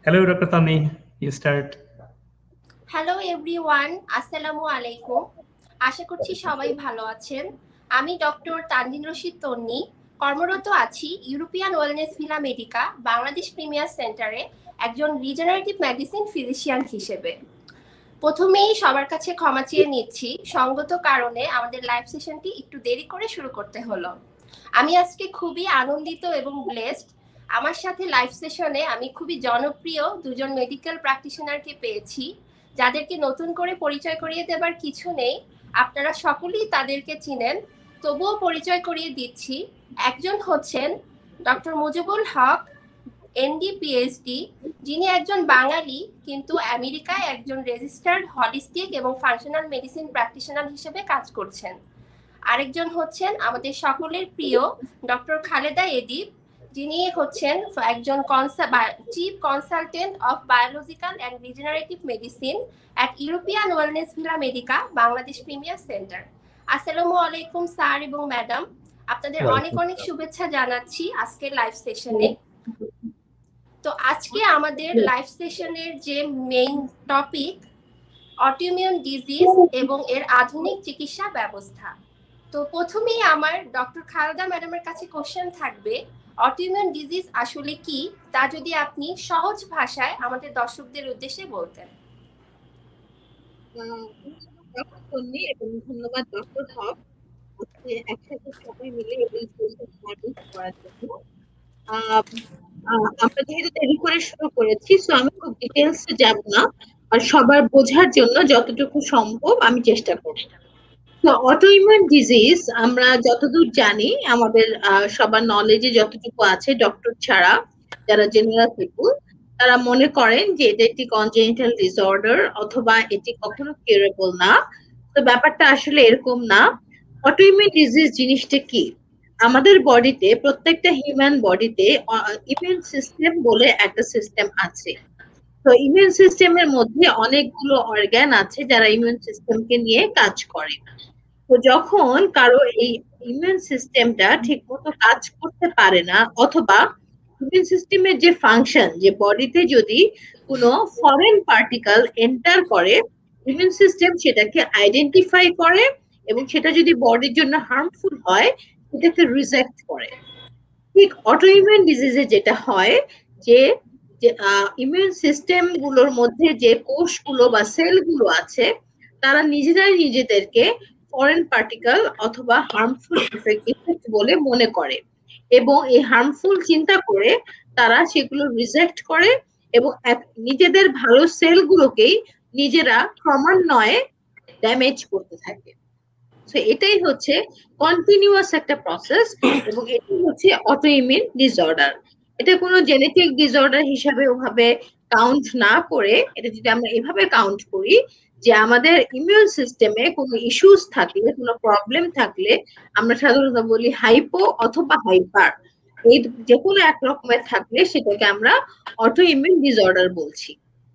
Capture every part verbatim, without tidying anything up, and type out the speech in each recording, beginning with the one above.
Hello, Doctor Tani. You start. Hello everyone, আসসালামু আলাইকুম। আশা করছি সবাই ভালো আছেন। আমি ডক্টর তানজিন রশিদ তন্নি, কর্মরত আছি European wellness villa medica Bangladesh premier সেন্টারে একজন রিজেনারেটিভ মেডিসিন ফিজিশিয়ান হিসেবে। প্রথমেই সবার কাছে ক্ষমা চেয়ে নিচ্ছি, সঙ্গত কারণে আমাদের লাইভ সেশনটি একটু দেরি করে শুরু করতে হলো। আমি আজকে খুবই আনন্দিত এবং ব্লেসড। আমার সাথে লাইভ সেশনে আমি খুবই জনপ্রিয় দুজন মেডিকেল প্র্যাকটিশনারকে পেয়েছি, যাদেরকে নতুন করে পরিচয় করিয়ে দেবার কিছু নেই, আপনারা সকলেই তাদেরকে চিনেন। তবুও পরিচয় করিয়ে দিচ্ছি। একজন হচ্ছেন doctor Mujibul Haque, ND PhD, যিনি একজন বাঙালি কিন্তু আমেরিকায় একজন রেজিস্টার্ড হলিস্টিক এবং ফাংশনাল মেডিসিন প্র্যাকটিশনার হিসেবে কাজ করছেন। আরেকজন হচ্ছেন আমাদের সকলের প্রিয় ডক্টর খালেদা এদিব, যিনি হচ্ছেন একজন chief consultant of biological and regenerative medicine at European wellness villa medica Bangladesh premier centre. আসসালামু আলাইকুম স্যার এবং ম্যাডাম, আপনাদের অনেক অনেক শুভেচ্ছা জানাচ্ছি আজকের লাইভ সেশনে। তো আজকে আমাদের লাইভ সেশনের যে মেইন টপিক অটোইমিউন ডিজিজ এবং এর আধুনিক চিকিৎসা ব্যবস্থা। তো প্রথমেই আমার ডক্টর খালেদা ম্যাডামের কাছে কোশ্চেন থাকবে, অটোইমিউন ডিজিজ আসলে কি, তা যদি আপনি সহজ ভাষায় আমাদের দর্শকদের উদ্দেশ্যে বলতেন। এবং ধন্যবাদ ডক্টর হক, একসাথে সবাই মিলে এই সেশন সার্ভিস করার জন্য। আমরা যেহেতু দেরি করে শুরু করেছি, সো আমি খুব ডিটেলসে যাব না, আর সবার বোঝার জন্য যতটুকু সম্ভব আমি চেষ্টা করব। তো অটোইমিউন ডিজিজ আমরা যতদূর জানি, আমাদের সবার নলেজে যতটুকু আছে, ডক্টর ছাড়া যারা জেনারেল পিপল তারা মনে করেন যে এটা একটি কনজেনিটাল ডিসঅর্ডার অথবা এটি কখনো কিউরেবল না। তো ব্যাপারটা আসলে এরকম না। অটোইমিউন ডিজিজ জিনিসটা কি? আমাদের বডিতে, প্রত্যেকটা হিউম্যান বডিতে ইমিউন সিস্টেম বলে একটা সিস্টেম আছে। তো ইমিউন সিস্টেমের মধ্যে অনেকগুলো অর্গান আছে যারা ইমিউন সিস্টেমকে নিয়ে কাজ করে। তো যখন কারো এই ইমিউন সিস্টেমটা ঠিকমতো কাজ করতে পারে না, অথবা ইমিউন সিস্টেমের যে ফাংশন, যে বডিতে যদি কোনো ফরেন পার্টিকেল এন্টার করে, ইমিউন সিস্টেম সেটাকে আইডেন্টিফাই করে এবং সেটা যদি বডির জন্য হার্মফুল হয় সেটাকে রিজেক্ট করে। ঠিক অটোইমিউন ডিজিজে যেটা হয় যে ইমিউন সিস্টেম গুলোর মধ্যে যে কোষগুলো বা সেলগুলো আছে তারা নিজেরাই নিজেদেরকে ফরেন পার্টিকেল অথবা হার্মফুল ইফেক্ট বলে মনে করে এবং এই হার্মফুল চিন্তা করে তারা সেগুলো রিজেক্ট করে এবং নিজেদের ভালো সেলগুলোকেই নিজেরা ক্রমান্বয়ে ড্যামেজ করতে থাকে। তো এটাই হচ্ছে কন্টিনিউয়াস একটা প্রসেস এবং এটাই হচ্ছে অটোইমিউন ডিসঅর্ডার। এটা কোনো জেনেটিক ডিসঅর্ডার হিসাবে ওভাবে কাউন্ট না করে, এটা যদি আমরা এভাবে কাউন্ট করি যে আমাদের ইমিউন সিস্টেমে কোনো ইস্যুস থাকলে, কোনো প্রবলেম থাকলে আমরা সাধারণত বলি হাইপো অথবা হাইপার, এই যে কোনো এক রকমের থাকলে সেটাকে আমরা অটোইমিউন ডিসঅর্ডার বলছি।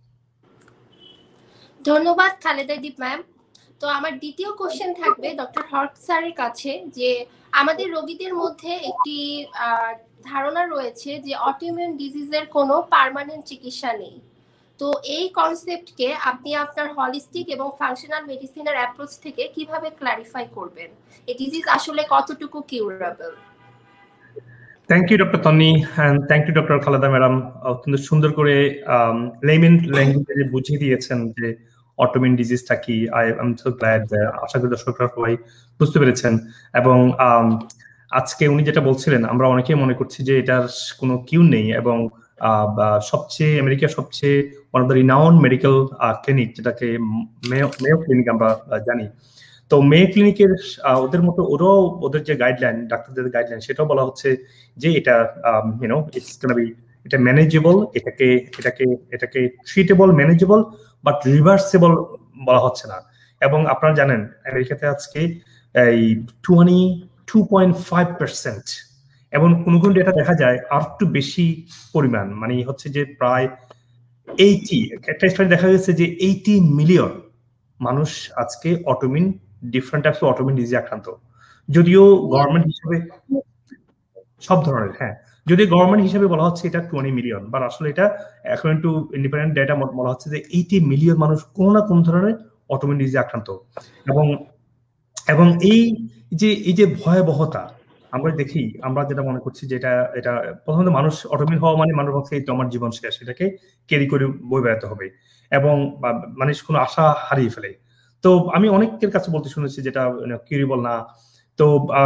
ধন্যবাদ খালেদা দীপ ম্যাম। তো আমার দ্বিতীয় কোশ্চেন থাকবে ডক্টর হক স্যারের কাছে, যে আমাদের রোগীদের মধ্যে একটি ধারণা রয়েছে যে অটোইমিউন ডিজিজের কোনো পার্মানেন্ট চিকিৎসা নেই। তো এই কনসেপ্টকে আপনি আপনার হলিস্টিক এবং ফাংশনাল মেডিসিনের অ্যাপ্রোচ থেকে কিভাবে ক্লারিফাই করবেন? এই ডিজিজ আসলে কতটুকু curable? Thank you doctor Tanni, and thank you doctor Khaleda madam. অত্যন্ত সুন্দর করে লেমেন ল্যাঙ্গুয়েজে বুঝিয়ে দিয়েছেন যে অটোইমিউন ডিজিজটা কি। আই এম সো গ্ল্যাড, আশা করি দর্শকরা সবাই বুঝতে পেরেছেন। এবং আজকে উনি যেটা বলছিলেন, আমরা অনেকেই মনে করছি যে এটার কোনো কিউ নেই, এবং সবচেয়ে আমেরিকার সবচেয়ে one of the renowned medical clinic, যেটাকে মেয়ো মেয়ো ক্লিনিক আমরা জানি, তো মেয়ো ক্লিনিকের ওদের মতো ওরাও ওদের যে গাইডলাইন, ডাক্তারদের গাইডলাইন, সেটাও বলা হচ্ছে যে এটা ইউনো ইটস গোনা বি, এটা ম্যানেজেবল, এটাকে এটাকে এটাকে ট্রিটেবল, ম্যানেজেবল, বাট রিভার্সেবল বলা হচ্ছে না। এবং আপনারা জানেন আমেরিকাতে আজকে এই twenty two point five percent এবং কোন কোন ডেটা দেখা যায় আর একটু বেশি পরিমাণ, মানে হচ্ছে যে প্রায় এইটি, একটা স্টাডি দেখা গেছে যে এইটি মিলিয়ন মানুষ আজকে autoimmune different types of autoimmune ডিজিজে আক্রান্ত। যদিও গভর্নমেন্ট হিসেবে সব ধরনের, হ্যাঁ, যদি গভর্নমেন্ট হিসেবে বলা হচ্ছে এটা টোয়েন্টি মিলিয়ন, বাট আসলে এটা অ্যাকর্ডিং টু ইন্ডিপেন্ডেন্ট ডেটা বলা হচ্ছে যে এইটি মিলিয়ন মানুষ কোনো না কোন ধরনের অটোইমিউন ডিজিজে আক্রান্ত। এবং এবং এই যে এই যে ভয়াবহতা আমরা দেখি, আমরা যেটা মনে করছি যে এটা এটা প্রথমত মানুষ অটোইমিউন হওয়া মানে মানুষ ভাবছে এই তো আমার জীবন শেষ, এটাকে ক্যারি করে বই বেড়াতে হবে এবং মানুষ কোনো আশা হারিয়ে ফেলে। তো আমি অনেকের কাছে বলতে শুনেছি যেটা কিউরেবল না। তো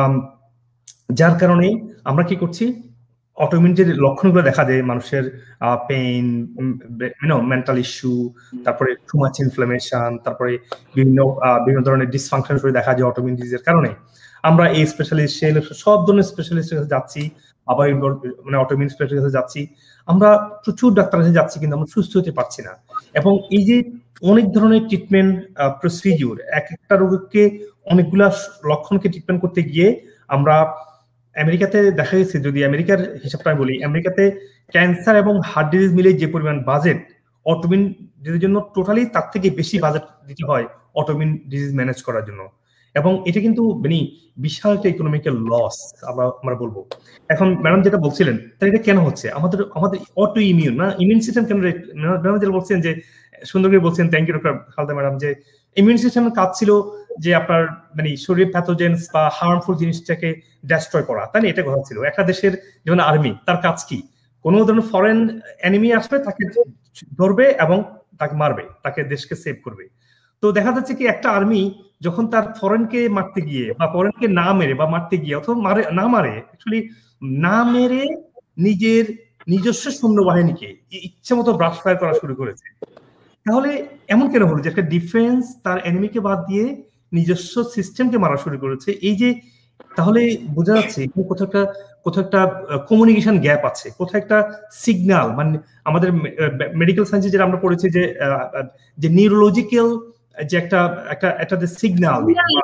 যার কারণে আমরা কি করছি, অটোইমিউন যে লক্ষণগুলো দেখা যায় মানুষের পেইন, ইউনো মেন্টাল ইস্যু, তারপরে টু মাচ ইনফ্লামেশন, তারপরে বিভিন্ন বিভিন্ন ধরনের ডিসফাংশন দেখা যায় অটোইমিউন ডিজিজের কারণে। আমরা এই স্পেশালিস্ট সেই সব ধরনের স্পেশালিস্টের কাছে যাচ্ছি, আবার মানে অটোইমিউন স্পেশালিস্টের কাছে যাচ্ছি, আমরা প্রচুর ডাক্তারের কাছে যাচ্ছি, কিন্তু আমরা সুস্থ হতে পারছি না। এবং এই যে অনেক ধরনের ট্রিটমেন্ট প্রসিডিউর, এক একটা রোগকে অনেকগুলা লক্ষণকে ট্রিটমেন্ট করতে গিয়ে আমরা আমেরিকাতে দেখা গেছে, যদি আমেরিকার হিসাবটা বলি, আমেরিকাতে ক্যান্সার এবং হার্ট ডিজিজ মিলে যে পরিমাণ বাজেট অটোইমিউন ডিজিজের জন্য টোটালি তার থেকে বেশি বাজেট দিতে হয় অটোইমিউন ডিজিজ ম্যানেজ করার জন্য। এবং এটা কিন্তু মানে বিশাল একটা ইকোনমিক্যাল লস আমরা আমরা বলবো। এখন ম্যাডাম যেটা বলছিলেন তাহলে এটা কেন হচ্ছে, আমাদের আমাদের অটো ইমিউন না ইমিউন সিস্টেম কেন, ম্যাডাম যেটা বলছেন যে সুন্দর করে বলছেন, thank you doctor Khaleda madam, যে ইমিউন সিস্টেমের কাজ ছিল যে আপনার মানে শরীরের প্যাথোজেন্স বা হার্মফুল জিনিসটাকে ডেস্ট্রয় করা, তাই না? এটা কথা ছিল। একটা দেশের যেমন আর্মি, তার কাজ কি, কোনো ধরনের ফরেন এনিমি আসবে তাকে ধরবে এবং তাকে মারবে, তাকে দেশকে সেভ করবে। তো দেখা যাচ্ছে কি একটা আর্মি যখন তার ফরেনকে মারতে গিয়ে বা ফরেনকে না মেরে বা মারতে গিয়ে অথবা মারে না মারে অ্যাকচুয়ালি না মেরে নিজের নিজস্ব সৈন্যবাহিনীকে ইচ্ছে মতো ব্রাশ ফায়ার করা শুরু করেছে। তাহলে এমন কেন হলো যে একটা ডিফেন্স তার এনিমিকে বাদ দিয়ে নিজস্ব সিস্টেমকে মারা শুরু করেছে? এই যে তাহলে বোঝা যাচ্ছে কোথাও একটা কোথাও একটা কমিউনিকেশন গ্যাপ আছে, কোথাও একটা সিগন্যাল, মানে আমাদের মেডিকেল সায়েন্সে যেটা আমরা পড়েছি যে যে নিউরোলজিক্যাল যে একটা একটা একটা যে সিগন্যাল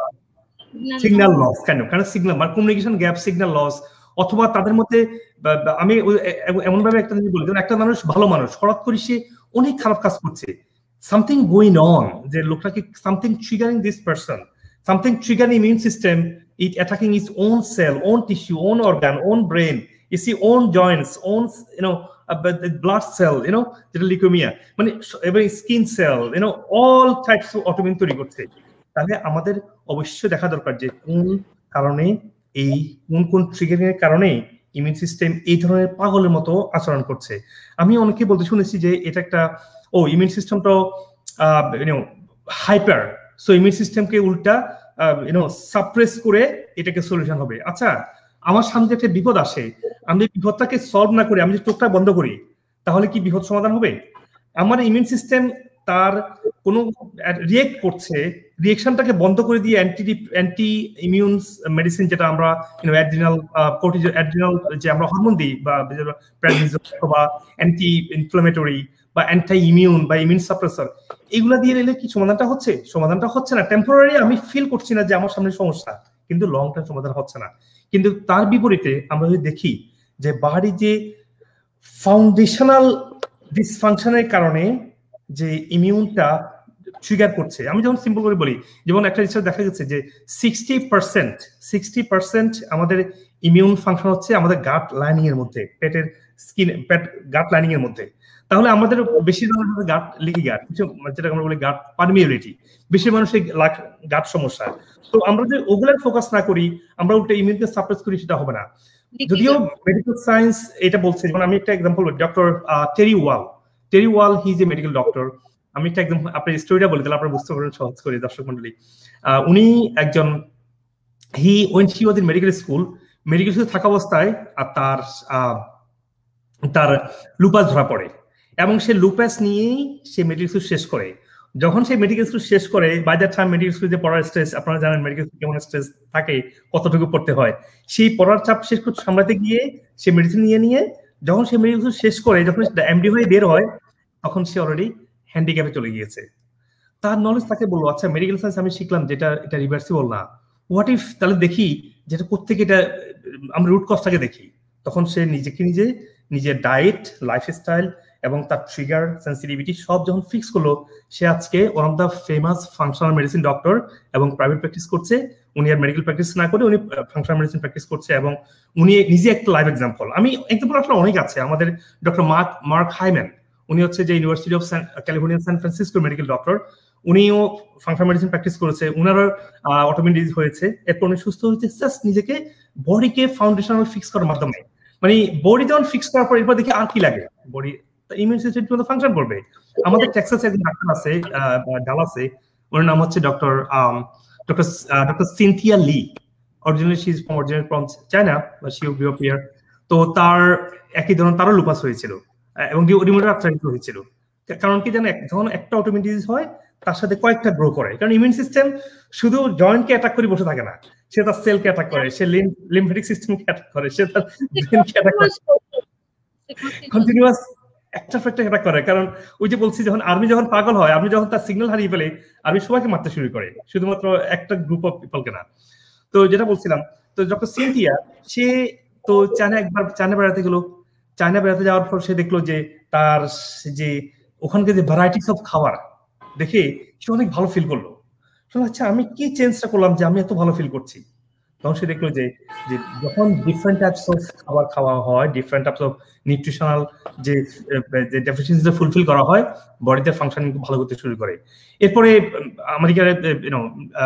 সিগন্যাল লস, কেন কারণ সিগন্যাল মানে কমিউনিকেশন গ্যাপ, সিগন্যাল লস, অথবা তাদের মধ্যে আমি এমন ভাবে একটা জিনিস বলি, একটা মানুষ ভালো মানুষ হঠাৎ করে সে অনেক খারাপ কাজ করছে, সামথিং গোয়িং অন, যে লোকটাকে something triggering this person, something triggering immune system, it attacking its own cell, own tissue, own organ, own brain, you see, own joints, own, you know, uh, blood cell, you know, যেটা leukaemia, মানে এবারে skin cell, you know, all types of autoimmune তৈরি করছে। তাহলে আমাদের অবশ্যই দেখা দরকার যে কোন কারণে, এই কোন কোন ট্রিগারিং এর কারণে ইমিউন সিস্টেম এই ধরনের পাগলের মতো আচরণ করছে। আমি অনেকে বলতে শুনেছি যে এটা একটা ও ইমিউন সিস্টেমটা ইউনো হাইপার, সো ইমিউন সিস্টেমকে উল্টা ইউনো সাপ্রেস করে এটাকে সলিউশন হবে। আচ্ছা, আমার সামনে একটা বিপদ আসে, আমি বিপদটাকে সলভ না করে আমি যদি চোখটা বন্ধ করি, তাহলে কি বিপদ সমাধান হবে? আমার ইমিউন সিস্টেম তার কোনো রিয়েক্ট করছে, রিয়েকশনটাকে বন্ধ করে দিয়ে অ্যান্টি অ্যান্টি ইমিউন মেডিসিন যেটা আমরা ইউনো অ্যাড্রিনাল কর্টিজল অ্যাড্রিনাল যে আমরা হরমোন দিই বা প্রেডনিজল অথবা অ্যান্টি ইনফ্লামেটরি বা অ্যান্টি ইমিউন বা ইমিউন সাপ্রেসর, এগুলা দিয়ে এলে কি সমাধানটা হচ্ছে? সমাধানটা হচ্ছে না। টেম্পোরারি আমি ফিল করছি না যে আমার সামনে সমস্যা, কিন্তু লং টার্ম সমাধান হচ্ছে না। কিন্তু তার বিপরীতে আমরা যদি দেখি যে বাড়ি যে ফাউন্ডেশনাল ডিসফাংশনের কারণে যে ইমিউনটা ট্রিগার করছে, আমি যেমন সিম্পল করে বলি, যেমন একটা রিসার্চ দেখা গেছে যে সিক্সটি পার্সেন্ট সিক্সটি পার্সেন্ট আমাদের ইমিউন ফাংশন হচ্ছে আমাদের গাট লাইনিং এর মধ্যে, পেটের স্কিন পেট গাট লাইনিং এর মধ্যে। তাহলে আমাদের বেশিরভাগ গাট লিকি গাট, যেটা আমরা বলি গাট পারমিএবিলিটি, বেশি মানুষের গাট সমস্যা। তো আমরা যে ওগুলার ফোকাস না করি, আমরা উল্টে ইমিউনকে সাপ্রেস করি, সেটা হবে না। যদিও মেডিকেল সায়েন্স এটা বলছে, যেমন আমি একটা এক্সাম্পল বলি, doctor Terry Wahls Terry Wahls he is a medical doctor. আমি একটা একদম আপনার স্টোরিটা বলি, তাহলে আপনারা বুঝতে পারবেন সহজ করে দর্শক মন্ডলী। উনি একজন he when he was in medical school, medical স্কুলে থাকা অবস্থায় আর তার তার লুপাস ধরা পড়ে এবং সে লুপাস নিয়েই সে মেডিকেল স্কুল শেষ করে। যখন সে মেডিকেল স্কুল শেষ করে, বাই দ্যাট টাইম মেডিকেল স্কুলে যে পড়ার স্ট্রেস, আপনারা জানেন মেডিকেল স্কুল কেমন স্ট্রেস থাকে, কতটুকু পড়তে হয়, সেই পড়ার চাপ শেষ করে সামলাতে গিয়ে সে মেডিসিন নিয়ে নিয়ে যখন সে মেডিকেল স্কুল শেষ করে, যখন এমডি হয়ে বের হয়, তখন সে অলরেডি হ্যান্ডিক্যাপে চলে গিয়েছে। তার নলেজ তাকে বললো, আচ্ছা মেডিকেল সায়েন্স আমি শিখলাম যেটা এটা রিভার্সিবল না, হোয়াট ইফ তাহলে দেখি যেটা কোত্থেকে এটা আমরা রুট কজটাকে দেখি। তখন সে নিজেকে নিজে নিজের ডায়েট, লাইফস্টাইল এবং তার ট্রিগার সেন্সিটিভিটি সব যখন ফিক্স করলো, সে আজকে one of the famous functional medicine doctor এবং প্রাইভেট প্র্যাকটিস করছে। উনি আর মেডিকেল প্র্যাকটিস না করে উনি ফাংশনাল মেডিসিন প্র্যাকটিস করছে এবং উনি নিজে একটা লাইভ এক্সাম্পল। আমি এক্সাম্পল আসলে অনেক আছে। আমাদের ডক্টর মার্ক মার্ক হাইম্যান, উনি হচ্ছে যে university of California San Francisco medical doctor, উনিও ফাংশনাল মেডিসিন প্র্যাকটিস করেছে, উনারও অটোইমিউন ডিজিজ হয়েছে, এরপর উনি সুস্থ হয়েছে জাস্ট নিজেকে বডিকে ফাউন্ডেশনাল ফিক্স করার মাধ্যমে। মানে বডি যখন ফিক্স করার পর এরপর দেখি আর কি লাগে, বডি ইমিউন সিস্টেম ঠিকমতো ফাংশন করবে। আমাদের টেক্সাসে একজন ডাক্তার আছে ডালাসে, ওনার নাম হচ্ছে doctor doctor doctor Cynthia Li. Originally she is from original from China, but she grew up here. তো তার একই ধরনের তারও লুপাস হয়েছিল এবং রিউমেটয়েড আর্থ্রাইটিস হয়েছিল। কারণ কি জানেন, যখন একটা অটোইমিউন ডিজিজ হয় তার সাথে কয়েকটা গ্রো করে, কারণ ইমিউন সিস্টেম শুধু জয়েন্টকে অ্যাটাক করে বসে থাকে না, সে তার সেলকে অ্যাটাক করে, সে লিম্ফেটিক সিস্টেমকে অ্যাটাক করে, সে তার ব্রেনকে অ্যাটাক করে, কন্টিনিউয়াস একটা ফ্যাক্টর অ্যাটাক করে। কারণ ওই যে বলছি, যখন আর্মি যখন পাগল হয়, আর্মি যখন তার সিগন্যাল হারিয়ে ফেলে, আর্মি সবাইকে মারতে শুরু করে, শুধুমাত্র একটা গ্রুপ অফ পিপলকে না। তো যেটা বলছিলাম, তো ডক্টর সিনথিয়া সে তো চায়না একবার চায়না বেড়াতে গেল। চায়না বেড়াতে যাওয়ার পর সে দেখলো যে তার যে ওখানকার যে ভ্যারাইটিস অফ খাবার দেখে সে অনেক ভালো ফিল করলো। আচ্ছা, আমি কি চেঞ্জটা করলাম যে আমি এত ভালো ফিল করছি? তখন সে দেখলো যে যখন ডিফারেন্ট টাইপস অফ খাবার খাওয়া হয়, ডিফারেন্ট টাইপস অফ নিউট্রিশনাল যে ডেফিসিয়েন্সি ফুলফিল করা হয়, বডিতে ফাংশনিং ভালো করতে শুরু করে। এরপরে আমেরিকার ইউনো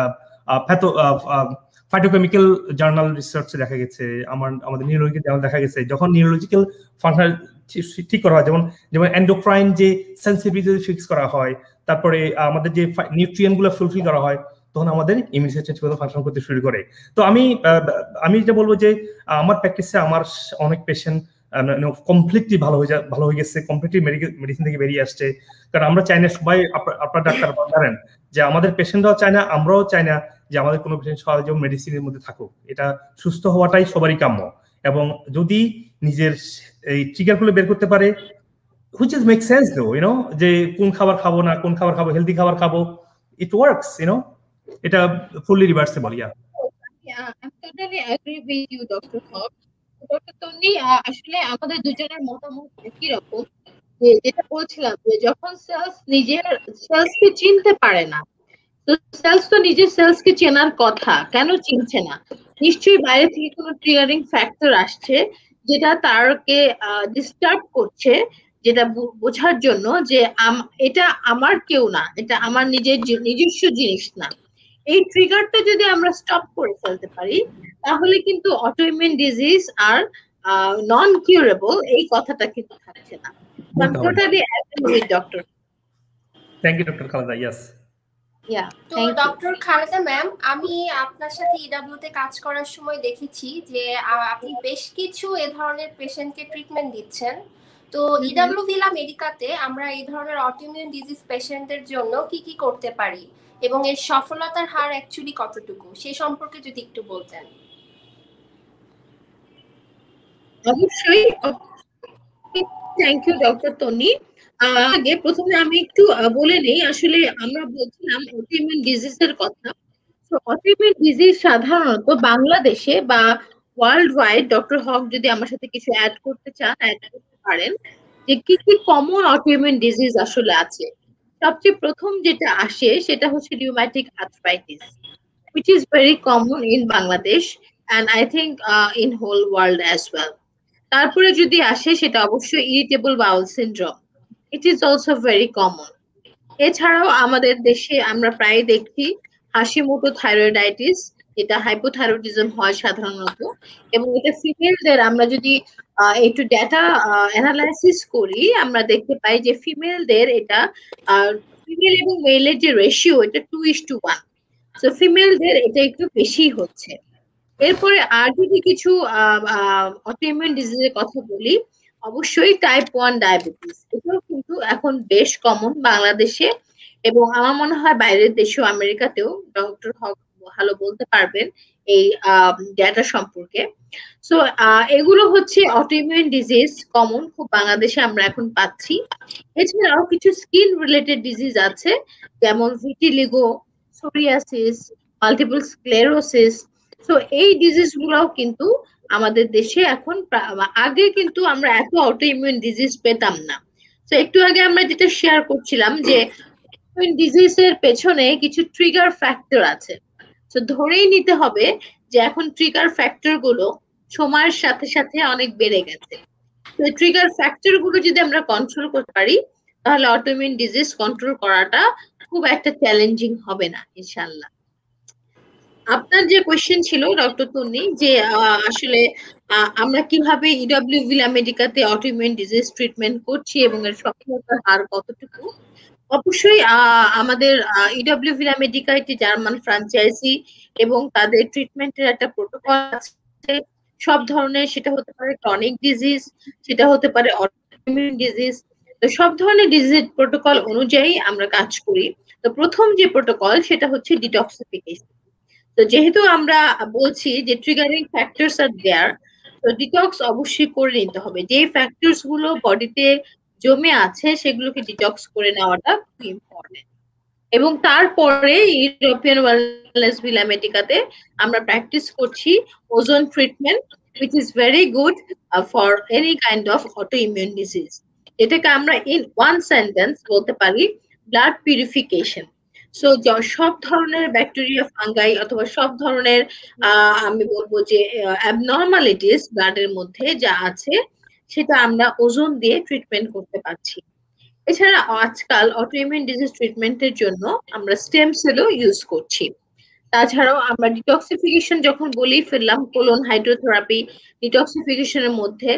ফাইটোকেমিক্যাল জার্নাল রিসার্চে দেখা গেছে, আমার আমাদের নিউরোলজিক্যাল জার্নাল দেখা গেছে, যখন নিউরোলজিক্যাল ফাংশন ঠিক করা হয়, যেমন যেমন এন্ডোক্রাইন যে সেন্সিটিভিটি ফিক্স করা হয়, তারপরে আমাদের যে নিউট্রিয়েন্ট গুলো ফুলফিল করা হয়, তখন আমাদের ইমিউন সিস্টেম ফাংশন করতে শুরু করে। তো আমি আমি যেটা বলবো যে আমার প্র্যাকটিসে আমার অনেক পেশেন্ট কমপ্লিটলি ভালো হয়ে যায়, ভালো হয়ে গেছে, কমপ্লিটলি মেডিসিন থেকে বেরিয়ে আসছে। কারণ আমরা চাই না সবাই, আপনার ডাক্তার জানেন যে আমাদের পেশেন্টরাও চায় না, আমরাও চাই না যে আমাদের কোনো পেশেন্ট সহজে মেডিসিনের মধ্যে থাকুক। এটা সুস্থ হওয়াটাই সবারই কাম্য। এবং যদি নিজের এই ট্রিগারগুলো বের করতে পারে, which is make sense though, you know, যে কোন খাবার খাবো না কোন খাবার খাবো, হেলদি খাবার খাবো, it works, you know, এটা fully reversible. Yeah, yeah, I'm totally agree with you, Doctor Hawk. Doctor Tony, আসলে আমাদের দুজনের মতামত একই রকম। যে যেটা বলছিলাম, যে যখন সেলস নিজের সেলসকে চিনতে পারে না, তো সেলস তো নিজের সেলসকে চেনার কথা, কেন চিনছে না? নিশ্চয়ই বাইরে থেকে কোনো ট্রিগারিং ফ্যাক্টর আসছে যেটা তারকে ডিস্টার্ব করছে, যেটা বোঝার জন্য যে এটা আমার কেউ না, এটা আমার নিজের নিজস্ব জিনিস না। এই ট্রিগারটা যদি আমরা স্টপ করে ফেলতে পারি, তাহলে কিন্তু অটোইমিউন ডিজিজ আর নন কিউরেবল এই কথাটা কিন্তু থাকছে না। I'm totally agree with Doctor. Thank you, Doctor Khaleda. Yes. Yeah. তো ডক্টর খালেদা ম্যাম, আমি আপনার সাথে ইডব্লিউ তে কাজ করার সময় দেখেছি যে আপনি বেশ কিছু এ ধরনের পেশেন্টকে ট্রিটমেন্ট দিচ্ছেন। তো ইডব্লিউ ভিলা মেডিকাতে আমরা এই ধরনের অটোইমিউন ডিজিজ পেশেন্টদের জন্য কি কি করতে পারি এবং এর সফলতার হার অ্যাকচুয়ালি কতটুকু, সেই সম্পর্কে যদি একটু বলতেন। অবশ্যই। Thank you doctor Tani. আগে প্রথমে আমি একটু বলে নেই, আসলে আমরা বলছিলাম অটোইমিউন ডিজিজের কথা। তো অটোইমিউন ডিজিজ সাধারণত বাংলাদেশে বা ওয়ার্ল্ড ওয়াইড, ডক্টর হক যদি আমার সাথে কিছু অ্যাড করতে চান অ্যাড করতে পারেন, যে কি কি কমন অটোইমিউন ডিজিজ আসলে আছে। সবচেয়ে প্রথম যেটা আসে সেটা হচ্ছে rheumatic arthritis, which is very common in Bangladesh and I think uh, in whole world as well. তারপরে যদি আসে সেটা অবশ্যই irritable bowel syndrome, it is also very common. এছাড়াও আমাদের দেশে আমরা প্রায় দেখি হাশিমোটো থাইরয়েডাইটিস, এটা হাইপোথাইরয়েডিজম হয় সাধারণত, এবং এটা ফিমেলদের আমরা যদি একটু ডেটা অ্যানালাইসিস করি, আমরা দেখতে পাই যে ফিমেলদের এটা ফিমেল এবং মেলের যে রেশিও এটা two is two one, so ফিমেলদের এটা একটু বেশি হচ্ছে। এরপরে আর যদি কিছু অটোইমিউন ডিজিজের কথা বলি, অবশ্যই টাইপ ওয়ান ডায়াবেটিস, এটাও কিন্তু এখন বেশ কমন বাংলাদেশে এবং আমার মনে হয় বাইরের দেশেও, আমেরিকাতেও। ডক্টর হক ভালো বলতে পারবেন এই ডেটা সম্পর্কে। সো এগুলো হচ্ছে অটোইমিউন ডিজিজ কমন খুব বাংলাদেশে আমরা এখন পাচ্ছি। এছাড়াও কিছু স্কিন রিলেটেড ডিজিজ আছে, যেমন ভিটিলিগো, সোরিয়াসিস, মাল্টিপল স্ক্লেরোসিস। তো এই ডিজিজ গুলাও কিন্তু আমাদের দেশে এখন, আগে কিন্তু আমরা এত অটোইমিউন ডিজিজ পেতাম না। তো একটু আগে আমরা যেটা শেয়ার করছিলাম যে অটোইমিউন ডিজিজের পেছনে কিছু ট্রিগার ফ্যাক্টর আছে। তো ধরেই নিতে হবে যে এখন ট্রিগার ফ্যাক্টর গুলো সময়ের সাথে সাথে অনেক বেড়ে গেছে। তো ট্রিগার ফ্যাক্টর গুলো যদি আমরা কন্ট্রোল করতে পারি তাহলে অটোইমিউন ডিজিজ কন্ট্রোল করাটা খুব একটা চ্যালেঞ্জিং হবে না ইনশাআল্লাহ। আপনার যে কোয়েশ্চেন ছিল ডক্টর তন্নি যে আসলে আমরা কিভাবে ইডব্লিউ ভিলামেডিকাতে অটোইমিউন ডিজিজ ট্রিটমেন্ট করছি এবং এর সফলতার হার কতটুকু, অবশ্যই আমাদের ইডব্লিউ ভিলামেডিকা একটি জার্মান ফ্র্যাঞ্চাইজি এবং তাদের ট্রিটমেন্টের একটা প্রোটোকল আছে সব ধরনের, সেটা হতে পারে ক্রনিক ডিজিজ, সেটা হতে পারে অটোইমিউন ডিজিজ। তো সব ধরনের ডিজিজ প্রোটোকল অনুযায়ী আমরা কাজ করি। তো প্রথম যে প্রোটোকল সেটা হচ্ছে ডিটক্সিফিকেশন। তো যেহেতু আমরা বলছি যে ট্রিগারিং ফ্যাক্টরস আর দেয়ার, তো ডিটক্স অবশ্যই করে নিতে হবে। যে ফ্যাক্টরস গুলো বডিতে জমে আছে সেগুলোকে ডিটক্স করে নেওয়াটা খুব ইম্পর্টেন্ট। এবং তারপরে ইউরোপিয়ান ওয়েলনেস ভিলামেডিকাতে আমরা প্র্যাকটিস করছি ozone treatment, which is very good uh, for any kind of autoimmune disease. এটাকে আমরা in one sentence বলতে পারি ব্লাড পিউরিফিকেশন। সো সব ধরনের ব্যাকটেরিয়া, ফাঙ্গাই অথবা সব ধরনের আমি বলবো যে অ্যাবনর্মালিটিস ব্লাডের মধ্যে যা আছে সেটা আমরা ওজোন দিয়ে ট্রিটমেন্ট করতে পারছি। এছাড়া আজকাল অটোইমিউন ডিজিজ ট্রিটমেন্টের জন্য আমরা স্টেম সেলও ইউজ করছি। তাছাড়াও আমরা ডিটক্সিফিকেশন যখন বলেই ফেললাম, কোলন হাইড্রোথেরাপি ডিটক্সিফিকেশনের মধ্যে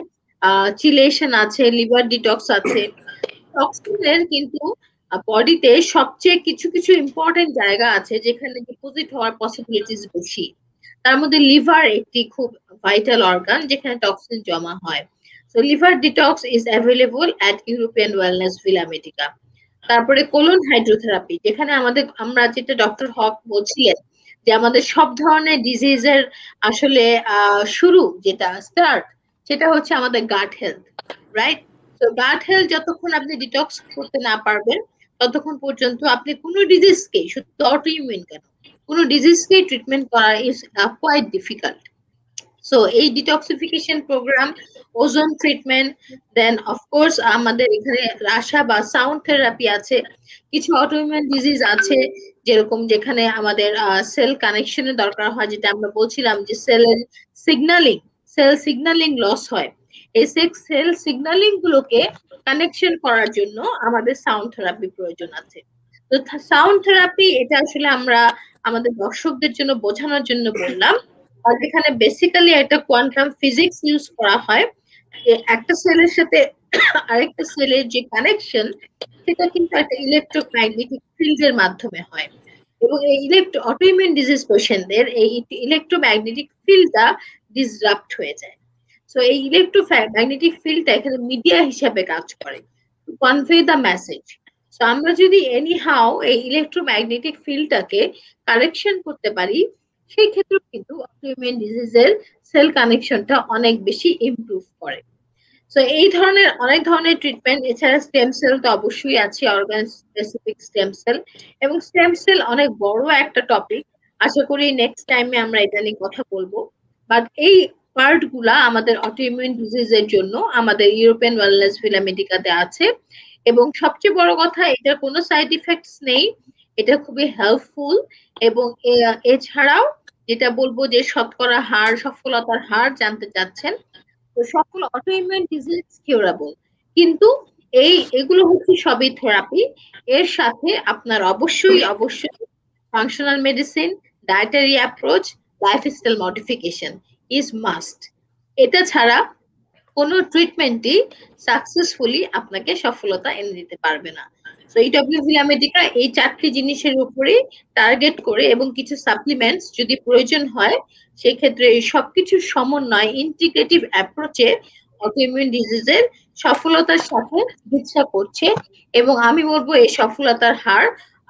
চিলেশন আছে, লিভার ডিটক্স আছে। টক্সিনের কিন্তু বডিতে সবচেয়ে কিছু কিছু ইম্পর্টেন্ট জায়গা আছে যেখানে ডিপোজিট হওয়ার পসিবিলিটিস বেশি। তার মধ্যে লিভার একটি খুব ভাইটাল অর্গান যেখানে টক্সিন জমা হয়। So liver detox is available at European Wellness Vilamedica. তারপরে কোলন হাইড্রোথেরাপি, যেখানে আমাদের আমরা যেটা ডক্টর হক বলছিলেন যে আমাদের সব ধরনের ডিজিজের আসলে শুরু যেটা স্টার্ট সেটা হচ্ছে আমাদের গাট হেলথ, রাইট? তো গাট হেলথ যতক্ষণ আপনি ডিটক্স করতে না পারবেন ততক্ষণ পর্যন্ত আপনি কোনো ডিজিজকে, শুধু অটোইমিউন কেন, কোনো ডিজিজকে ট্রিটমেন্ট করা ইজ কোয়াইট ডিফিকাল্ট। সো এই detoxification programme, ozone treatment, then of course আমাদের এখানে রাসা বা সাউন্ড থেরাপি আছে। কিছু অটোইমিউন ডিজিজ আছে যেরকম যেখানে আমাদের সেল কানেকশনের দরকার হয়, যেটা আমরা বলছিলাম যে সেলের সিগন্যালিং সেল সিগন্যালিং লস হয়। এই সেল সিগন্যালিং গুলোকে কানেকশন করার জন্য আমাদের সাউন্ড থেরাপি প্রয়োজন আছে। তো সাউন্ড থেরাপি এটা আসলে আমরা আমাদের দর্শকদের জন্য বোঝানোর জন্য বললাম, আর যেখানে বেসিক্যালি একটা কোয়ান্টাম ফিজিক্স ইউজ করা হয়। একটা সেলের সাথে আরেকটা সেলের যে কানেকশন সেটা কিন্তু একটা ইলেকট্রোম্যাগনেটিক ফিল্ডের মাধ্যমে হয় এবং এই ইলেকট্রো অটোইমিউন ডিজিজ পেশেন্টদের এই ইলেকট্রোম্যাগনেটিক ফিল্ডটা ডিসরাপ্ট হয়ে যায়। সো এই ইলেকট্রোম্যাগনেটিক ফিল্ডটা এখানে মিডিয়া হিসেবে কাজ করে to convey the message. So আমরা যদি এনি হাউ এই ইলেকট্রোম্যাগনেটিক ফিল্ডটাকে কারেকশন করতে পারি সেই ক্ষেত্রে কিন্তু অটোইমিউন ডিজিজের সেল কানেকশনটা অনেক বেশি ইমপ্রুভ করে। সো এই ধরনের অনেক ধরনের ট্রিটমেন্ট, এছাড়া স্টেম সেল তো অবশ্যই আছে, অর্গান স্পেসিফিক স্টেম সেল, এবং স্টেম সেল অনেক বড় একটা টপিক, আশা করি নেক্সট টাইমে আমরা এটা নিয়ে কথা বলবো। বাট এই পার্ট গুলা আমাদের অটোইমিউন ডিজিজের জন্য আমাদের ইউরোপিয়ান ওয়েলনেস ভিলামেডিকাতে আছে এবং সবচেয়ে বড় কথা এটার কোনো সাইড ইফেক্টস নেই, এটা খুবই হেল্পফুল। এবং এছাড়াও যেটা বলবো যে শতকরা হার, সফলতার হার জানতে চাচ্ছেন, তো সকল অটোইমিউন ডিজিজ কিউরেবল, কিন্তু এই এগুলো হচ্ছে সবই থেরাপি। এর সাথে আপনার অবশ্যই অবশ্যই functional medicine, dietary approach, lifestyle modification is must. এটা ছাড়া কোনো ট্রিটমেন্টই সাকসেসফুলি আপনাকে সফলতা এনে দিতে পারবে না। সো ইডব্লিউ ভিলামেডিকা এই চারটি জিনিসের উপরে টার্গেট করে এবং কিছু সাপ্লিমেন্টস যদি প্রয়োজন হয় সেই ক্ষেত্রে এই সবকিছুর সমন্বয় ইন্টিগ্রেটিভ অ্যাপ্রোচে অটোইমিউন ডিজিজের সফলতার সাথে চিকিৎসা করছে এবং আমি বলবো এই সফলতার হার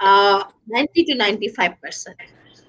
ninety two ninety five percent.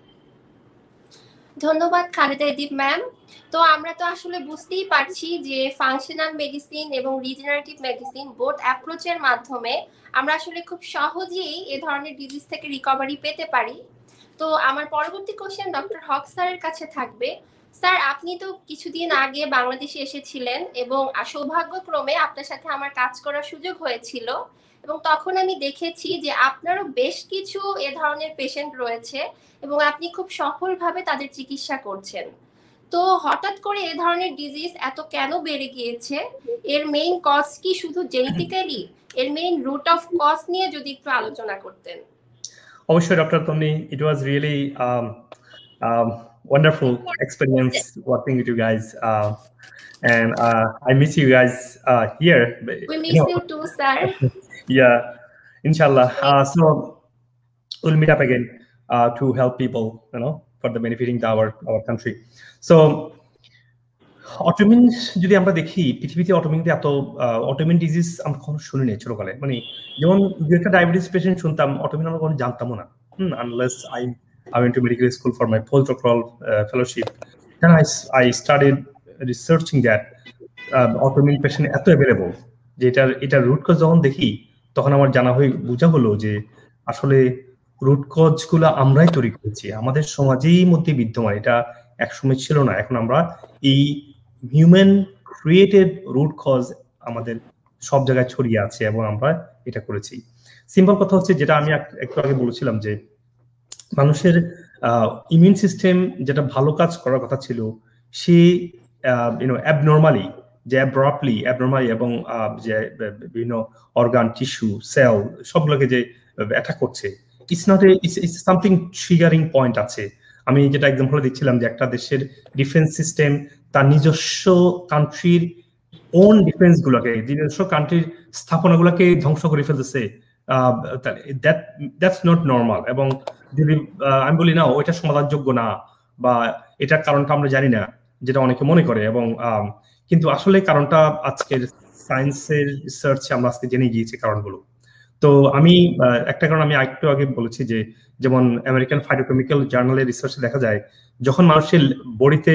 ধন্যবাদ খালেদা এদিব ম্যাম। তো আমরা তো আসলে বুঝতেই পারছি যে ফাংশনাল মেডিসিন এবং রিজেনারেটিভ মেডিসিন বোথ অ্যাপ্রোচের মাধ্যমে আমরা আসলে খুব সহজেই এ ধরনের ডিজিজ থেকে রিকভারি পেতে পারি। তো আমার পরবর্তী কোশ্চেন ডক্টর হক স্যারের কাছে থাকবে। স্যার, আপনি তো কিছুদিন আগে বাংলাদেশে এসেছিলেন এবং সৌভাগ্যক্রমে আপনার সাথে আমার কাজ করার সুযোগ হয়েছিল এবং তখন আমি দেখেছি যে আপনারও বেশ কিছু এ ধরনের পেশেন্ট রয়েছে এবং আপনি খুব সফলভাবে তাদের চিকিৎসা করছেন। তো হঠাৎ করে এ ধরনের ডিজিজ এত কেন বেড়ে গিয়েছে, এর মেইন কজ কি শুধু জেনেটিক্যালি, এর মেইন রুট অফ কজ নিয়ে যদি একটু আলোচনা করতেন। অবশ্যই doctor Tanni, it was really um, um, wonderful experience working with you guys, uh, and uh, I miss you guys uh, here. We miss you, know. you too, sir. Yeah, inshallah. Uh, so we'll meet up again uh, to help people, you know, for the benefiting our our country. So autoimmune যদি আমরা দেখি, পৃথিবীতে অটোমিনতে এত autoimmune disease আমরা কখনো শুনি নাই ছোটকালে। মানে যেমন দু একটা ডায়াবেটিস পেশেন্ট শুনতাম, অটোমিন আমরা কখনো জানতামও না। Hmm unless I I went to medical school for my postdoctoral uh, fellowship. Then I I started researching that uh, autoimmune patient এত available যে এটার এটার রুট কজ যখন দেখি তখন আমার জানা হয়ে বোঝা হলো যে আসলে রুট কজ গুলো আমরাই তৈরি করেছি, আমাদের সমাজেই মধ্যে বিদ্যমান। এটা একসময় ছিল না, এখন আমরা এই হিউম্যান ক্রিয়েটেড রুট কজ আমাদের সব জায়গায় ছড়িয়ে আছে এবং আমরা এটা করেছি। সিম্পল কথা হচ্ছে, যেটা আমি একটু আগে বলেছিলাম, যে মানুষের ইমিউন সিস্টেম যেটা ভালো কাজ করার কথা ছিল, সে ইউনো অ্যাবনর্মালি যে অ্যাব্রাপ্টলি অ্যাবনর্মালি এবং যে বিভিন্ন অর্গান, টিস্যু, সেল সবগুলোকে যে অ্যাটাক করছে, it's not a it's something triggering point আছে। আমি যেটা এক্সাম্পল দিচ্ছিলাম যে একটা দেশের ডিফেন্স সিস্টেম তার নিজস্ব কান্ট্রির ওন ডিফেন্স গুলোকে, নিজস্ব কান্ট্রির স্থাপনাগুলোকে ধ্বংস করে ফেলতেছে, দ্যাট দ্যাটস নট নর্মাল। এবং যদি আমি বলি না ওইটা সমাধানযোগ্য না বা এটার কারণটা আমরা জানি না, যেটা অনেকে মনে করে, এবং কিন্তু আসলে কারণটা আজকের সায়েন্সের রিসার্চে আমরা আজকে জেনে গিয়েছি কারণগুলো। তো আমি একটা কারণ আমি একটু আগে বলেছি যে যেমন আমেরিকান ফাইটোকেমিক্যাল জার্নালের রিসার্চে দেখা যায়, যখন মানুষের বডিতে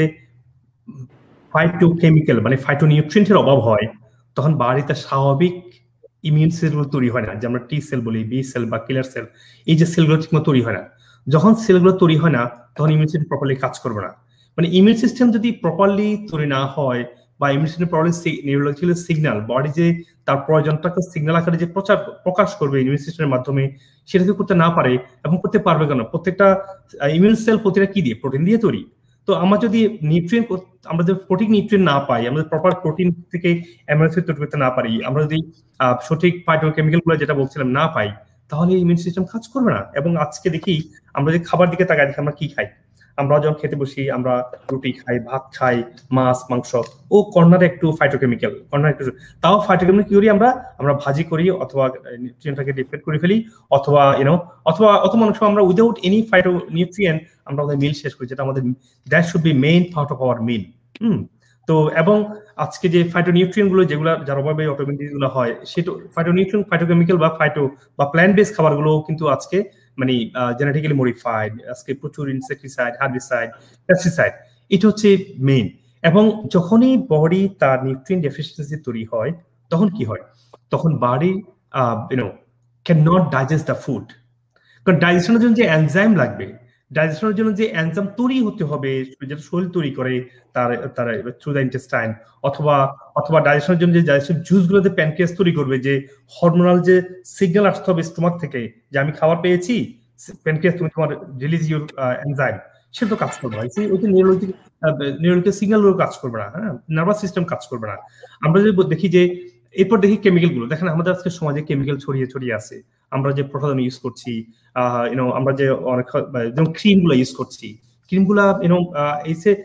ফাইটোকেমিক্যাল মানে ফাইটোনিউট্রিয়েন্টের অভাব হয়, তখন বাড়িতে স্বাভাবিক ইমিউন সেলগুলো তৈরি হয় না, যে আমরা টি সেল বলি, বি সেল বা কিলার সেল, এই যে সেলগুলো ঠিকমতো তৈরি হয় না। যখন সেলগুলো তৈরি হয় না, তখন ইমিউন সিস্টেম প্রপারলি কাজ করবে না। মানে ইমিউন সিস্টেম যদি প্রপারলি তৈরি না হয় বা immune system properly neurological signal, body যে তার প্রয়োজনটাকে সিগন্যাল আকারে যে প্রচার প্রকাশ করবে ইমিউন সিস্টেমের মাধ্যমে, সেটা যদি করতে না পারে, এবং করতে পারবে কেন? প্রত্যেকটা ইমিউন সেল প্রতিটা কি দিয়ে? প্রোটিন দিয়ে তৈরি। তো আমরা যদি নিউট্রিয়েন্ট, আমরা যদি সঠিক নিউট্রিয়েন্ট না পাই, আমরা প্রপার প্রোটিন থেকে অ্যামিনো অ্যাসিড তৈরি করতে না পারি, আমরা যদি সঠিক ফাইটোকেমিক্যাল গুলো যেটা বলছিলাম না পাই, তাহলে ইমিউন সিস্টেম কাজ করবে না। এবং আজকে দেখি আমরা যে খাবার দিকে তাকাই, দেখি আমরা কি খাই। আমরা যখন খেতে বসি, আমরা রুটি খাই, ভাত খাই, মাছ, মাংস, ও কর্নারে একটু ফাইটোকেমিক্যাল, কর্নারে একটু, তাও ফাইটোকেমিক্যাল কি করি আমরা? আমরা ভাজি করি, অথবা নিউট্রিয়েন্টটাকে ডিপ্লেট করে ফেলি, অথবা ইউনো অথবা অত মানুষ আমরা উইদাউট এনি ফাইটো নিউট্রিয়েন্ট আমরা আমাদের মিল শেষ করি, যেটা আমাদের that should be main part of our meal. Hmm তো এবং আজকে যে ফাইটোনিউট্রিয়েন্ট গুলো যেগুলো যার অভাবে অটোইমিউন ডিজিজ গুলো হয়, সেটা ফাইটোনিউট্রিয়েন্ট, ফাইটোকেমিক্যাল বা ফাইটো বা প্ল্যান্ট বেস খাবারগুলো কিন্তু আজকে মানে জেনেটিক্যালি মডিফাইড, আজকে প্রচুর ইনসেক্টিসাইড, হার্বিসাইড, পেস্টিসাইড, এটা হচ্ছে মেইন। এবং যখনই বডি তার নিউট্রিয়েন্ট ডেফিসিয়েন্সি তৈরি হয়, তখন কি হয়? তখন body you know can not digest the food. কারণ ডাইজেশনের জন্য যে এনজাইম লাগবে, ডাইজেশনের জন্য যে এনজাইম তৈরি হতে হবে, যেটা শরীর তৈরি করে তার তার থ্রু দ্য ইন্টেস্টাইন, অথবা অথবা ডাইজেশনের জন্য যে ডাইজেশন জুসগুলোতে প্যানক্রিয়াস তৈরি করবে, যে হরমোনাল যে সিগন্যাল আসতে হবে স্টোমাক থেকে যে আমি খাবার পেয়েছি, প্যানক্রিয়াস তুমি তোমার রিলিজ ইউর এনজাইম, সে তো কাজ করবে না। ওই যে নিউরোলজিক নিউরোলজিক্যাল সিগন্যালগুলো কাজ করবে না, হ্যাঁ, নার্ভাস সিস্টেম কাজ করবে না। আমরা যদি দেখি যে এরপর দেখি কেমিক্যাল গুলো, দেখেন আমাদের আজকে সমাজে কেমিক্যাল ছড়িয়ে ছড়িয়ে আছে। আমরা যে প্রসাধন ইউজ করছি, ইউনো আমরা যে অনেক যেমন ক্রিম গুলো ইউজ করছি, ক্রিম গুলা you know it's a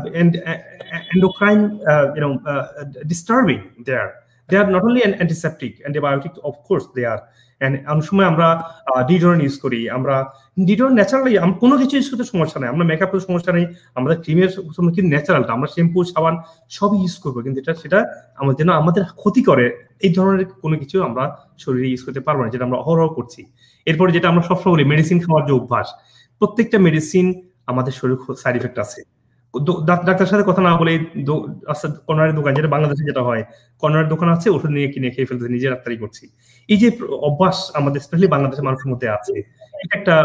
endocrine you know disturbing. They are they are not only antiseptic, antibiotic, of course they are. And অনেক সময় আমরা ডিডোরেন্ট ইউজ করি, আমরা ডিডোরেন্ট ন্যাচারালি, আমরা কোনো কিছু ইউজ করতে সমস্যা নেই, আমরা মেকআপের সমস্যা নেই, আমাদের ক্রিমের কিন্তু ন্যাচারালটা, আমরা শ্যাম্পু, সাবান সবই ইউজ করবো, কিন্তু এটা সেটা আমাদের যেন আমাদের ক্ষতি করে এই ধরনের কোনো কিছু আমরা শরীরে ইউজ করতে পারবো না, যেটা আমরা অহরহ করছি। এরপরে যেটা আমরা সবসময় বলি, মেডিসিন খাওয়ার যে অভ্যাস, প্রত্যেকটা মেডিসিন আমাদের শরীরে সাইড ইফেক্ট আছে। ডাক্তারের সাথে কথা না বলে কর্নারের দোকান, যেটা বাংলাদেশে যেটা হয়, কর্নারের দোকান আছে, ওষুধ নিয়ে কিনে খেয়ে ফেলতে, নিজে ডাক্তারি করছি। এই যে অভ্যাস আমাদের স্পেশালি বাংলাদেশের মানুষের মধ্যে আছে, এটা একটা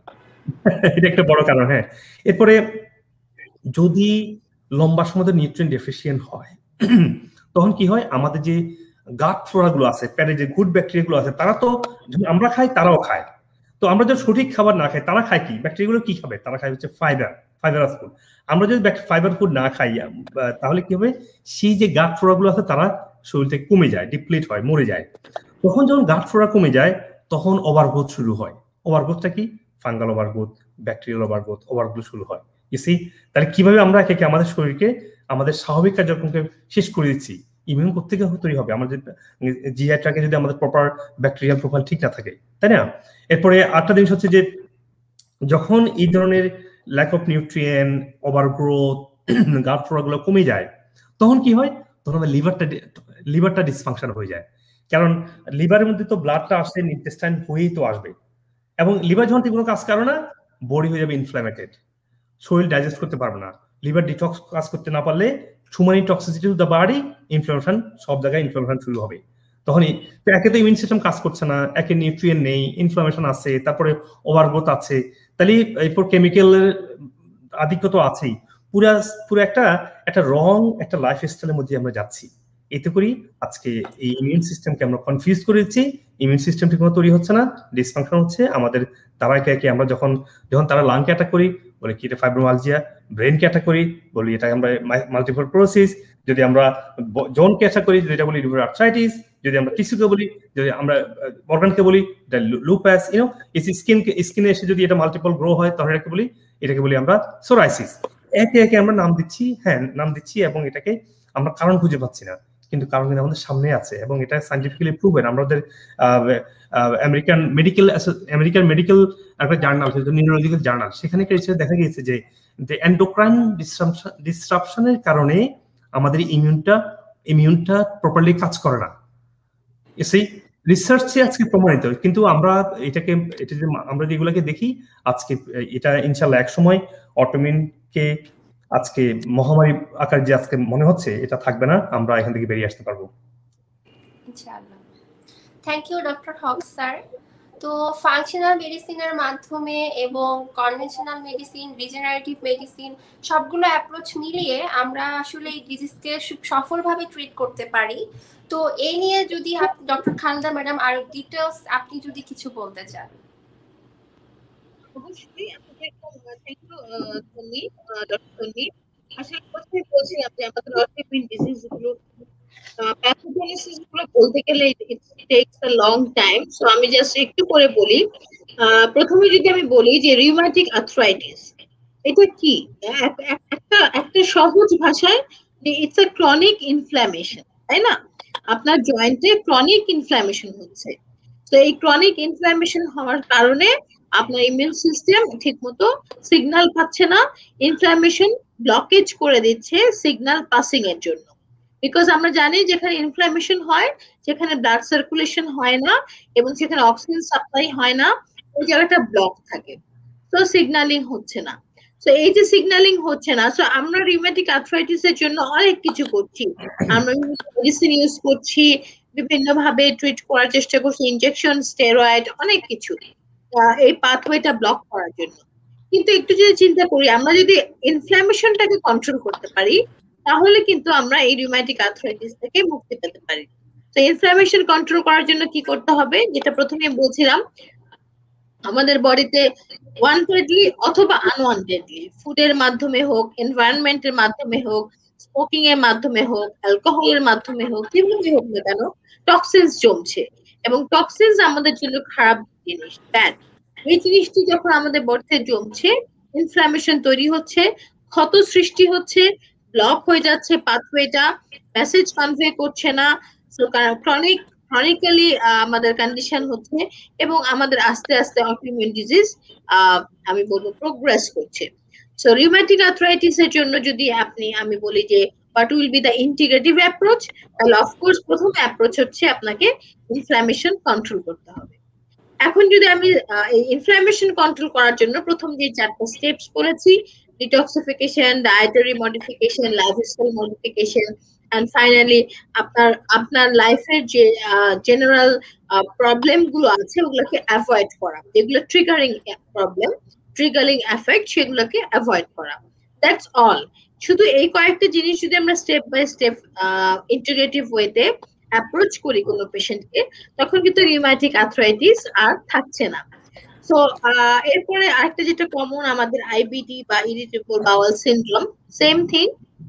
এটা একটা বড় কারণ। হ্যাঁ, এরপরে যদি লম্বা সময় নিউট্রিয়েন্ট ডেফিসিয়েন্ট হয়, তখন কি হয়? আমাদের যে গাট ফ্লোরা গুলো আছে, পেটে যে গুড ব্যাকটেরিয়া গুলো আছে, তারা তো আমরা খাই, তারাও খায়। তো আমরা যদি সঠিক খাবার না খাই, তারা খায় কি? ব্যাকটেরিয়া গুলো কি খাবে? তারা খায় হচ্ছে ফাইবার, ফাইবারাস ফুড। আমরা যদি ফাইবার ফুড না খাই, তাহলে কি হবে? সেই যে গাট ফ্লোরা গুলো আছে তারা শরীর থেকে কমে যায়, ডিপ্লিট হয়, মরে যায়। তখন যখন গাট ফ্লোরা কমে যায়, তখন ওভারগ্রোথ শুরু হয়। ওভারগ্রোথটা কি? Fungal overgrowth, bacterial overgrowth, overgrowth শুরু হয়। ইসি তাহলে কিভাবে আমরা একে আমাদের শরীরকে, আমাদের স্বাভাবিক কার্যক্রমকে শেষ করে দিচ্ছি? ইমিউন করতে তৈরি হবে আমাদের জিআই ট্র্যাকে যদি আমাদের প্রপার ব্যাকটেরিয়াল প্রোফাইল ঠিক না থাকে, তাই না? এরপরে আরেকটা জিনিস হচ্ছে যে যখন এই ধরনের lack of nutrient, overgrowth, gut flora গুলো কমে যায়, তখন কি হয়? তখন আমাদের লিভারটা লিভারটা ডিসফাংশন হয়ে যায়। কারণ লিভারের মধ্যে তো ব্লাডটা আসে, ইন্টেস্টাইন হয়েই তো আসবে, এবং লিভার যখন কোনো কাজ করে না, বডি হয়ে যাবে ইনফ্ল্যামেটেড, শরীর ডাইজেস্ট করতে পারবে না। লিভার ডিটক্স কাজ করতে না পারলে too many toxicity to the body, inflammation, সব জায়গায় ইনফ্লামেশন শুরু হবে। তখনই একে তো ইমিউন সিস্টেম কাজ করছে না, একে নিউট্রিয়েন্ট নেই, ইনফ্লামেশন আছে, তারপরে ওভারগ্রোথ আছে, তাহলে এরপর কেমিক্যালের আধিক্য তো আছেই। পুরা পুরো একটা একটা রং একটা লাইফ স্টাইলের মধ্যে আমরা যাচ্ছি। এতে করি আজকে এই ইমিউন সিস্টেমকে আমরা কনফিউজ করে দিচ্ছি, ইমিউন সিস্টেম ঠিকমতো তৈরি হচ্ছে না, ডিসফাংশন হচ্ছে আমাদের। তারা একে একে আমরা যখন যখন তারা লাংকে অ্যাটাক করি, বলে কি এটা ফাইব্রোমালজিয়া, ব্রেনকে অ্যাটাক করি, বলি এটা আমরা মাল্টিপল স্ক্লেরোসিস, যদি আমরা জোনকে অ্যাটাক করি, যদি এটা বলি লিভার আর্থ্রাইটিস, যদি আমরা টিস্যুকে বলি, যদি আমরা অর্গানকে বলি এটা লুপাস, ইউনো এই স্কিনকে স্কিনে এসে যদি এটা মাল্টিপল গ্রো হয়, তাহলে এটাকে বলি এটাকে বলি আমরা সোরাইসিস। একে একে আমরা নাম দিচ্ছি, হ্যাঁ নাম দিচ্ছি, এবং এটাকে আমরা কারণ খুঁজে পাচ্ছি না, কিন্তু কারণ কিন্তু আমাদের সামনে আছে, এবং এটা সায়েন্টিফিক্যালি প্রুভেন। আমাদের আমেরিকান মেডিকেল আমেরিকান মেডিকেল একটা জার্নাল, নিউরোলজিক্যাল জার্নাল, সেখানে দেখা গিয়েছে যে এন্ডোক্রাইন ডিসরাপশনের কারণে আমাদের ইমিউনটা ইমিউনটা প্রপারলি কাজ করে না। সেই রিসার্চে আজকে প্রমাণিত, কিন্তু আমরা এটাকে এটা যে আমরা যেগুলোকে দেখি আজকে, এটা ইনশাল্লাহ এক সময় অটোইমিউনকে আজকে মহামারী আকার যে আজকে মনে হচ্ছে, এটা থাকবে না, আমরা এখান থেকে বেরিয়ে আসতে পারবো ইনশাআল্লাহ। Thank you doctor Haque sir. তো ফাংশনাল মেডিসিনের মাধ্যমে এবং কনভেনশনাল মেডিসিন, রিজেনারেটিভ মেডিসিন, সবগুলো অ্যাপ্রোচ মিলিয়ে আমরা আসলে এই ডিজিজকে সফলভাবে ট্রিট করতে পারি। তো এই নিয়ে যদি ডক্টর খালেদা ম্যাডাম আরো ডিটেলস আপনি যদি কিছু বলতে চান। অবশ্যই। আপনাদের thank you Tonni, doctor Tonni. আসলে প্রথমে বলছিলাম যে আমাদের অটোইমিউন ডিজিজ গুলো প্যাথোজেনেসিস গুলো বলতে গেলে it takes a long time. So আমি জাস্ট একটু করে বলি। প্রথমে যদি আমি বলি যে রিউমাটিক আর্থ্রাইটিস এটা কি, একটা একটা সহজ ভাষায় যে ইটস আ ক্রনিক ইনফ্ল্যামেশন, তাই না? আপনার জয়েন্টে ক্রনিক ইনফ্ল্যামেশন হচ্ছে। তো এই ক্রনিক ইনফ্ল্যামেশন হওয়ার কারণে আপনার ইমিউন সিস্টেম ঠিকমতো সিগন্যাল পাচ্ছে না, ইনফ্ল্যামেশন ব্লকেজ করে দিচ্ছে সিগন্যাল পাসিং এর জন্য। বিকজ আমরা জানি যেখানে ইনফ্ল্যামেশন হয়, যেখানে ব্লাড সার্কুলেশন হয় না এবং সেখানে অক্সিজেন সাপ্লাই হয় না, ওই জায়গাটা ব্লক থাকে, তো সিগন্যালিং হচ্ছে না। তো এই যে সিগন্যালিং হচ্ছে না, সো আমরা রিউমেটিক আর্থ্রাইটিস এর জন্য অনেক কিছু করছি, আমরা মেডিসিন ইউজ করছি, বিভিন্ন ভাবে ট্রিট করার চেষ্টা করছি, ইনজেকশন, স্টেরয়েড, অনেক কিছু এই পাথওয়েটা ব্লক করার জন্য। কিন্তু একটু যদি চিন্তা করি, আমরা যদি ইনফ্ল্যামেশনটাকে কন্ট্রোল করতে পারি, তাহলে কিন্তু আমরা এই রিউমেটিক আর্থ্রাইটিস থেকে মুক্তি পেতে পারি। তো ইনফ্ল্যামেশন কন্ট্রোল করার জন্য কি করতে হবে, যেটা প্রথমে বলছিলাম, আমাদের বডিতে ওয়ান্টেডলি অথবা আনওয়ান্টেডলি, ফুডের মাধ্যমে হোক, এনভায়রনমেন্টের মাধ্যমে হোক, স্মোকিং এর মাধ্যমে হোক, অ্যালকোহলের মাধ্যমে হোক, যেভাবে হোক না কেন, টক্সিনস জমছে, এবং টক্সিনস আমাদের জন্য খারাপ জিনিস, ব্যাড। এই জিনিসটি যখন আমাদের বডিতে জমছে, ইনফ্ল্যামেশন তৈরি হচ্ছে, ক্ষত সৃষ্টি হচ্ছে, ব্লক হয়ে যাচ্ছে পাথওয়েটা, মেসেজ কনভে করছে না, সো ক্রনিক ক্রনিক্যালি আমাদের কন্ডিশন হচ্ছে, এবং আমাদের আস্তে আস্তে অটোইমিউন ডিজিজ আমি বলবো প্রোগ্রেস করছে। সো রিউমেটিক আর্থ্রাইটিস এর জন্য যদি আপনি আমি বলি যে what will be the integrative approach, তাহলে অফকোর্স প্রথম অ্যাপ্রোচ হচ্ছে আপনাকে ইনফ্ল্যামেশন কন্ট্রোল করতে হবে। এখন যদি আমি এই ইনফ্ল্যামেশন কন্ট্রোল করার জন্য প্রথম যে চারটা স্টেপস বলেছি, detoxification, dietary modification, lifestyle modification, and finally আপনার আপনার লাইফের যে জেনারেল প্রবলেম গুলো আছে ওগুলোকে অ্যাভয়েড করা, যেগুলো ট্রিগারিং প্রবলেম, ট্রিগারিং এফেক্ট, সেগুলোকে অ্যাভয়েড করা। That's all. শুধু এই কয়েকটা জিনিস যদি আমরা স্টেপ বাই স্টেপ ইন্টিগ্রেটিভ ওয়েতে অ্যাপ্রোচ করি কোনো পেশেন্টকে, তখন কিন্তু রিউম্যাটিক আর্থ্রাইটিস আর থাকছে না। সো এরপরে আরেকটা যেটা কমন আমাদের আইবিডি বা irritable bowel syndrome, same thing,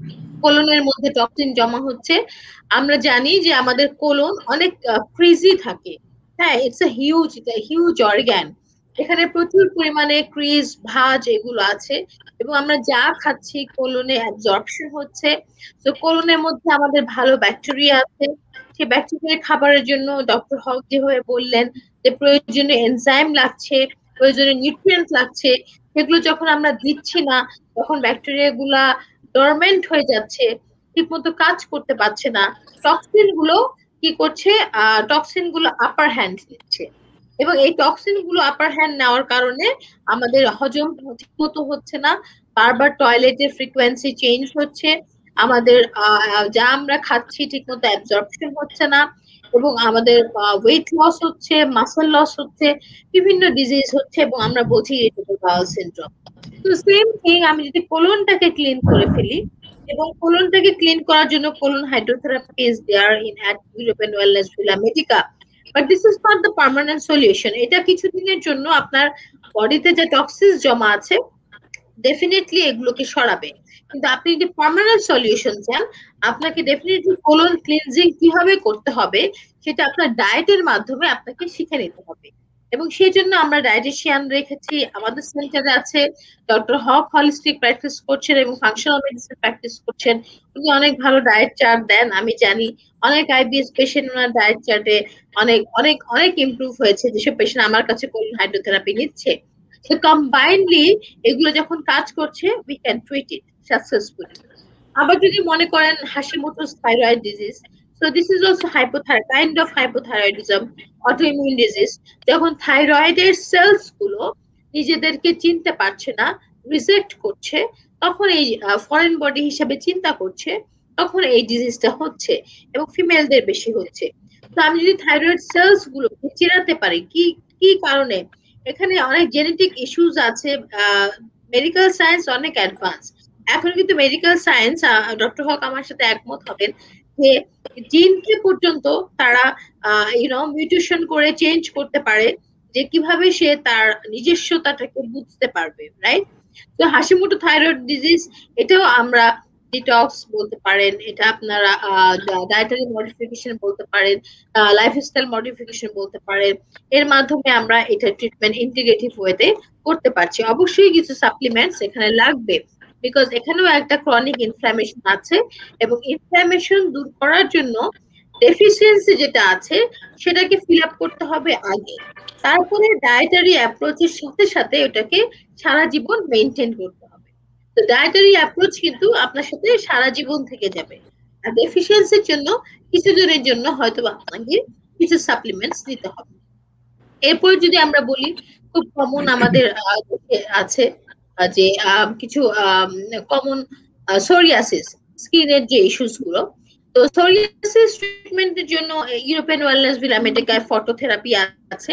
কোলনের মধ্যে টক্সিন জমা হচ্ছে। আমরা জানি যে আমাদের কোলন অনেক ক্রিজি থাকে, হ্যাঁ, it's a huge huge organ, এখানে প্রচুর পরিমাণে ক্রিজ ভাঁজ এগুলো আছে, এবং আমরা যা খাচ্ছি কোলনে অ্যাবজর্পশন হচ্ছে। তো কোলনের মধ্যে আমাদের ভালো ব্যাকটেরিয়া আছে, সেই ব্যাকটেরিয়া খাবারের জন্য ডক্টর হক যেভাবে বললেন যে প্রয়োজনীয় এনজাইম লাগছে, প্রয়োজনীয় নিউট্রিয়েন্ট লাগছে, সেগুলো যখন আমরা দিচ্ছি না তখন ব্যাকটেরিয়া গুলা ডরমেন্ট হয়ে যাচ্ছে, ঠিক মতো কাজ করতে পারছে না, টক্সিন গুলো কি করছে, আহ টক্সিন গুলো আপার হ্যান্ড নিচ্ছে, এবং এই টক্সিন গুলো আপার হ্যান্ড নেওয়ার কারণে আমাদের হজম ঠিক মতো হচ্ছে না, বারবার টয়লেটের ফ্রিকোয়েন্সি চেঞ্জ হচ্ছে, আমাদের যা আমরা খাচ্ছি ঠিক মতো অ্যাবজর্পশন হচ্ছে না, এবং আমাদের ওয়েট লস হচ্ছে, মাসল লস হচ্ছে, বিভিন্ন ডিজিজ হচ্ছে, এবং আমরা বুঝি ইরিটেবল বাওয়েল সিনড্রোম। তো সেম থিং, আমি যদি কোলনটাকে ক্লিন করে ফেলি, এবং কোলনটাকে ক্লিন করার জন্য colon hydrotherapy is there in at European wellness villa Medica, but this is not the permanent solution. এটা কিছুদিনের জন্য আপনার বডিতে যে টক্সিস জমা আছে ডেফিনেটলি এগুলোকে সরাবে, কিন্তু আপনি যদি পার্মানেন্ট সলিউশন চান, আপনাকে ডেফিনেটলি কোলন ক্লিনজিং কিভাবে করতে হবে সেটা আপনার ডায়েটের মাধ্যমে আপনাকে শিখে নিতে হবে, এবং সেই জন্য আমরা ডায়েটিশিয়ান রেখেছি আমাদের সেন্টারে আছে। ডক্টর হক হলিস্টিক প্র্যাকটিস করছেন এবং ফাংশনাল মেডিসিন প্র্যাকটিস করছেন, উনি অনেক ভালো ডায়েট চার্ট দেন, আমি জানি অনেক আইবিএস পেশেন্ট ওনার ডায়েট চার্টে অনেক অনেক অনেক ইমপ্রুভ হয়েছে, যেসব পেশেন্ট আমার কাছে কোলন হাইড্রোথেরাপি নিচ্ছে। So combinedly এগুলো যখন কাজ করছে, we can treat it successfully. আবার যদি মনে করেন Hashimoto's thyroid disease, so this is also hypothyroid kind of hypothyroidism, autoimmune disease, যখন থাইরয়েডের সেলস গুলো নিজেদেরকে চিনতে পারছে না, রিজেক্ট করছে, তখন এই ফরেন বডি হিসেবে চিন্তা করছে, তখন এই ডিজিজটা হচ্ছে, এবং ফিমেলদের বেশি হচ্ছে। তো আমি যদি থাইরয়েড সেলস গুলো চেনাতে পারি কি কি কারণে, এখানে অনেক জেনেটিক ইস্যুস আছে, মেডিকেল সায়েন্স অনেক অ্যাডভান্স এখন, কিন্তু মেডিকেল সায়েন্স ডক্টর হক আমার সাথে একমত হবেন যে জিনকে পর্যন্ত তারা ইউনো মিউটেশন করে চেঞ্জ করতে পারে, যে কিভাবে সে তার নিজস্বতাটাকে বুঝতে পারবে, রাইট? তো হাশিমোটো থাইরয়েড ডিজিজ, এটাও আমরা ডিটক্স বলতে পারেন, এটা আপনারা ডায়েটারি মডিফিকেশন বলতে পারেন, লাইফস্টাইল মডিফিকেশন বলতে পারেন, এর মাধ্যমে আমরা এটা ট্রিটমেন্ট ইন্টিগ্রেটিভ ওয়েতে করতে পারছি। অবশ্যই কিছু সাপ্লিমেন্টস এখানে লাগবে, বিকজ এখানেও একটা ক্রনিক ইনফ্ল্যামেশন আছে, এবং ইনফ্ল্যামেশন দূর করার জন্য ডেফিসিয়েন্সি যেটা আছে সেটাকে ফিল আপ করতে হবে আগে, তারপরে ডায়েটারি অ্যাপ্রোচের সাথে সাথে ওটাকে সারা জীবন মেনটেন করতে হবে। তো ডায়েটারি অ্যাপ্রোচ কিন্তু আপনার সাথে সারা জীবন থেকে যাবে, আর ডেফিসিয়েন্সির জন্য কিছুদিনের জন্য হয়তো আপনাকে কিছু সাপ্লিমেন্টস নিতে হবে। এরপর যদি আমরা বলি, খুব কমন আমাদের আছে যে কিছু কমন সোরিয়াসিস, স্কিনের যে ইস্যুস গুলো, তো সোরিয়াসিস ট্রিটমেন্টের জন্য ইউরোপিয়ান ওয়েলনেস ভিলা মেডিকায় ফটোথেরাপি আছে।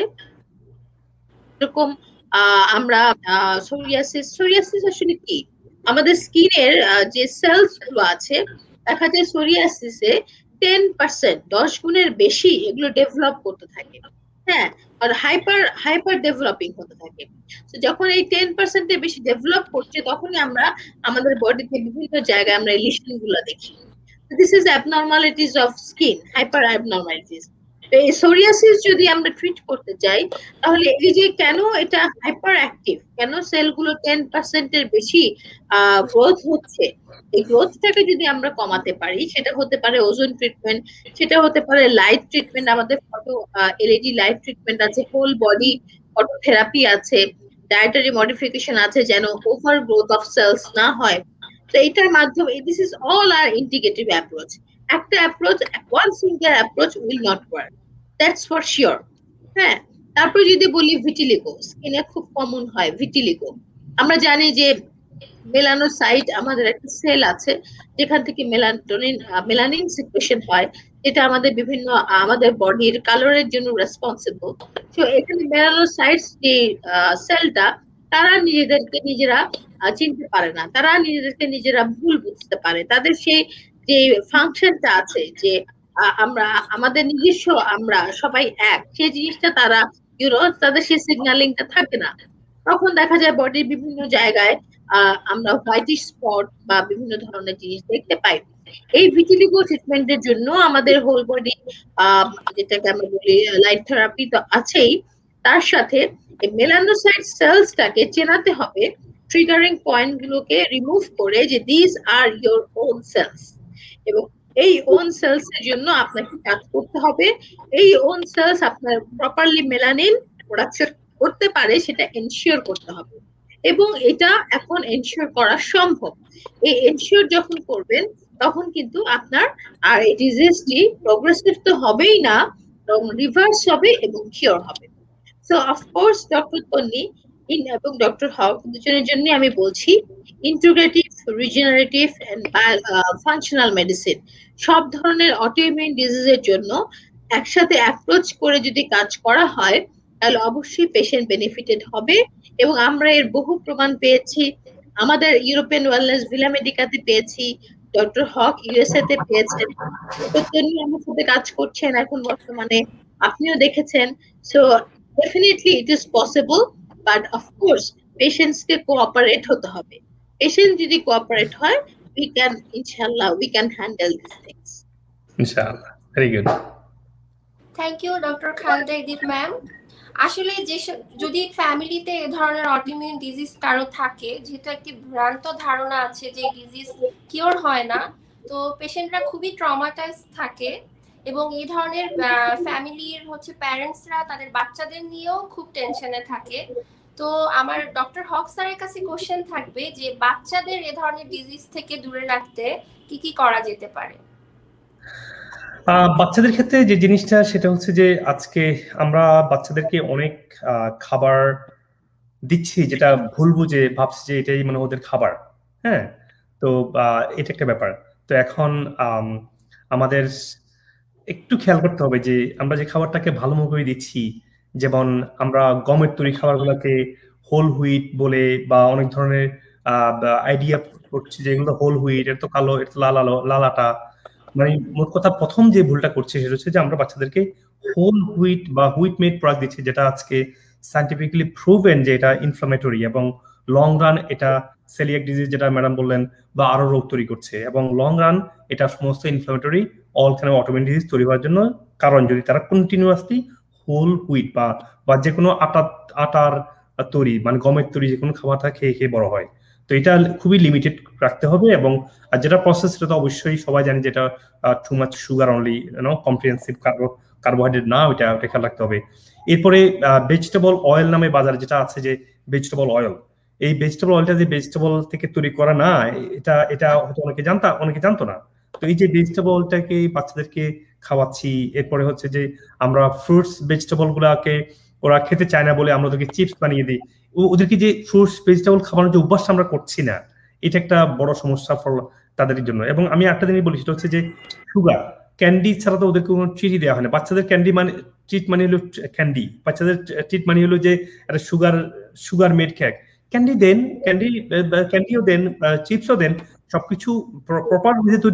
এরকম আমরা সোরিয়াসিস সোরিয়াসিস আসলে কি, আমাদের স্কিনের যে সেলস গুলো আছে, দেখা যায় সোরিয়াসিসে টেন পার্সেন্ট দশ গুণের বেশি এগুলো ডেভেলপ করতে থাকে, হ্যাঁ, আর হাইপার হাইপার ডেভেলপিং হতে থাকে। তো যখন এই টেন পার্সেন্টের বেশি ডেভেলপ করছে, তখনই আমরা আমাদের বডিতে বিভিন্ন জায়গায় আমরা লিশন গুলো দেখি। This is abnormalities of skin, hyper abnormalities. এই সোরিয়াসিস যদি আমরা ট্রিট করতে চাই, তাহলে এই যে কেন এটা হাইপার অ্যাক্টিভ, কেন সেলগুলো টেন পার্সেন্টের বেশি গ্রোথ হচ্ছে, এই গ্রোথটাকে যদি আমরা কমাতে পারি, সেটা হতে পারে ওজোন ট্রিটমেন্ট, সেটা হতে পারে লাইট ট্রিটমেন্ট, আমাদের ফটো এলইডি লাইট ট্রিটমেন্ট আছে, হোল বডি ফটোথেরাপি আছে, ডায়েটারি মডিফিকেশন আছে, যেন ওভার গ্রোথ অফ সেলস না হয়। তো এটার মাধ্যমে this is all our integrative approach. একটা approach, one single approach will not work, that's for sure. হ্যাঁ, তারপর যদি বলি ভিটিলিগো, স্কিনে খুব কমন হয় ভিটিলিগো। আমরা জানি যে মেলানোসাইট আমাদের একটা সেল আছে, যেখান থেকে মেলাটোনিন মেলানিন সিক্রেশন হয়, যেটা আমাদের বিভিন্ন আমাদের বডির কালারের জন্য রেসপন্সিবল। তো এখানে মেলানোসাইটস যে সেলটা, তারা নিজেদেরকে নিজেরা চিনতে পারে না, তারা নিজেদেরকে নিজেরা ভুল বুঝতে পারে, তাদের সেই যে ফাংশনটা আছে যে আমরা আমাদের নিজস্ব আমরা সবাই এক, সেই জিনিসটা তারা ইউনো তাদের সেই সিগন্যালিংটা থাকে না। তখন দেখা যায় বডির বিভিন্ন জায়গায় আহ আমরা হোয়াইটিশ স্পট বা বিভিন্ন ধরনের জিনিস দেখতে পাই। এই ভিটিলিগো ট্রিটমেন্টের জন্য আমাদের হোল বডি যেটাকে আমরা বলি লাইট থেরাপি তো আছেই, তার সাথে মেলানোসাইট সেলসটাকে চেনাতে হবে, ট্রিগারিং পয়েন্ট গুলোকে রিমুভ করে যে this are your own cells, এবং এই ওন সেলস এর জন্য আপনাকে কাজ করতে হবে। এই ওন সেলস আপনার প্রপারলি মেলানিন প্রোডাকশন করতে পারে সেটা এনশিওর করতে হবে, এবং এটা এখন এনশিওর করা সম্ভব। এই এনশিওর যখন করবেন তখন কিন্তু আপনার আর এই ডিজিজটি প্রোগ্রেসিভ তো হবেই না, এবং রিভার্স হবে এবং কিওর হবে। সো অফকোর্স ডক্টর তন্নি এবং ডক্টর হক দুজনের জন্য আমি বলছি integrative, regenerative and functional medicine সব ধরনের অটোইমিউন ডিজিজের জন্য একসাথে অ্যাপ্রোচ করে যদি কাজ করা হয় তাহলে অবশ্যই পেশেন্ট বেনিফিটেড হবে। এবং আমরা এর বহু প্রমাণ পেয়েছি, আমাদের ইউরোপিয়ান ওয়েলনেস ভিলা মেডিকাতে পেয়েছি, ডক্টর হক ইউএসএ তে পেয়েছেন, তিনি আমার সাথে কাজ করছেন এখন বর্তমানে, আপনিও দেখেছেন। So definitely it is possible, but of course patients কে কোঅপারেট হতে হবে। পেশেন্ট যদি কোঅপারেট হয় we can inshallah we can handle these things inshallah. Very good. Thank you doctor Khaleda Idit ma'am. আসলে যে যদি ফ্যামিলিতে এই ধরনের অটোইমিউন ডিজিজ কারো থাকে, যেহেতু একটি ভ্রান্ত ধারণা আছে যে ডিজিজ কিওর হয় না, তো পেশেন্টরা খুবই ট্রমাটাইজ থাকে, এবং এই ধরনের ফ্যামিলির হচ্ছে প্যারেন্টসরা তাদের বাচ্চাদের নিয়েও খুব টেনশনে থাকে। তো আমার ডক্টর হক স্যারের কাছে কোশ্চেন থাকবে যে বাচ্চাদের এই ধরনের ডিজিজ থেকে দূরে রাখতে কি কি করা যেতে পারে? বাচ্চাদের ক্ষেত্রে যে জিনিসটা সেটা হচ্ছে যে আজকে আমরা বাচ্চাদেরকে অনেক খাবার দিচ্ছি যেটা ভুল বুঝে ভাবছি যে এটাই মানে ওদের খাবার। হ্যাঁ, তো এটা একটা ব্যাপার। তো এখন আমাদের একটু খেয়াল করতে হবে যে আমরা যে খাবারটাকে ভালো মতো করে দিচ্ছি, যেমন আমরা গমের তৈরি খাবারগুলোকে হোল হুইট বলে বা অনেক ধরনের আইডিয়া করছি যে এগুলো হোল হুইট, এটা তো কালো, এটা লাল আলো লালাটা, মানে মোট কথা প্রথম যে ভুলটা করছে সেটা হচ্ছে যে আমরা বাচ্চাদেরকে হোল হুইট বা হুইট মেড প্রোডাক্ট দিচ্ছি, যেটা আজকে সায়েন্টিফিক্যালি প্রুভেন যে এটা ইনফ্লামেটরি এবং লং রান এটা সেলিয়াক ডিজিজ যেটা ম্যাডাম বললেন বা আরো রোগ তৈরি করছে, এবং লং রান এটা সমস্ত inflammatory all kind of autoimmune disease তৈরি হওয়ার জন্য কারণ, যদি তারা কন্টিনিউয়াসলি হোল হুইট বা বা যে কোনো আটা আটার তৈরি মানে গমের তৈরি যে কোনো খাবার তা খেয়ে খেয়ে বড় হয়। তো এটা খুবই লিমিটেড রাখতে হবে, এবং যেটা প্রসেস সেটা তো অবশ্যই সবাই জানে যেটা too much sugar only, you know comprehensive carbohydrate না, ওইটা ওটা খেয়াল রাখতে হবে। এরপরে ভেজিটেবল অয়েল নামে বাজারে যেটা আছে যে ভেজিটেবল অয়েল, এই ভেজিটেবল অয়েলটা যে ভেজিটেবল থেকে তৈরি করা না, এটা এটা হয়তো অনেকে জানতা অনেকে জানতো না। তো এই যে ভেজিটেবলটাকে বাচ্চাদেরকে খাওয়াচ্ছি, এরপরে হচ্ছে যে আমরা ফ্রুটস ভেজিটেবল গুলাকে ওরা খেতে চায় না বলে আমরা ওদেরকে চিপস বানিয়ে দিই, ওদেরকে যে ফ্রুটস ভেজিটেবল খাওয়ানোর যে অভ্যাসটা আমরা করছি না, এটা একটা বড় সমস্যা ফর তাদের জন্য। এবং আমি একটা জিনিস বলি সেটা হচ্ছে যে সুগার ক্যান্ডি ছাড়া তো ওদেরকে কোনো ট্রিটই দেওয়া হয় না। বাচ্চাদের ক্যান্ডি মানে ট্রিট মানে হলো ক্যান্ডি, বাচ্চাদের ট্রিট মানে হলো যে একটা sugar sugar made cake, candy দেন, ক্যান্ডি ক্যান্ডিও দেন, চিপসও দেন, সবকিছু প্রপার যেহেতু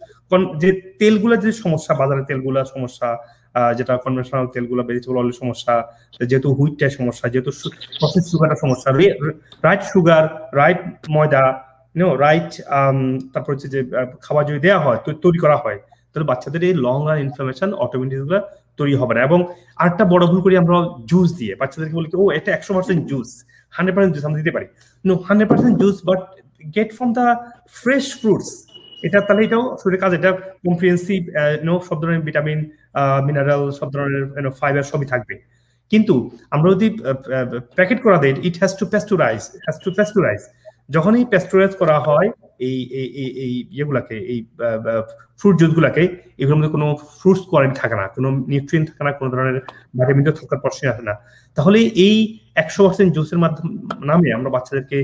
যে তেলগুলা যে সমস্যা, বাজারের তেলগুলা সমস্যা, যেটা কনভেনশনাল তেলগুলো ভেজিটেবল অয়েলের সমস্যা, যেহেতু হুইটটার সমস্যা, যেহেতু প্রসেস সুগারের সমস্যা, রাইট সুগার রাইট ময়দা নো রাইট তারপর হচ্ছে যে খাবার যদি দেওয়া হয় তৈরি করা হয় তাহলে বাচ্চাদের এই লং রান ইনফ্লামেশন অটোইমিউন ডিজিজগুলো তৈরি হবে না। এবং আরেকটা বড় ভুল করি আমরা জুস দিয়ে বাচ্চাদেরকে বলি ও এটা একশো percent juice, hundred percent juice আমরা দিতে পারি, no hundred percent juice but get from the fresh fruits. এটা তাহলে এটাও শরীরের কাজ, এটা কম্প্রিহেন্সিভ নো সব ধরনের ভিটামিন মিনারেল সব ধরনের ফাইবার সবই থাকবে। কিন্তু আমরা যদি প্যাকেট করা দেয় it has to pasteurise has to pasteurise যখনই প্যাস্টুরাইজ করা হয় এই এই ইয়েগুলাকে এই ফ্রুট জুসগুলাকে, এগুলোর মধ্যে কোনো ফ্রুটস কোয়ালিটি থাকে না, কোনো নিউট্রিয়েন্ট থাকে না, কোনো ধরনের ভিটামিন থাকার প্রশ্নই আসে না। তাহলে এই একশো পার্সেন্ট জুসের মাধ্যমে নামে আমরা বাচ্চাদেরকে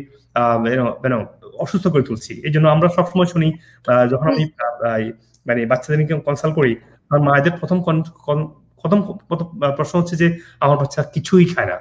আহ অসুস্থ করে তুলছি। এই জন্য আমরা সবসময় শুনি যখন আমি মানে বাচ্চাদেরকে কনসাল্ট করি, আমার মায়েদের প্রথম প্রথম প্রশ্ন হচ্ছে যে আমার বাচ্চা কিছুই খায় না।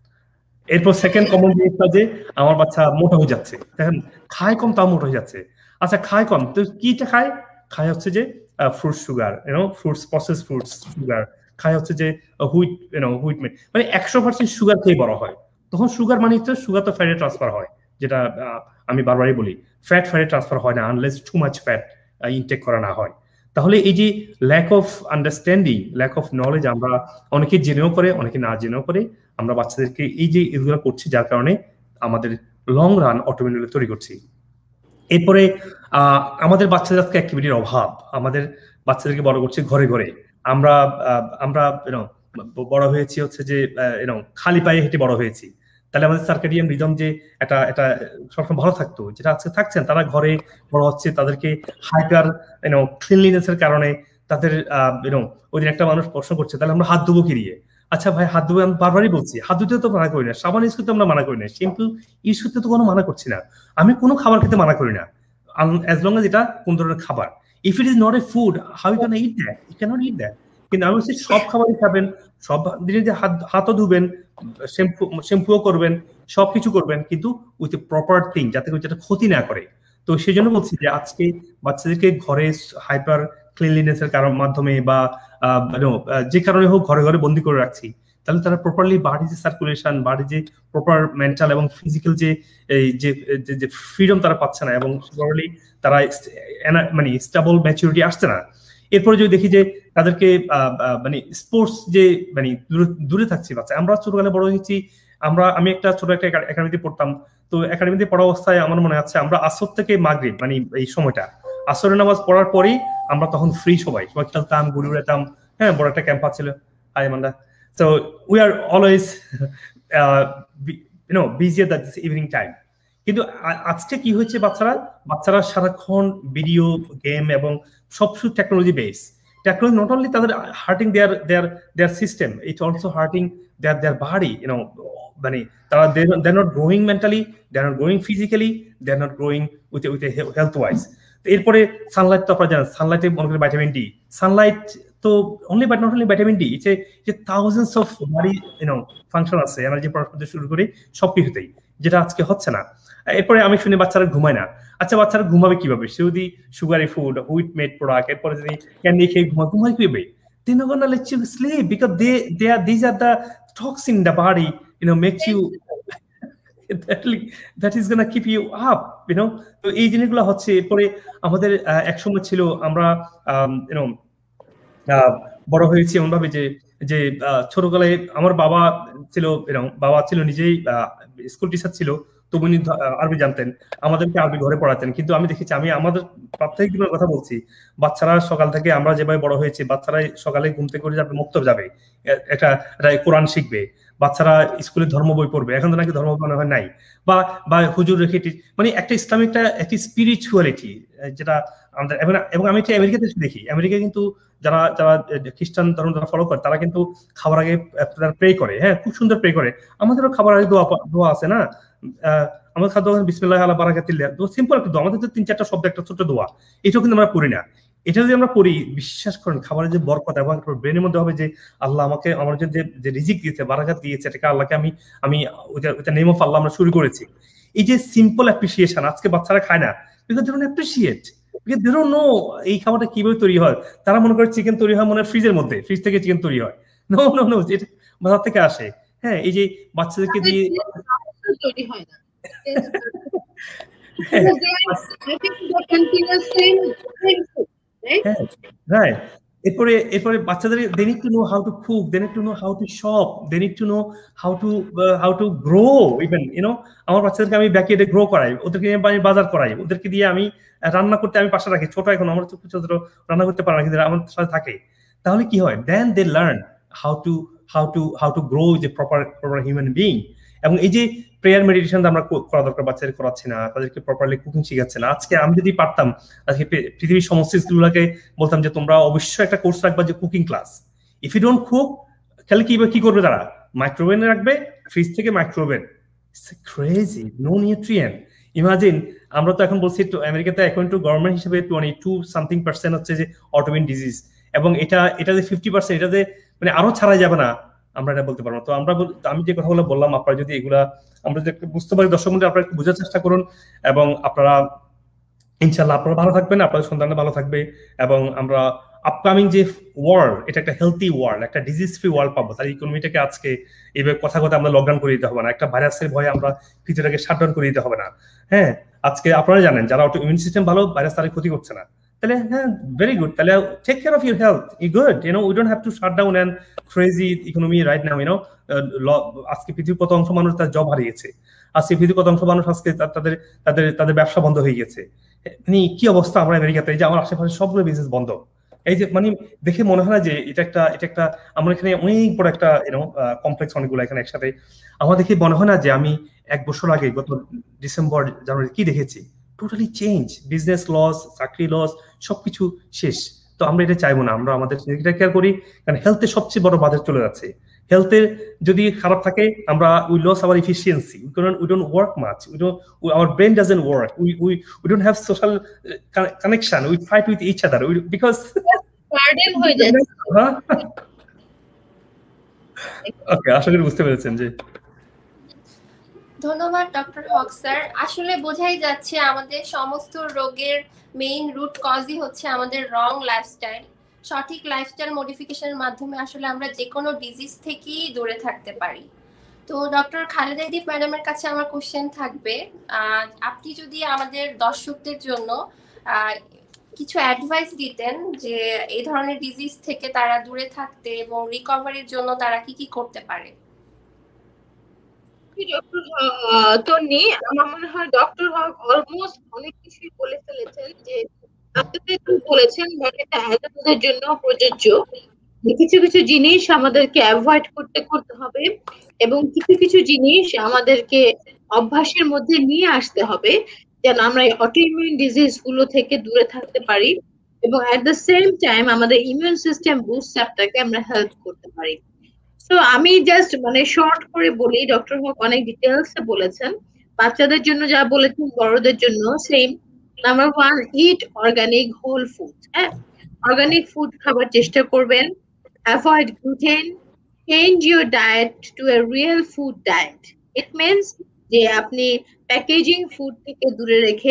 এরপর সেকেন্ড কমন জিনিসটা যে আমার বাচ্চা মোটা হয়ে যাচ্ছে, দেখেন খায় কম তাও মোটা হয়ে যাচ্ছে। আচ্ছা খায় কম তো কিটা খায়? খায় হচ্ছে যে fruit sugar, you know fruits, process fruits sugar খায়, হচ্ছে যে হুইট, ইউনো হুইট মিট, মানে একশো পার্সেন্ট সুগার খেয়ে বড় হয়। তখন সুগার মানে হচ্ছে সুগার তো ফ্যাটে ট্রান্সফার হয়, যেটা আমি বারবারই বলি, ফ্যাট ফ্যাটে ট্রান্সফার হয় না unless too much fat intake করা না হয়। তাহলে এই যে lack of understanding, lack of knowledge, আমরা অনেকে জেনেও করে, অনেকে না জেনেও করে, আমরা বাচ্চাদেরকে এই যে এগুলো করছি, যার কারণে আমাদের লং রান অটোইমিউন তৈরি করছি। এরপরে আহ আমাদের বাচ্চাদের আজকে অ্যাক্টিভিটির অভাব, আমাদের বাচ্চাদেরকে বড় করছে ঘরে ঘরে। আমরা আমরা ইউনো বড় হয়েছি হচ্ছে যে ইউনো খালি পায়ে হেঁটে বড় হয়েছি, তাহলে আমাদের সার্কেডিয়ান রিদম যে এটা এটা সবসময় ভালো থাকতো, যেটা আজকে থাকছেন, তারা ঘরে বড় হচ্ছে, তাদেরকে হাইপার ইউনো ক্লিনলিনেসের কারণে তাদের ইউনো ওই দিন একটা মানুষ প্রশ্ন করছে, তাহলে আমরা হাত ধুবো কি দিয়ে? আচ্ছা ভাই, হাত ধুবে আমি বারবারই বলছি, হাত ধুতে তো মানা করি না, সাবান ইউজ করতে আমরা মানা করি না, শ্যাম্পু ইউজ করতে তো কোনো মানা করছি না, আমি কোনো খাবার খেতে মানা করি না, অ্যাজ লং এজ এটা কোন ধরনের খাবার। If it is not a food, how you can eat that? You can not eat that. কিন্তু আমি বলছি সব খাবারই খাবেন, সব দিনে যে হাত হাতও ধুবেন, শ্যাম্পু শ্যাম্পুও করবেন, সবকিছু করবেন, কিন্তু উইথ এ প্রপার থিং, যাতে যেটা ক্ষতি না করে। তো সেই জন্য বলছি যে আজকে বাচ্চাদেরকে ঘরে হাইপার ক্লিনলিনেসের কারণ মাধ্যমে বা যে কারণে হোক ঘরে ঘরে বন্দি করে রাখছি, তাহলে তারা প্রপারলি বাড়ি যে সার্কুলেশন, বাড়ি যে প্রপার মেন্টাল এবং ফিজিক্যাল যে এই যে ফ্রিডম তারা পাচ্ছে না, এবং প্রপারলি তারা মানে স্টেবল ম্যাচুরিটি আসছে না। এরপরে যদি দেখি যে তাদেরকে মানে স্পোর্টস যে মানে দূরে থাকছে বাচ্চা। আমরা ছোটবেলায় বড় হয়েছি, আমরা আমি একটা ছোট একটা একাডেমিতে পড়তাম, তো একাডেমিতে পড়া অবস্থায় আমার মনে আছে আমরা আসর থেকে মাগরিব মানে এই সময়টা, আসরের নামাজ পড়ার পরেই আমরা তখন ফ্রি, সবাই সবাই খেলতাম, ঘুরে বেড়াতাম। হ্যাঁ, বড় একটা ক্যাম্পাস ছিল। হাই মান্ডা। So we are always uh, be, you know busy at this evening time. কিন্তু আজকে কি হচ্ছে, বাচ্চারা বাচ্চারা সারাক্ষণ ভিডিও গেম এবং সবকিছু technology base. Technology not only তাদের hurting their their their system, it also hurting their their body, you know মানে তারা they are not growing mentally, they are not growing physically, they are not growing with with health wise. এরপরে sunlight তো আপনারা জানেন, সানলাইটে মনে করেন vitamin D, sunlight তো only but not only vitamin D, it's a thousands of body you know function আছে, energy product করতে শুরু করে সবকিছুতেই, যেটা আজকে হচ্ছে না। এরপরে আমি শুনি বাচ্চারা ঘুমায় না। আচ্ছা, বাচ্চারা ঘুমাবে কিভাবে? সে যদি sugary food, wheat made product, এরপরে যদি ক্যান্ডি খেয়ে ঘুমায়, ঘুমায় কিভাবে? They're not gonna let you sleep because they they are these are the toxin in the body, you know, makes you that that is gonna keep you up, you know. তো এই জিনিসগুলো হচ্ছে। এরপরে আমাদের একসময় ছিল, আমরা ইউনো বড় হয়েছি এমন ভাবে যে যে ছোটবেলায় আমার বাবা ছিল, এরকম বাবা ছিল নিজেই স্কুল টিচার ছিল, তো উনি আরবি জানতেন, আমাদেরকে আরবি ঘরে পড়াতেন। কিন্তু আমি দেখেছি, আমি আমাদের প্রাত্যহিক জীবনের কথা বলছি, বাচ্চারা সকাল থেকে আমরা যেভাবে বড় হয়েছি, বাচ্চারা সকালে ঘুম থেকে করে যাবে, মক্তব যাবে, একটা কোরআন শিখবে, বাচ্চারা স্কুলে ধর্ম বই পড়বে। এখন তো নাকি ধর্ম মনে হয় নাই, বা বা হুজুর রেখে, মানে একটা ইসলামিকটা একটি স্পিরিচুয়ালিটি যেটা আমাদের। এবং আমি এটা আমেরিকাতে দেখি, আমেরিকা কিন্তু যারা যারা খ্রিস্টান ধর্ম যারা ফলো করে, তারা কিন্তু খাবার আগে প্রে করে। হ্যাঁ, খুব সুন্দর প্রে করে। আমাদেরও খাবার আগে দোয়া দোয়া আছে না, আমাদের খাদ্য বিসমিল্লাহ আলা বারাকাতিল্লাহ, তো সিম্পল একটা দোয়া, আমাদের তো তিন চারটা শব্দ, একটা ছোট্ট দোয়া, এটাও কিন্তু আমরা পড়ি না। এটা যদি আমরা পড়ি, বিশ্বাস করেন খাবারের যে বরকত, এবং ব্রেনের মধ্যে হবে যে আল্লাহ আমাকে আমার যে রিজিক দিয়েছে, বারাকাত দিয়েছে, এটাকে আল্লাহকে আমি আমি ওইটা নেম অফ আল্লাহ আমরা শুরু করেছি। এই যে সিম্পল অ্যাপ্রিসিয়েশন আজকে বাচ্চারা খায় না, because they don't appreciate, because they don't know এই খাবারটা কিভাবে তৈরি হয়। তারা মনে করে চিকেন তৈরি হয় মনে হয় ফ্রিজের মধ্যে, ফ্রিজ থেকে চিকেন তৈরি হয়। নো নো নো, এটা বাজার থেকে আসে। হ্যাঁ, এই যে বাচ্চাদেরকে দিয়ে তৈরি হয় না। Right. এরপরে এরপরে বাচ্চাদের they need to know how to cook, they need to know how to shop, they need to know how to uh, how to grow even, you know. আমার বাচ্চাদেরকে আমি ব্যাকইয়ার্ডে গ্রো করাই, ওদেরকে আমি বাজার করাই, ওদেরকে দিয়ে আমি রান্না করতে আমি পাশে রাখি। ছোট এখন আমার ছোট ছোট রান্না করতে পারে না, কিন্তু আমার সাথে থাকে। তাহলে কি হয়? Then they learn how to how to how to grow যে প্রপার প্রপার হিউম্যান বিইং। এবং এই যে প্রেয়ার মেডিটেশন আমরা করা দরকার, বাচ্চাদের করাচ্ছি না, তাদেরকে প্রপারলি কুকিং শিখাচ্ছে না। আজকে আমি যদি পারতাম, আজকে পৃথিবীর সমস্ত স্কুলগুলোকে বলতাম যে তোমরা অবশ্যই একটা কোর্স রাখবা যে cooking class. If you don't cook, তাহলে কি কি করবে তারা? মাইক্রোওভেনে রাখবে, ফ্রিজ থেকে micro oven. It's crazy, no nutrient. Imagine, আমরা তো এখন বলছি আমেরিকাতে এখন টু গভর্নমেন্ট হিসেবে টোয়েন্টি টু সামথিং পার্সেন্ট হচ্ছে যে অটোইমিউন ডিজিজ, এবং এটা এটা যে ফিফটি পার্সেন্ট, এটা যে মানে আরো ছাড়া যাবে না, আমরা এটা বলতে পারবো। তো আমরা আমি যে কথাগুলো বললাম, আপনারা যদি এগুলা আমরা যদি বুঝতে পারি, দর্শক বন্ধু আপনারা একটু বোঝার চেষ্টা করুন, এবং আপনারা ইনশাআল্লাহ আপনারা ভালো থাকবেন, আপনাদের সন্তানরা ভালো থাকবে, এবং আমরা আপকামিং যে ওয়ার্ল্ড, এটা একটা হেলথি ওয়ার্ল্ড, একটা ডিজিজ ফ্রি ওয়ার্ল্ড পাবো। তাই ইকোনমিটাকে আজকে এইভাবে কথা কথা আমরা লকডাউন করে দিতে হবে না, একটা ভাইরাসের ভয়ে আমরা পৃথিবীটাকে শাটডাউন করে দিতে হবে না। হ্যাঁ, আজকে আপনারা জানেন যারা অটো ইমিউন সিস্টেম ভালো, ভাইরাস তাদের ক্ষতি করছে না। তাহলে হ্যাঁ, ভেরি গুড। তাহলে take care of your health, eat good, you know, we don't have to shut down and crazy economy right now, you know. আজকে পৃথিবীর কত অংশ মানুষ তার জব হারিয়েছে, আজকে পৃথিবীর কত অংশ মানুষ আজকে তাদের তাদের তাদের ব্যবসা বন্ধ হয়ে গেছে। মানে কি অবস্থা আমরা আমেরিকাতে, এই যে আমার আশেপাশে সবগুলো বিজনেস বন্ধ। এই যে মানে দেখে মনে হয় না যে এটা একটা এটা একটা আমরা এখানে অনেক বড় একটা ইউনো কমপ্লেক্স, অনেকগুলো এখানে একসাথে। আমার দেখে মনে হয় না যে আমি এক বছর আগে গত ডিসেম্বর জানুয়ারি কি দেখেছি, টোটালি চেঞ্জ, বিজনেস লস, চাকরি লস, সবকিছু শেষ। তো আমরা এটা চাইবো না, আমরা আমাদের নিজেকে কেয়ার করি, কারণ হেলথের সবচেয়ে বড় বাধা চলে যাচ্ছে। হেলথের যদি খারাপ থাকে আমরা we loss our efficiency, we don't we don't work much, we don't our brain doesn't work, we we we don't have social connection, we fight with each other because burden হয়ে যাচ্ছে। ওকে, আশা করি বুঝতে পেরেছেন। যে ধন্যবাদ ডক্টর হক স্যার। আসলে বোঝাই যাচ্ছে আমাদের সমস্ত রোগের মেইন রুট কজই হচ্ছে আমাদের রং লাইফস্টাইল। সঠিক লাইফস্টাইল মডিফিকেশনের মাধ্যমে আসলে আমরা যে কোনো ডিজিজ থেকেই দূরে থাকতে পারি। তো ডক্টর খালেদা দীপ ম্যাডামের কাছে আমার কোশ্চেন থাকবে, আপনি যদি আমাদের দর্শকদের জন্য কিছু অ্যাডভাইস দিতেন যে এই ধরনের ডিজিজ থেকে তারা দূরে থাকতে এবং রিকভারির জন্য তারা কি কি করতে পারে। ডক্টর তন্নি, আমার মনে হয় ডক্টর হক অলমোস্ট অনেক কিছুই বলে ফেলেছেন, যে আপনাদের বলেছেন বাট এটা অ্যাডাল্টদের জন্য প্রযোজ্য। কিছু কিছু জিনিস আমাদেরকে অ্যাভয়েড করতে করতে হবে, এবং কিছু কিছু জিনিস আমাদেরকে অভ্যাসের মধ্যে নিয়ে আসতে হবে, যেন আমরা এই অটোইমিউন ডিজিজ গুলো থেকে দূরে থাকতে পারি, এবং এট দ্য সেম টাইম আমাদের ইমিউন সিস্টেম বুস্ট আপটাকে আমরা হেল্প করতে পারি। তো আমি জাস্ট মানে শর্ট করে বলি, ডক্টর হক অনেক ডিটেলস এ বলেছেন, বাচ্চাদের জন্য যা বলেছেন বড়দের জন্য same. Number one, eat organic whole food. হ্যাঁ, অর্গানিক ফুড খাবার চেষ্টা করবেন। Avoid gluten, change your diet to a real food diet. It means যে আপনি প্যাকেজিং ফুড থেকে দূরে রেখে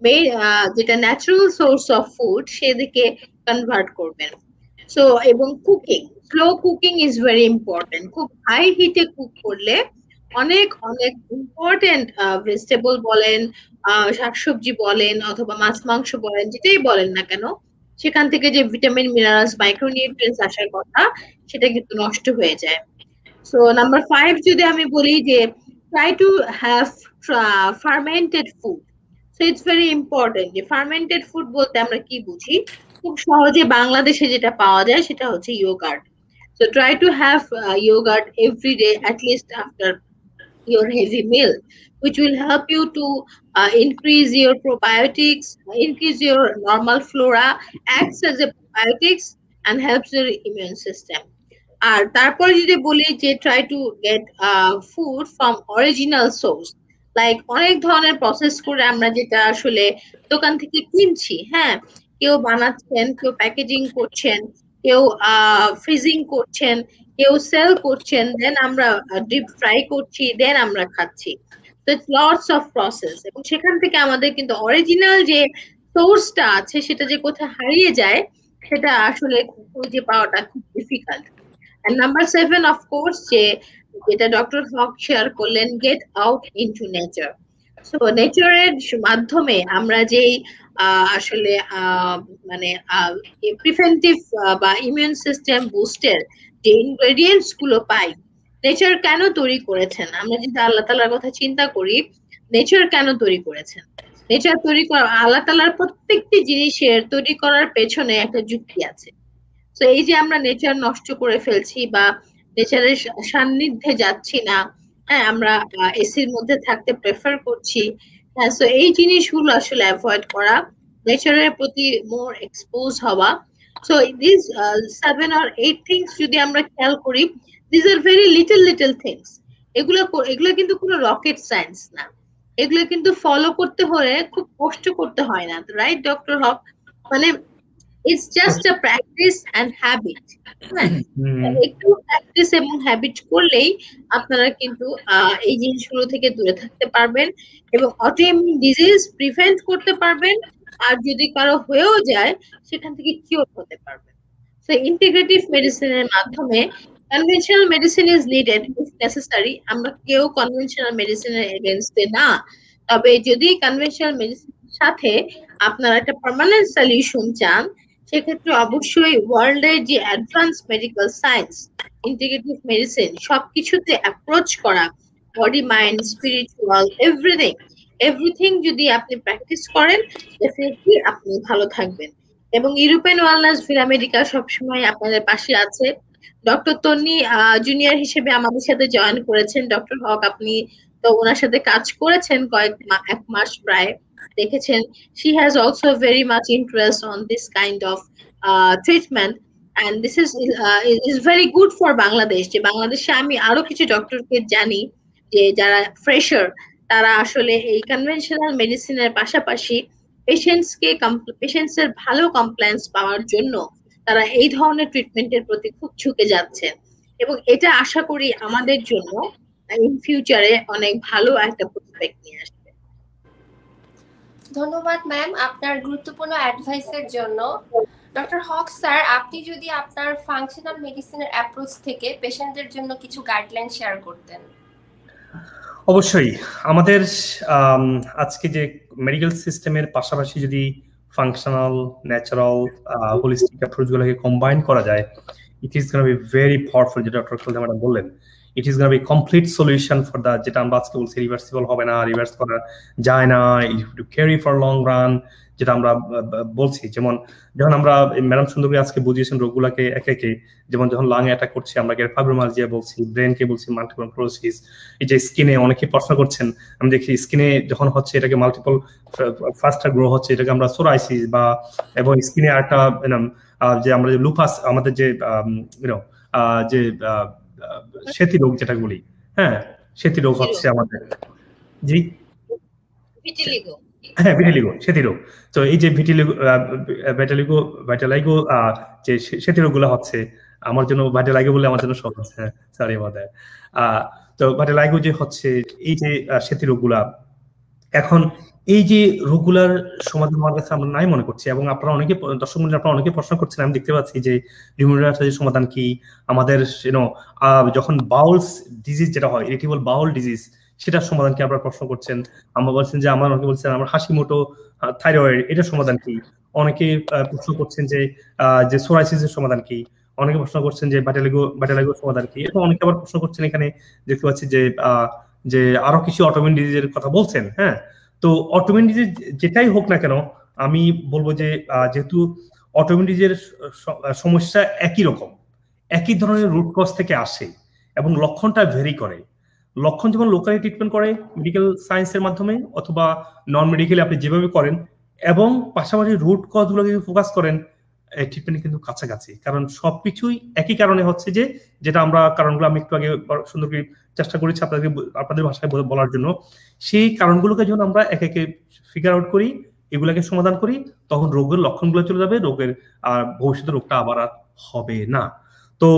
যেটা ন্যাচারাল সোর্স অফ ফুড সেদিকে কনভার্ট করবেন। সো এবং cooking, slow cooking is very important. খুব হাই হিটে কুক করলে অনেক অনেক ইম্পর্টেন্ট ভেজিটেবল বলেন, শাকসবজি বলেন, অথবা মাছ মাংস বলেন, যেটাই বলেন না কেন, সেখান থেকে যে ভিটামিন মিনারেলস মাইক্রোনিউট্রিয়েন্টস আসার কথা সেটা কিন্তু নষ্ট হয়ে যায়। সো নাম্বার ফাইভ যদি আমি বলি যে try to have fermented food. So it's very important যে ফার্মেন্টেড ফুড বলতে আমরা কি বুঝি, খুব সহজে বাংলাদেশে যেটা পাওয়া যায় সেটা হচ্ছে yogurt. So try to have uh, yogurt every day, at least after your heavy meal, which will help you to uh, increase your probiotics, increase your normal flora, acts as a probiotics and helps your immune system. আর তারপর যদি বলি যে try to get uh, food from original source, like অনেক ধরনের process করে আমরা যেটা আসলে দোকান থেকে কিনছি, হ্যাঁ, কেউ বানাচ্ছেন, কেউ প্যাকেজিং করছেন, কেউ ফ্রিজিং করছেন, কেউ সেল করছেন, দেন আমরা ডিপ ফ্রাই করছি, দেন আমরা খাচ্ছি। তো ইটস লটস অফ প্রসেস, এবং সেখান থেকে আমাদের কিন্তু অরিজিনাল যে সোর্সটা আছে সেটা যে কোথায় হারিয়ে যায় সেটা আসলে খুঁজে পাওয়াটা খুব difficult. And number seven of course, যে যেটা ডক্টর হক শেয়ার করলেন, get out into nature. So নেচারের মাধ্যমে আমরা যেই আসলে মানে প্রিভেন্টিভ বা ইমিউন সিস্টেম বুস্টের যে ইনগ্রেডিয়েন্টস গুলো পাই, নেচার কেন তৈরি করেছেন, আমরা যদি আল্লাহ তাআলার কথা চিন্তা করি, নেচার কেন তৈরি করেছেন, নেচার তৈরি করা আল্লাহ তাআলার প্রত্যেকটি জিনিসের তৈরি করার পেছনে একটা যুক্তি আছে। তো এই যে আমরা নেচার নষ্ট করে ফেলছি বা নেচারের সান্নিধ্যে যাচ্ছি না, হ্যাঁ, আমরা এসির মধ্যে থাকতে প্রেফার করছি, হ্যাঁ, সো এই জিনিসগুলো আসলে অ্যাভয়েড করা, নেচারের প্রতি মোর এক্সপোজ হওয়া। So this seven or eight things যদি আমরা খেয়াল করি, this are very little little things. এগুলো এগুলো কিন্তু কোনো রকেট সায়েন্স না, এগুলো কিন্তু ফলো করতে হলে খুব কষ্ট করতে হয় না, রাইট ডক্টর হক? মানে it's just a practice and habit. একটু প্র্যাকটিস এবং হ্যাবিট করলেই আপনারা কিন্তু এই জিনিসগুলো থেকে দূরে থাকতে পারবেন এবং অটোইমিউন ডিজিজ প্রিভেন্ট করতে পারবেন, আর যদি কারো হয়েও যায় সেখান থেকে কিওর হতে পারবেন। সো ইন্টিগ্রেটিভ মেডিসিনের মাধ্যমে conventional medicine is needed if necessary. আমরা কেউ কনভেনশনাল মেডিসিনের এগেইনস্টে না, তবে যদি কনভেনশনাল মেডিসিনের সাথে আপনারা একটা পার্মানেন্ট সলিউশন চান সেক্ষেত্রে অবশ্যই ওয়ার্ল্ডের যে advance medical science, integrative medicine সবকিছুতে অ্যাপ্রোচ করা, body mind spiritual everything everything যদি আপনি প্র্যাকটিস করেন ডেফিনেটলি আপনি ভালো থাকবেন। এবং ইউরোপিয়ান ওয়েলনেস ভিলা মেডিকা সবসময় আপনাদের পাশে আছে। ডক্টর তন্নি জুনিয়র হিসেবে আমাদের সাথে জয়েন করেছেন। ডক্টর হক আপনি তো ওনার সাথে কাজ করেছেন কয়েক এক মাস প্রায়, দেখেছেন। she has also very much interest on this kind of uh, treatment and this is uh, is very good for Bangladesh। যে বাংলাদেশে আমি আরো কিছু ডক্টরকে জানি যে যারা ফ্রেশার, তারা আসলে এই কনভেনশনাল মেডিসিনের পাশাপাশি পেশেন্টসকে পেশেন্টসের ভালো কমপ্লেন্স পাওয়ার জন্য তারা এই ধরনের ট্রিটমেন্টের প্রতি খুব ঝুঁকে যাচ্ছেন এবং এটা আশা করি আমাদের জন্য ইন ফিউচারে অনেক ভালো একটা প্রসপেক্ট নিয়ে আসবে। ধন্যবাদ ম্যাম আপনার গুরুত্বপূর্ণ অ্যাডভাইসের জন্য। ডক্টর হক স্যার, আপনি যদি আপনার ফাংশনাল মেডিসিনের অ্যাপ্রোচ থেকে পেশেন্টদের জন্য কিছু গাইডলাইন শেয়ার করতেন। অবশ্যই আমাদের আজকে যে মেডিকেল সিস্টেমের পাশাপাশি যদি ফাংশনাল, ন্যাচারাল, হোলিস্টিক অ্যাপ্রোচগুলোকে কম্বাইন করা যায়, it is gonna be very powerful. যেটা ডক্টর খালেদা ম্যাডাম বললেন, it is gonna be complete solution for the, যেটা আমরা আজকে বলছি রিভার্সিবল হবে না, রিভার্স করা যায় না, you to carry for long run, যেটা আমরা বলছি। যেমন যখন আমরা ম্যাডাম সুন্দর করে আজকে বুঝিয়েছেন রোগগুলোকে একে একে, যেমন যখন লাং অ্যাটাক করছে আমরা ফাইব্রোমাইলজিয়া বলছি, ব্রেনকে বলছি মাল্টিপল স্ক্লেরোসিস, এই যে স্কিনে অনেকে প্রশ্ন করছেন, আমি দেখি স্কিনে যখন হচ্ছে এটাকে মাল্টিপল ফাস্টার গ্রো হচ্ছে, এটাকে আমরা সোরাইসিস বা, এবং স্কিনে একটা যে আমরা যে লুপাস, আমাদের যে ইউনো যে সেতি রোগ যেটা বলি, হ্যাঁ সেতি রোগ হচ্ছে আমাদের, জি ভিটিলিগো, হ্যাঁ ভিটিলিগো সেতি রোগ। তো এই যে ভিটিলিগো ভিটিলিগো ভিটিলিগো যে সেতি রোগগুলো হচ্ছে আমার জন্য, ভিটিলিগো বলে আমার জন্য সহজ, হ্যাঁ সরি আমাদের আহ তো ভিটিলিগো যে হচ্ছে এই যে সেতি রোগগুলা, এখন এই যে রোগগুলার সমাধান আমার কাছে আমরা নাই মনে করছি, এবং আপনারা অনেকে দর্শক মন্ডলী আপনারা অনেকে প্রশ্ন করছেন, আমি দেখতে পাচ্ছি যে রিউমাটয়েড সমাধান কি আমাদের, ইউনো যখন বাউল ডিজিজ যেটা হয়, ইরিটেবল বাউল ডিজিজ, সেটার সমাধান কি আপনারা প্রশ্ন করছেন। আমরা বলছেন যে আমার অনেকে বলছেন আমার হাসিমোটো থাইরয়েড, এটার সমাধান কি। অনেকে প্রশ্ন করছেন যে যে সোরাইসিসের সমাধান কি, অনেকে প্রশ্ন করছেন যে ভিটিলিগো ভিটিলিগোর সমাধান কি, এবং অনেকে আবার প্রশ্ন করছেন এখানে দেখতে পাচ্ছি যে যে আরো কিছু অটোইমিউন ডিজিজের কথা বলছেন। হ্যাঁ, তো অটোইমিউন ডিজিজ যেটাই হোক না কেন, আমি বলবো যে যেহেতু অটোইমিউন ডিজিজের সমস্যা একই রকম, একই ধরনের রুট কজ থেকে আসে এবং লক্ষণটা ভেরি করে। লক্ষণ যেমন লোকালি ট্রিটমেন্ট করে মেডিকেল সায়েন্সের মাধ্যমে অথবা নন মেডিকেলে আপনি যেভাবে করেন, এবং পাশাপাশি রুট কজগুলো যদি ফোকাস করেন, ট্রিটমেন্ট কিন্তু কাছাকাছি, কারণ সবকিছুই একই কারণে হচ্ছে। যে যেটা আমরা কারণগুলো আমি একটু আগে সুন্দর করে চেষ্টা করেছি আপনাদের আপনাদের ভাষায় বলার জন্য, সেই কারণগুলোকে যখন আমরা এক একে ফিগার আউট করি, এগুলাকে সমাধান করি, তখন রোগের লক্ষণগুলো চলে যাবে, রোগের আর ভবিষ্যতে রোগটা আবার আর হবে না। তো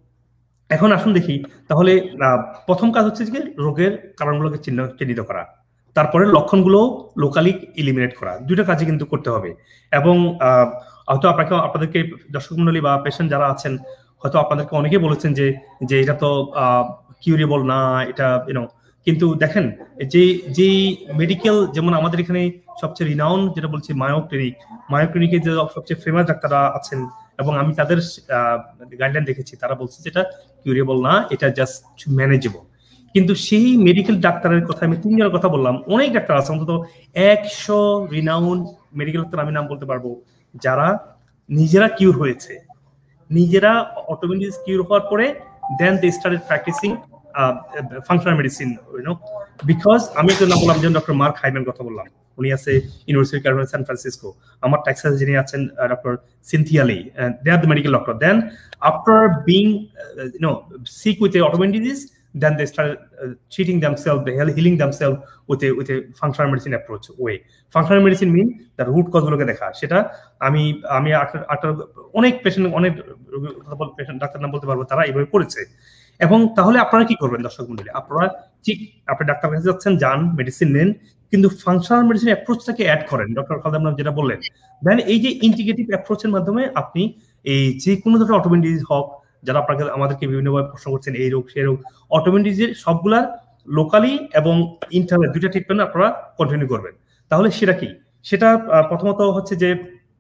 এখন আসুন দেখি, তাহলে প্রথম কাজ হচ্ছে যে রোগের কারণগুলোকে চিহ্নিত করা, তারপরে লক্ষণগুলো লোকালি ইলিমিনেট করা। দুইটা কাজই কিন্তু করতে হবে। এবং হয়তো আপনাকে আপনাদেরকে দর্শক মন্ডলী বা পেশেন্ট যারা আছেন, হয়তো আপনাদেরকে অনেকেই বলেছেন যে যে এটা তো কিউরেবল না, এটা ইউনো, কিন্তু দেখেন যে যেই মেডিকেল, যেমন আমাদের এখানে সবচেয়ে রিনাউন যেটা বলছি মায়ো ক্লিনিক, মায়ো ক্লিনিকে যে সবচেয়ে ফেমাস ডাক্তাররা আছেন, এবং আমি তাদের গাইডলাইন দেখেছি, তারা বলছে যেটা কিউরেবল না, এটা জাস্ট ম্যানেজেবল। কিন্তু সেই মেডিকেল ডাক্তারের কথা আমি তিনজনের কথা বললাম, অনেক ডাক্তার আছে, অন্তত একশো রিনাউন মেডিকেল ডাক্তার আমি নাম বলতে পারবো, যারা নিজেরা কিউর হয়েছে, নিজেরা অটোইমিউন ডিজিজ কিউর হওয়ার পরে then they started practicing functional medicine, you know, because আমি একটা নাম বললাম, যেমন ডক্টর মার্ক হাইম্যান কথা বললাম, উনি আছে ইউনিভার্সিটি ক্যালিফোর্নিয়া সান ফ্রান্সিসকো। আমার টেক্সাসে যিনি আছেন doctor Cynthia Lee, they are the medical doctor. Then after being you know sick with a autoimmune disease, then they started uh, treating themselves, they healing themselves with a with a functional medicine approach way. Functional medicine mean the root cause গুলোকে দেখা। সেটা আমি আমি আটার অনেক patient, অনেক patient doctor নাম বলতে পারবো, তারা এইভাবে করেছে। এবং তাহলে আপনারা কি করবেন দর্শক মণ্ডলী, আপনারা ঠিক আপনি ডাক্তার কাছে যাচ্ছেন, যান, মেডিসিন নেন, কিন্তু ফাংশনাল মেডিসিন অ্যাপ্রোচটাকে অ্যাড করেন ডক্টর খালেদা ম্যাডাম যেটা বললেন। দেন এই যে ইন্টিগ্রেটিভ অ্যাপ্রোচের মাধ্যমে আপনি এই যে কোনো ধরনের অটোইমিউন ডিজিজ হোক, যারা আপনাকে আমাদেরকে বিভিন্নভাবে প্রশ্ন করছেন এই রোগ সেই রোগ, অটোইমিউন ডিজিজের সবগুলার লোকালি এবং ইন্টারনাল দুইটা ট্রিটমেন্ট আপনারা কন্টিনিউ করবেন। তাহলে সেটা কি, সেটা প্রথমত হচ্ছে যে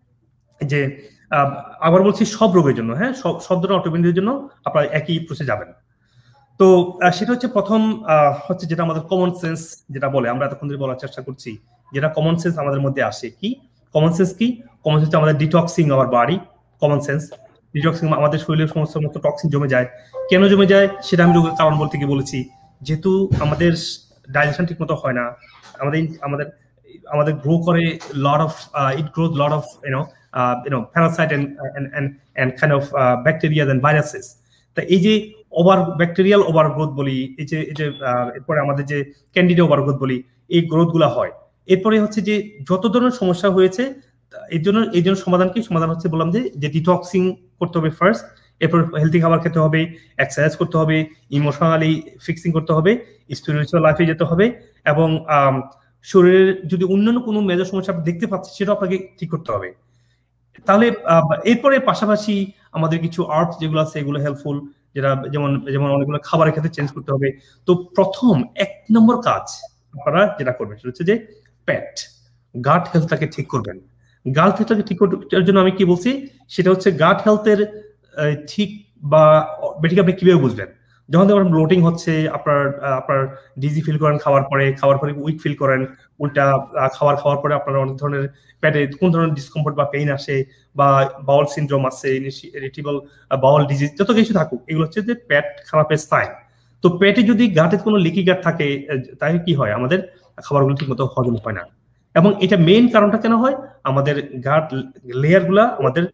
যে আবার বলছি সব রোগের জন্য, হ্যাঁ সব সব ধরনের অটোইমিউন ডিজিজের জন্য আপনারা একই প্রসেসে যাবেন। তো সেটা হচ্ছে প্রথম হচ্ছে যেটা আমাদের কমন সেন্স যেটা বলে, আমরা এতক্ষণ ধরে বলার চেষ্টা করছি, যেটা কমন সেন্স আমাদের মধ্যে আসে। কি কমন সেন্স? কি কমন সেন্স? আমাদের detoxing our body. Common sense detoxing, আমাদের শরীরের সমস্ত মতো টক্সিন জমে যায়। কেন জমে যায় সেটা আমি রোগের কারণ বলতে গিয়ে বলেছি, যেহেতু আমাদের ডাইজেশন ঠিক মতো হয় না, আমাদের আমাদের আমাদের গ্রো করে lot of it growth lot of you know you know parasite and and and kind of bacteria and viruses. তা এই যে ওভার ব্যাকটেরিয়াল ওভারগ্রোথ বলি, এই যে এই যে এরপরে আমাদের যে ক্যান্ডিডা ওভারগ্রোথ বলি, এই গ্রোথ গুলা হয়। এরপরে হচ্ছে যে যত ধরনের সমস্যা হয়েছে এই জন্য এই জন্য সমাধান কি? সমাধান হচ্ছে বললাম যে যে ডিটক্সিং করতে হবে ফার্স্ট, এরপর হেলদি খাবার খেতে হবে, এক্সারসাইজ করতে হবে, ইমোশনালি ফিক্সিং করতে হবে, স্পিরিচুয়াল লাইফে যেতে হবে, এবং শরীরের যদি অন্যান্য কোনো মেজর সমস্যা আপনি দেখতে পাচ্ছেন সেটা আপনাকে ঠিক করতে হবে। তাহলে এরপরে পাশাপাশি আমাদের কিছু আর্ট যেগুলো আছে এগুলো হেল্পফুল, যেটা যেমন যেমন অনেকগুলো খাবারের ক্ষেত্রে চেঞ্জ করতে হবে। তো প্রথম এক নম্বর কাজ আপনারা যেটা করবেন সেটা হচ্ছে যে পেট গাট হেলথটাকে ঠিক করবেন। গাট হেলথটাকে ঠিক করার জন্য আমি কি বলছি সেটা হচ্ছে গাট হেলথের ঠিক বা বেটিকে আপনি কিভাবে বুঝবেন? যখন আপনার ব্লোটিং হচ্ছে, আপনার আপনার ডিজি ফিল করেন খাওয়ার পরে, খাওয়ার পরে উইক ফিল করেন, উল্টা খাবার খাওয়ার পরে আপনার অনেক ধরনের পেটে কোন ধরনের ডিসকমফোর্ট বা পেইন আসে, বা বাউল সিনড্রোম আছে, ইরিটেবল বাউল ডিজিজ, যত কিছু থাকুক এগুলো হচ্ছে যে পেট খারাপের সাইন। তো পেটে যদি গাটে কোনো লিকি গাট থাকে তাই কি হয়? আমাদের খাবারগুলো ঠিক মতো হজম হয় না। এবং এটা মেইন কারণটা কেন হয়? আমাদের গাট লেয়ার গুলা আমাদের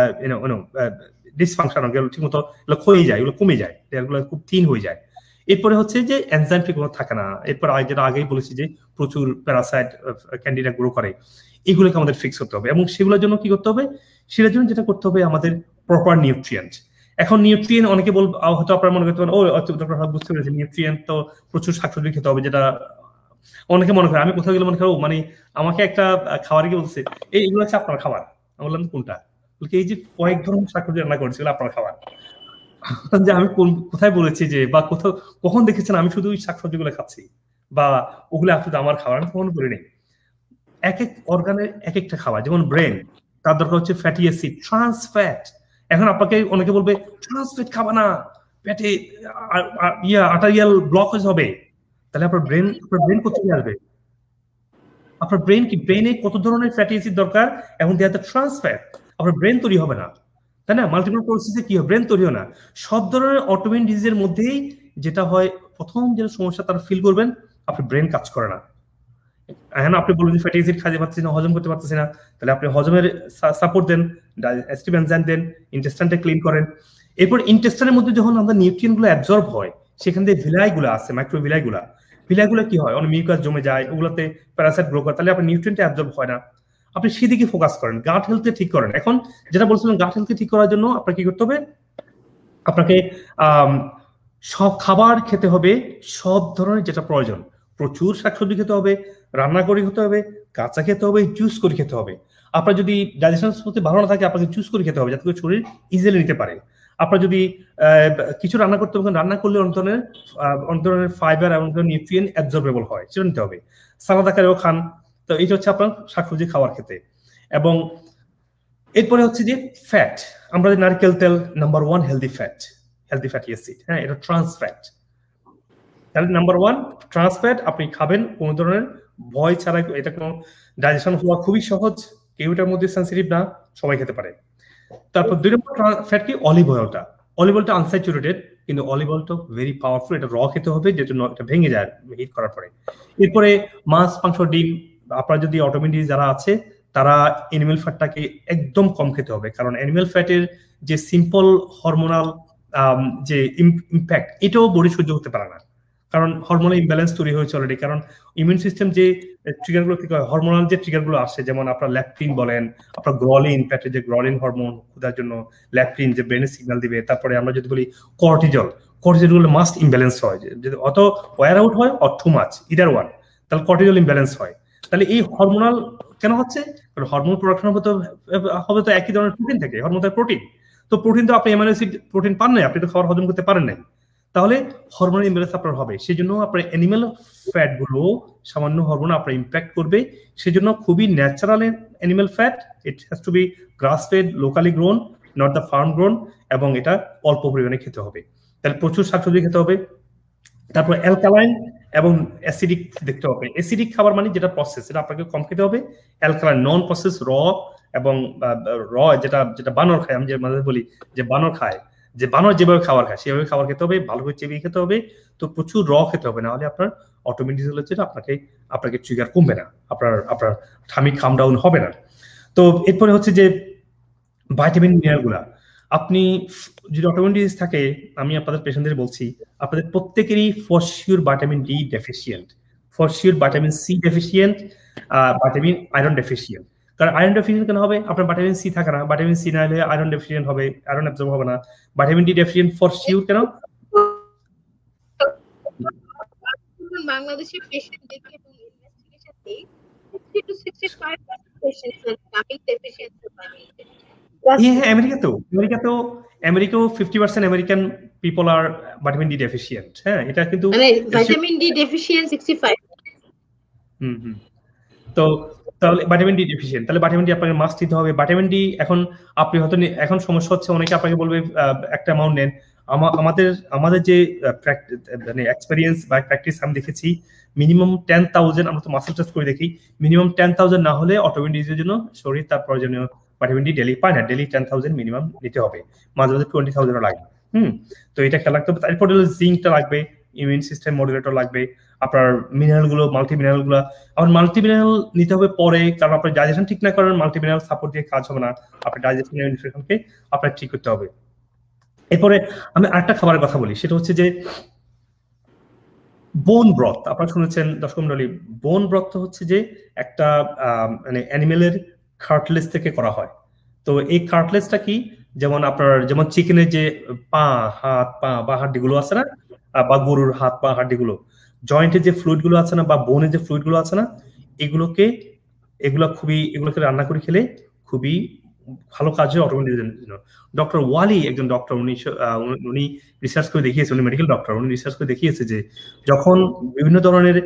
ডিসফাংশন ঠিক মতো ক্ষয়ে যায়, এগুলো কমে যায়, এগুলো খুব থিন হয়ে যায়। এরপরে হচ্ছে যে এনজাইম ঠিক মতো থাকে না। এরপর যেটা আগেই বলেছি যে প্রচুর প্যারাসাইট ক্যান্ডিডা গ্রো করে, এগুলোকে আমাদের ফিক্স করতে হবে। এবং সেগুলোর জন্য কি করতে হবে? সেটার জন্য যেটা করতে হবে আমাদের প্রপার নিউট্রিয়েন্ট। এখন নিউট্রিয়েন্ট অনেকে বল, হয়তো আপনারা মনে করতে পারেন ও বুঝতে পেরেছি নিউট্রিয়েন্ট তো প্রচুর শাকসবজি খেতে হবে, যেটা অনেকে মনে করে। আমি কোথাও গেলে মনে করো মানে আমাকে একটা খাবার গিয়ে বলছে এই এগুলো হচ্ছে আপনার খাবার। আমি বললাম কোনটা? এই যে কয়েক ধরনের শাকসবজি রান্না করেছে আপনার খাবার। যে আমি কোথায় বলেছি যে বা কোথাও কখন দেখেছেন আমি শুধু ওই শাকসবজি গুলো খাচ্ছি বা ওগুলো আসলে আমার খাবার? আমি কখনো বলিনি। এক এক অর্গানের এক একটা খাবার, যেমন ব্রেন তার দরকার হচ্ছে ফ্যাটি অ্যাসিড, ট্রান্স ফ্যাট। এখন আপনাকে অনেকে বলবে ট্রান্স ফ্যাট খাবা না, পেটে ইয়া আর্টারিয়াল ব্লকেজ হবে। তাহলে আপনার ব্রেন আপনার ব্রেন কোথায় আসবে? আপনার ব্রেন কি ব্রেনে কত ধরনের ফ্যাটি অ্যাসিড দরকার, এবং দেয়ার দ্য ট্রান্স ফ্যাট, আপনার ব্রেন তৈরি হবে না, তাই না? মাল্টিপল প্রসেসে কি হয়? ব্রেন তৈরি হয় না। সব ধরনের অটোইমিউন ডিজিজের মধ্যেই যেটা হয়, প্রথম যে সমস্যা তারা ফিল করবেন আপনার ব্রেন কাজ করে না। এখন আপনি বলবেন ফ্যাটি অ্যাসিড খাইতে পারতেছি না, হজম করতে পারতেছি না, তাহলে আপনি হজমের সাপোর্ট দেন, ডাইজেস্টিভ এনজাইম দেন, ইন্টেস্টাইনটা ক্লিন করেন। এরপর ইন্টেস্টাইনের মধ্যে যখন আমাদের নিউট্রিয়েন্টগুলো অ্যাবজর্ব হয়, সেখান থেকে ভিলাইগুলো আছে, মাইক্রোভিলাইগুলা, ভিলাইগুলো কি হয়? অনেক মিউকাস জমে যায়, ওগুলোতে প্যারাসাইট গ্রো করে, তাহলে আপনার নিউট্রিয়েন্ট অ্যাবজর্ব হয় না। আপনি সেদিকে ফোকাস করেন, গাট হেলথে ঠিক করেন। এখন যেটা বলছিলাম, গাট হেলথে ঠিক করার জন্য আপনাকে কি করতে হবে? আপনাকে সব খাবার খেতে হবে, সব ধরনের যেটা প্রয়োজন। প্রচুর শাকসবজি খেতে হবে, রান্না করে খেতে হবে, কাঁচা খেতে হবে, জুস করে খেতে হবে। আপনার যদি ডাইজেশন প্রতি ভালো না থাকে আপনাকে জুস করে খেতে হবে, যাতে করে শরীর ইজিলি নিতে পারে। আপনার যদি কিছু রান্না করতে হবে, রান্না করলে অনেক ধরনের অনেক ধরনের ফাইবার এবং নিউট্রিয়েন্ট অ্যাবজর্বেবল হয়, সেটা নিতে হবে। সালাদ আকারেও খান। তো এইটা হচ্ছে আপনার শাকসবজি খাওয়ার ক্ষেত্রে। এবং এরপরে হচ্ছে যে ফ্যাট, আমরা নারকেল তেল number one healthy fat, healthy fatty acid, হ্যাঁ এটা ট্রান্স ফ্যাট। তাহলে নাম্বার ওয়ান ট্রান্স ফ্যাট আপনি খাবেন কোনো ধরনের ভয় ছাড়া। এটা কোনো ডাইজেশন হওয়া খুবই সহজ, কেউ এটার মধ্যে সেন্সিটিভ না, সবাই খেতে পারে। তারপর দুই নম্বর ফ্যাট কি? অলিভ অয়েলটা। অলিভ অয়েলটা আনস্যাচুরেটেড, কিন্তু অলিভ অয়েলটা ভেরি পাওয়ারফুল। এটা র খেতে হবে, যে জন্য এটা ভেঙে যায় হিট করার পরে। এরপরে মাছ, মাংস, ডিম। আপনার যদি অটোইমিউন ডিজিজ যারা আছে তারা অ্যানিমেল ফ্যাটটাকে একদম কম খেতে হবে, কারণ অ্যানিমেল ফ্যাটের যে সিম্পল হরমোনাল যে ইম্প্যাক্ট, এটাও বডি সহ্য করতে পারে না। কারণ হরমোনাল ইমব্যালেন্স তৈরি হয়েছে অলরেডি। কারণ ইমিউন সিস্টেম যে ট্রিগারগুলো থেকে হয়, হরমোনাল যে ট্রিগারগুলো আসে, যেমন আপনার ল্যাপটিন বলেন, আপনার গ্রলিন, পেটে যে গ্রলিন হরমোন ক্ষুধার জন্য ল্যাপটিন যে ব্রেনে সিগন্যাল দিবে, তারপরে আমরা যদি বলি কর্টিজল, কর্টিজলগুলো মাস্ট ইমব্যালেন্স হয়, যদি অত ওয়ার আউট হয় or too much, either one, তাহলে কর্টিজল ইমব্যালেন্স হয়। তাহলে এই হরমোনাল কেন হচ্ছে? কারণ হরমোন প্রোডাকশন হবে তো হবে তো একই ধরনের প্রোটিন থেকে, হরমোন প্রোটিন, তো প্রোটিন তো আপনি অ্যামাইনো অ্যাসিড প্রোটিন পান নাই, আপনি তো খাবার হজম করতে পারেন নাই, তাহলে হরমোনাল ইমব্যালেন্স আপনার হবে। সেই জন্য আপনার অ্যানিমাল ফ্যাট গুলো সামান্য হরমোন আপনার ইম্প্যাক্ট করবে। সেজন্য খুবই natural animal fat, it has to be grass fed, locally grown, not the farm grown, এবং এটা অল্প পরিমাণে খেতে হবে। তাহলে প্রচুর শাকসবজি খেতে হবে। তারপর অ্যালকালাইন এবং অ্যাসিডিক দেখতে হবে। অ্যাসিডিক খাবার মানে যেটা প্রসেস, সেটা আপনাকে কম খেতে হবে। অ্যালকালাইন নন প্রসেস, র এবং র যেটা যেটা বানর খায়, আমি যে মাঝে বলি যে বানর খায়, যে বানর যেভাবে খাবার খায় সেভাবে খাবার খেতে হবে, ভালো করে চেবিয়ে খেতে হবে। তো প্রচুর র খেতে হবে, না হলে আপনার অটোইমিউন ডিজিজ হচ্ছে আপনাকে আপনাকে ট্রিগার কমবে না, আপনার আপনার ঠামি কাম ডাউন হবে না। তো এরপরে হচ্ছে যে ভাইটামিন মিনারেলগুলা, আপনি যদি অটোইমিউন ডিজিজ থাকে, আমি আপনাদের পেশেন্টদের বলছি আপনাদের প্রত্যেকেরই for sure vitamin D deficient, for sure vitamin C deficient, vitamin iron deficient. কারণ আয়রন ডেফিসিয়েন্ট কেন হবে? আপনার ভিটামিন সি থাকে না, ভিটামিন সি না হলে আয়রন ডেফিসিয়েন্ট হবে, আয়রন অ্যাবজর্ব হবে না। Vitamin D deficient for sure কেন? বাংলাদেশের পেশেন্ট দেখে এবং ইনভেস্টিগেশন দেই sixty to sixty-five percent patients are coming deficient vitamin D. Yeah, আমেরিকাতেও আমেরিকাতেও আমেরিকাও fifty percent American people are vitamin D deficient. হ্যাঁ, এটা কিন্তু মানে ভিটামিন ডি ডেফিসিয়েন্ট sixty-five। হুম হুম তো তাহলে ভিটামিন ডি ডেফিসিয়েন্ট, তাহলে ভিটামিন ডি আপনাকে মাস্ট দিতে হবে। ভিটামিন ডি এখন আপনি হয়তো এখন সমস্যা হচ্ছে, অনেকে আপনাকে বলবে একটা অ্যামাউন্ট নেন। আমাদের আমাদের যে মানে এক্সপেরিয়েন্স বা প্র্যাকটিস আমি দেখেছি, মিনিমাম টেন থাউজেন্ড, আমরা তো মাসেল টেস্ট করে দেখি, মিনিমাম টেন থাউজেন্ড না হলে অটোইমিউন ডিজিজের জন্য শরীর তার প্রয়োজনীয় ভিটামিন ডি ডেলি পায় না। ডেলি টেন থাউজেন্ড মিনিমাম নিতে হবে, মাঝে মাঝে টোয়েন্টি থাউজেন্ডও লাগবে। হুম তো এটা খেয়াল রাখতে হবে। তারপরে হলো জিঙ্কটা লাগবে, ইমিউন সিস্টেম মডুলেটর লাগবে, আপনার মিনারেল গুলো, মাল্টি মিনারেল গুলো। আমার মাল্টি মিনারেল নিতে হবে পরে, কারণ আপনার ডাইজেশন ঠিক না করেন মাল্টি মিনারেল সাপোর্ট দিয়ে কাজ হবে না, আপনার ডাইজেশন ইনফেকশনকে আপনার ঠিক করতে হবে। এরপরে আমি আরেকটা খাবারের কথা বলি, সেটা হচ্ছে যে বোন ব্রথ। আপনারা শুনেছেন দর্শক মণ্ডলী, বোন ব্রথ হচ্ছে যে একটা মানে অ্যানিমেলের কার্টলেজ থেকে করা হয়। তো এই কার্টলেজটা কি, যেমন আপনার যেমন চিকেনের যে পা, হাত, পা বা হাড্ডিগুলো আছে না, বা গরুর হাত পা হাড্ডিগুলো, জয়েন্টের যে ফ্লুইড গুলো আছে না, বা বোনের যে ফ্লুইড গুলো আছে না, এগুলোকে এগুলো খুবই এগুলোকে রান্না করে খেলে খুবই ভালো কাজ হয় অটোইমিউন ডিজিজের জন্য। ডক্টর ওয়ালি একজন ডক্টর, উনি উনি রিসার্চ করে দেখিয়েছে, উনি মেডিকেল ডক্টর, উনি রিসার্চ করে দেখিয়েছে যে যখন বিভিন্ন ধরনের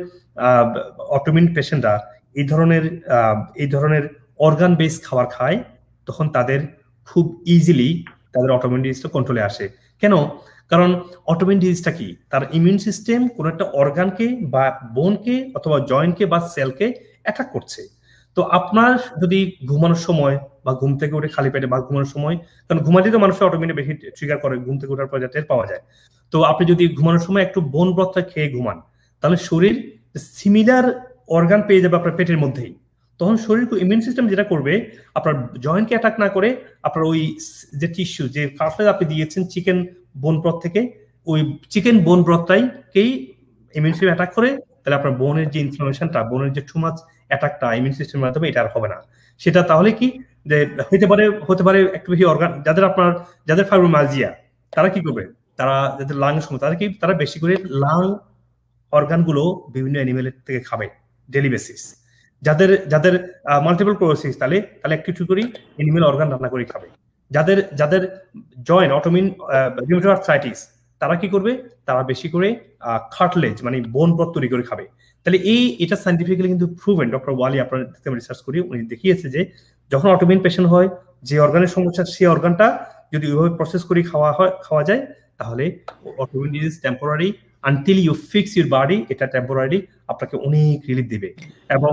অটোইমিউন পেশেন্টরা এই ধরনের এই ধরনের অর্গান বেস খাবার খায়, তখন তাদের খুব ইজিলি তাদের অটোইমিউন ডিজিজটা কন্ট্রোলে আসে। কেন? কারণ অটোইমিউন ডিজিজটা কি, তার ইমিউন সিস্টেম কোন একটা অর্গানকে বা বোনকে অথবা জয়েন্টকে বা সেলকে অ্যাটাক করছে। তো আপনার যদি ঘুমানোর সময় বা ঘুম থেকে উঠে খালি পেটে বা ঘুমানোর সময়, কারণ ঘুমাতে তো মানুষের অটোইমিউন বেশি ট্রিগার করে, ঘুম থেকে ওঠার পর টের পাওয়া যায়। তো আপনি যদি ঘুমানোর সময় একটু বোন ব্রথটা খেয়ে ঘুমান, তাহলে শরীর সিমিলার অর্গান পেয়ে যাবে আপনার পেটের মধ্যেই। তখন শরীর ইমিউন সিস্টেম যেটা করবে, আপনার জয়েন্টকে অ্যাটাক না করে আপনার ওই যে টিস্যু, যে কার্টলেজ আপনি দিয়েছেন চিকেন বোন ব্রথ থেকে, ওই চিকেন বোন ব্রথটাইকেই ইমিউন সিস্টেম অ্যাটাক করে, তাহলে আপনার বোনের যে ইনফ্লামেশনটা, বোনের যে টু মাচ অ্যাটাকটা ইমিউন সিস্টেমের মাধ্যমে, এটা আর হবে না। সেটা তাহলে কি যে হতে পারে হতে পারে একটু বেশি অর্গান, যাদের আপনার যাদের ফাইব্রোমাইলজিয়া, তারা কি করবে, তারা যাদের লাং সমস্যা, তারা কি তারা বেশি করে লাং অর্গানগুলো বিভিন্ন অ্যানিমেলের থেকে খাবে ডেলি বেসিস। যাদের যাদের মাল্টিপল ক্লোরোসিস, তাহলে তাহলে একটু একটু করে অ্যানিমেল অর্গান রান্না করে খাবে। যাদের যাদের জয়েন্ট অটোইমিউন রিউমাটয়েড আর্থ্রাইটিস, তারা কি করবে, তারা বেশি করে কার্টলেজ মানে বোন ব্রথ তৈরি করে খাবে। তাহলে এই এটা সাইন্টিফিক্যালি কিন্তু প্রুভেন। ডক্টর ওয়ালি আপনার রিসার্চ করি, উনি দেখিয়েছে যে যখন অটোইমিউন পেশেন্ট হয়, যে অর্গানের সমস্যা, সেই অর্গানটা যদি ওইভাবে প্রসেস করে খাওয়া হয় খাওয়া যায়, তাহলে autoimmune disease temporary, until you fix your body, এটা টেম্পোরারি আপনাকে অনেক রিলিফ দিবে। এবং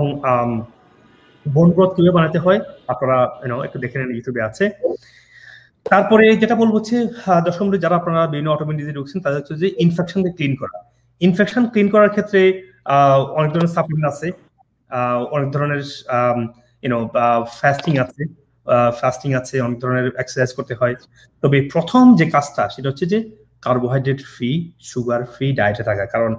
বোন ব্রথ কিভাবে বানাতে হয় আপনারা একটু দেখে নেন, ইউটিউবে আছে। তারপরে যেটা বলবো হচ্ছে দর্শক মণ্ডলী, যারা আপনারা বিভিন্ন অটোইমিউন ডিজিজে ঢুকছেন, তাদের হচ্ছে যে ইনফেকশনকে ক্লিন করা। ইনফেকশন ক্লিন করার ক্ষেত্রে আহ অনেক ধরনের সাপ্লিমেন্ট আছে, আহ অনেক ধরনের ইউনো ফাস্টিং আছে ফাস্টিং আছে অনেক ধরনের এক্সারসাইজ করতে হয়। তবে প্রথম যে কাজটা সেটা হচ্ছে যে কার্বোহাইড্রেট ফ্রি, সুগার ফ্রি ডায়েটে থাকা। কারণ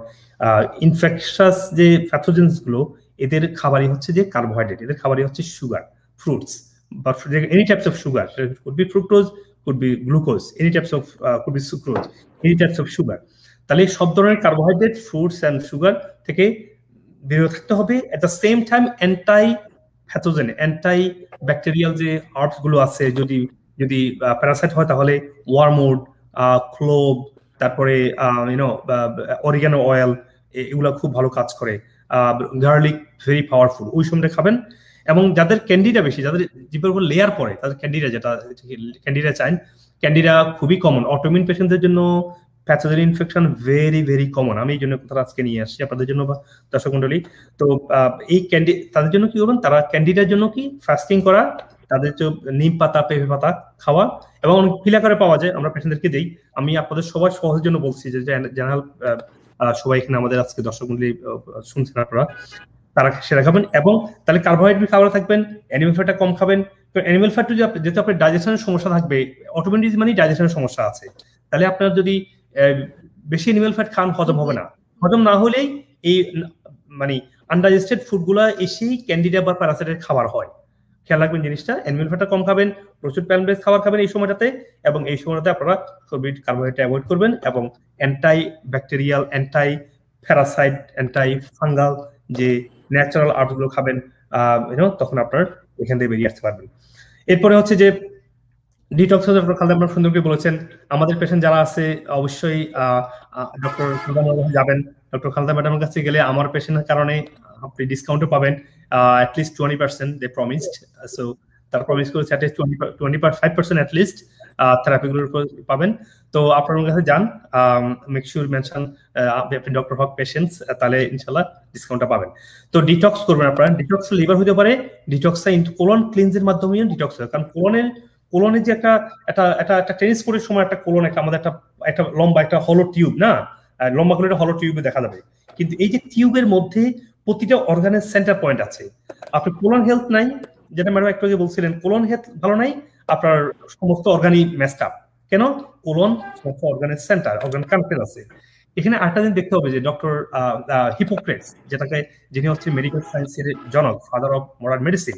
ইনফেকশাস যে প্যাথোজেন্স গুলো এদের খাবারই হচ্ছে যে কার্বোহাইড্রেট, এদের খাবারই হচ্ছে সুগার, ফ্রুটস বা any types of sugar, could be fructose, could be glucose, any types of could be sucrose, any types of sugar. তাহলে সব ধরনের কার্বোহাইড্রেট, ফ্রুটস অ্যান্ড সুগার থেকে বিরত থাকতে হবে। At the same time anti pathogen, anti bacterial যে আর্টস গুলো আছে, যদি যদি প্যারাসাইট হয় তাহলে ওয়ার্মউড, ক্লোভ, তারপরে ইউনো অরিগানো অয়েল, এগুলো খুব ভালো কাজ করে। গার্লিক ভেরি পাওয়ারফুল, ওই সময়টা খাবেন। এবং যাদের ক্যান্ডিডা বেশি, যাদের জিভের উপর লেয়ার পড়ে, তাদের ক্যান্ডিডা, যেটা ক্যান্ডিডা চাইন, ক্যান্ডিডা খুবই কমন। অটোইমিউন পেশেন্টদের জন্য pathogen infection very very common. আমি এই জন্য কথা আজকে নিয়ে আসছি আপনাদের জন্য বা দর্শক মন্ডলী। তো এই ক্যান্ডি তাদের জন্য কি করবেন, তারা ক্যান্ডিডার জন্য কি ফাস্টিং করা, তাদের যে নিম পাতা, পেঁপে পাতা খাওয়া, এবং অনেক ফিলা করে পাওয়া যায়, আমরা পেশেন্টদেরকে দিই। আমি আপনাদের সবার সহজের জন্য বলছি যে জেনারেল সবাই এখানে আমাদের আজকে দর্শক মন্ডলী শুনছেন আপনারা, তারা সেটা খাবেন। এবং তাহলে কার্বোহাইড্রেট খাবার থাকবেন, অ্যানিমেল ফ্যাটটা কম খাবেন। অ্যানিমেল ফ্যাট যদি যেহেতু আপনার ডাইজেশনের সমস্যা থাকবে, অটোইমিউন ডিজিজ মানে ডাইজেশনের সমস্যা আছে, তাহলে আপনার যদি বেশি অ্যানিমেল ফ্যাট খান হজম হবে না। হজম না হলেই এই মানে আনডাইজেস্টেড ফুডগুলা এসেই ক্যান্ডিডা বা প্যারাসাইটের খাবার হয়। খেয়াল রাখবেন জিনিসটা, অ্যানিমেল ফ্যাটটা কম খাবেন, প্রচুর প্ল্যান্ট বেসড খাবার খাবেন এই সময়টাতে, এবং এই সময়টাতে আপনারা সবই কার্বোহাইড্রেট অ্যাভয়েড করবেন, এবং anti bacterial, anti parasite, anti fungal যে ন্যাচারাল আর্টগুলো খাবেন, ইউনো, তখন আপনার এখান থেকে বেরিয়ে আসতে পারবেন। এরপরে হচ্ছে যে ডিটক্স, ডক্টর খালেদা ম্যাডাম সুন্দর করে বলেছেন। আমাদের পেশেন্ট যারা আছে অবশ্যই ডক্টর খালেদা ম্যাডাম যাবেন। ডক্টর খালেদা ম্যাডামের কাছে গেলে আমার পেশেন্টের কারণে আপনি ডিসকাউন্টও পাবেন, at least twenty percent they promised, so তারা প্রমিস করেছে at least twenty-five percent at least থেরাপিগুলোর পাবেন। তো আপনার কাছে যান, মেক শিওর মেনশন আপনি ডক্টর হক পেশেন্টস, তাহলে ইনশাআল্লাহ ডিসকাউন্টটা পাবেন। তো ডিটক্স করবেন আপনারা। ডিটক্স লিভার হতে পারে, ডিটক্সটা কোলন ক্লিনজের মাধ্যমে ডিটক্স হয়। কারণ কোলনের কোলনের যে একটা একটা একটা একটা ট্রান্সপোর্টের সময় একটা কোলন, একটা আমাদের একটা একটা লম্বা একটা হলো টিউব, না লম্বা করে একটা হলো টিউবে দেখা যাবে, কিন্তু এই যে টিউবের মধ্যে প্রতিটা অর্গানের সেন্টার পয়েন্ট আছে। আপনি কোলন হেলথ নাই, যেটা ম্যাডাম একটু আগে বলছিলেন, কোলন হেলথ ভালো নাই, আপনার সমস্ত অর্গানই মেসড আপ। কেন? কোলন সমস্ত অর্গানের সেন্টার, অর্গান কানেক্টেড আছে। এখানে আরেকটা দিন দেখতে হবে যে ডক্টর হিপোক্রেটস, যেটাকে যিনি হচ্ছে মেডিকেল সায়েন্সের জনক, ফাদার অফ মডার্ন মেডিসিন,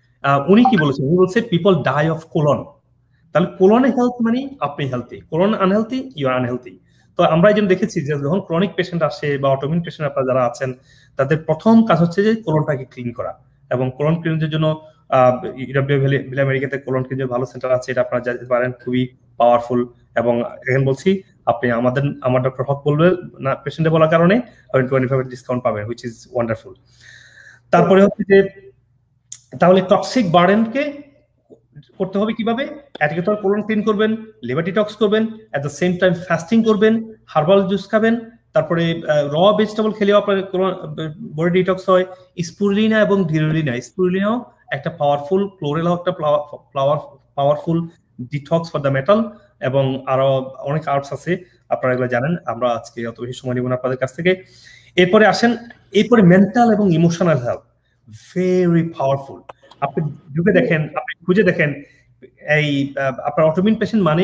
উনি কি বলেছেন? উনি বলছে পিপল ডাই অফ কোলন। তাহলে কোলনে হেলথ মানে আপনি healthy, colon unhealthy, you are unhealthy. তো আমরা এই জন্য দেখেছি যে যখন ক্রনিক পেশেন্ট আসে বা অটোইমিউন পেশেন্ট আপনারা যারা আছেন, তাদের প্রথম কাজ হচ্ছে যে কোলনটাকে ক্লিন করা। এবং কোলন ক্লিনের জন্য ভিলা আমেরিকাতে কোলন ক্লিনের ভালো সেন্টার আছে, এটা আপনারা যেতে পারেন, খুবই পাওয়ারফুল। এবং এখন বলছি আপনি আমাদের আমার ডক্টর হক বলবে না পেশেন্টে বলার কারণে আপনি টোয়েন্টি ফাইভ ডিসকাউন্ট পাবেন, হুইচ ইজ ওয়ান্ডারফুল। তারপরে হচ্ছে যে তাহলে টক্সিক বার্ডেনকে করতে হবে কিভাবে? একদিকে তো কোলন ক্লিন করবেন, লিভার ডিটক্স করবেন, at the same time fasting করবেন, হার্বাল জুস খাবেন, তারপরে র ভেজিটেবল খেলেও আপনার বডি ডিটক্স হয়। স্পুরুলিনা এবং ডিউলিনা, স্পুরুলিনাও একটা পাওয়ারফুল, ক্লোরেলাও একটা powerful detox for the metal, এবং আরো অনেক আর্টস আছে আপনারা এগুলো জানেন, আমরা আজকে অত বেশি সময় নেব না আপনাদের কাছ থেকে। এরপরে আসেন, এরপরে মেন্টাল এবং ইমোশনাল হেলথ ভেরি পাওয়ারফুল। আপনি ঢুকে দেখেন, আপনি খুঁজে দেখেন, এই আপনার অটোইমিউন পেশেন্ট মানেই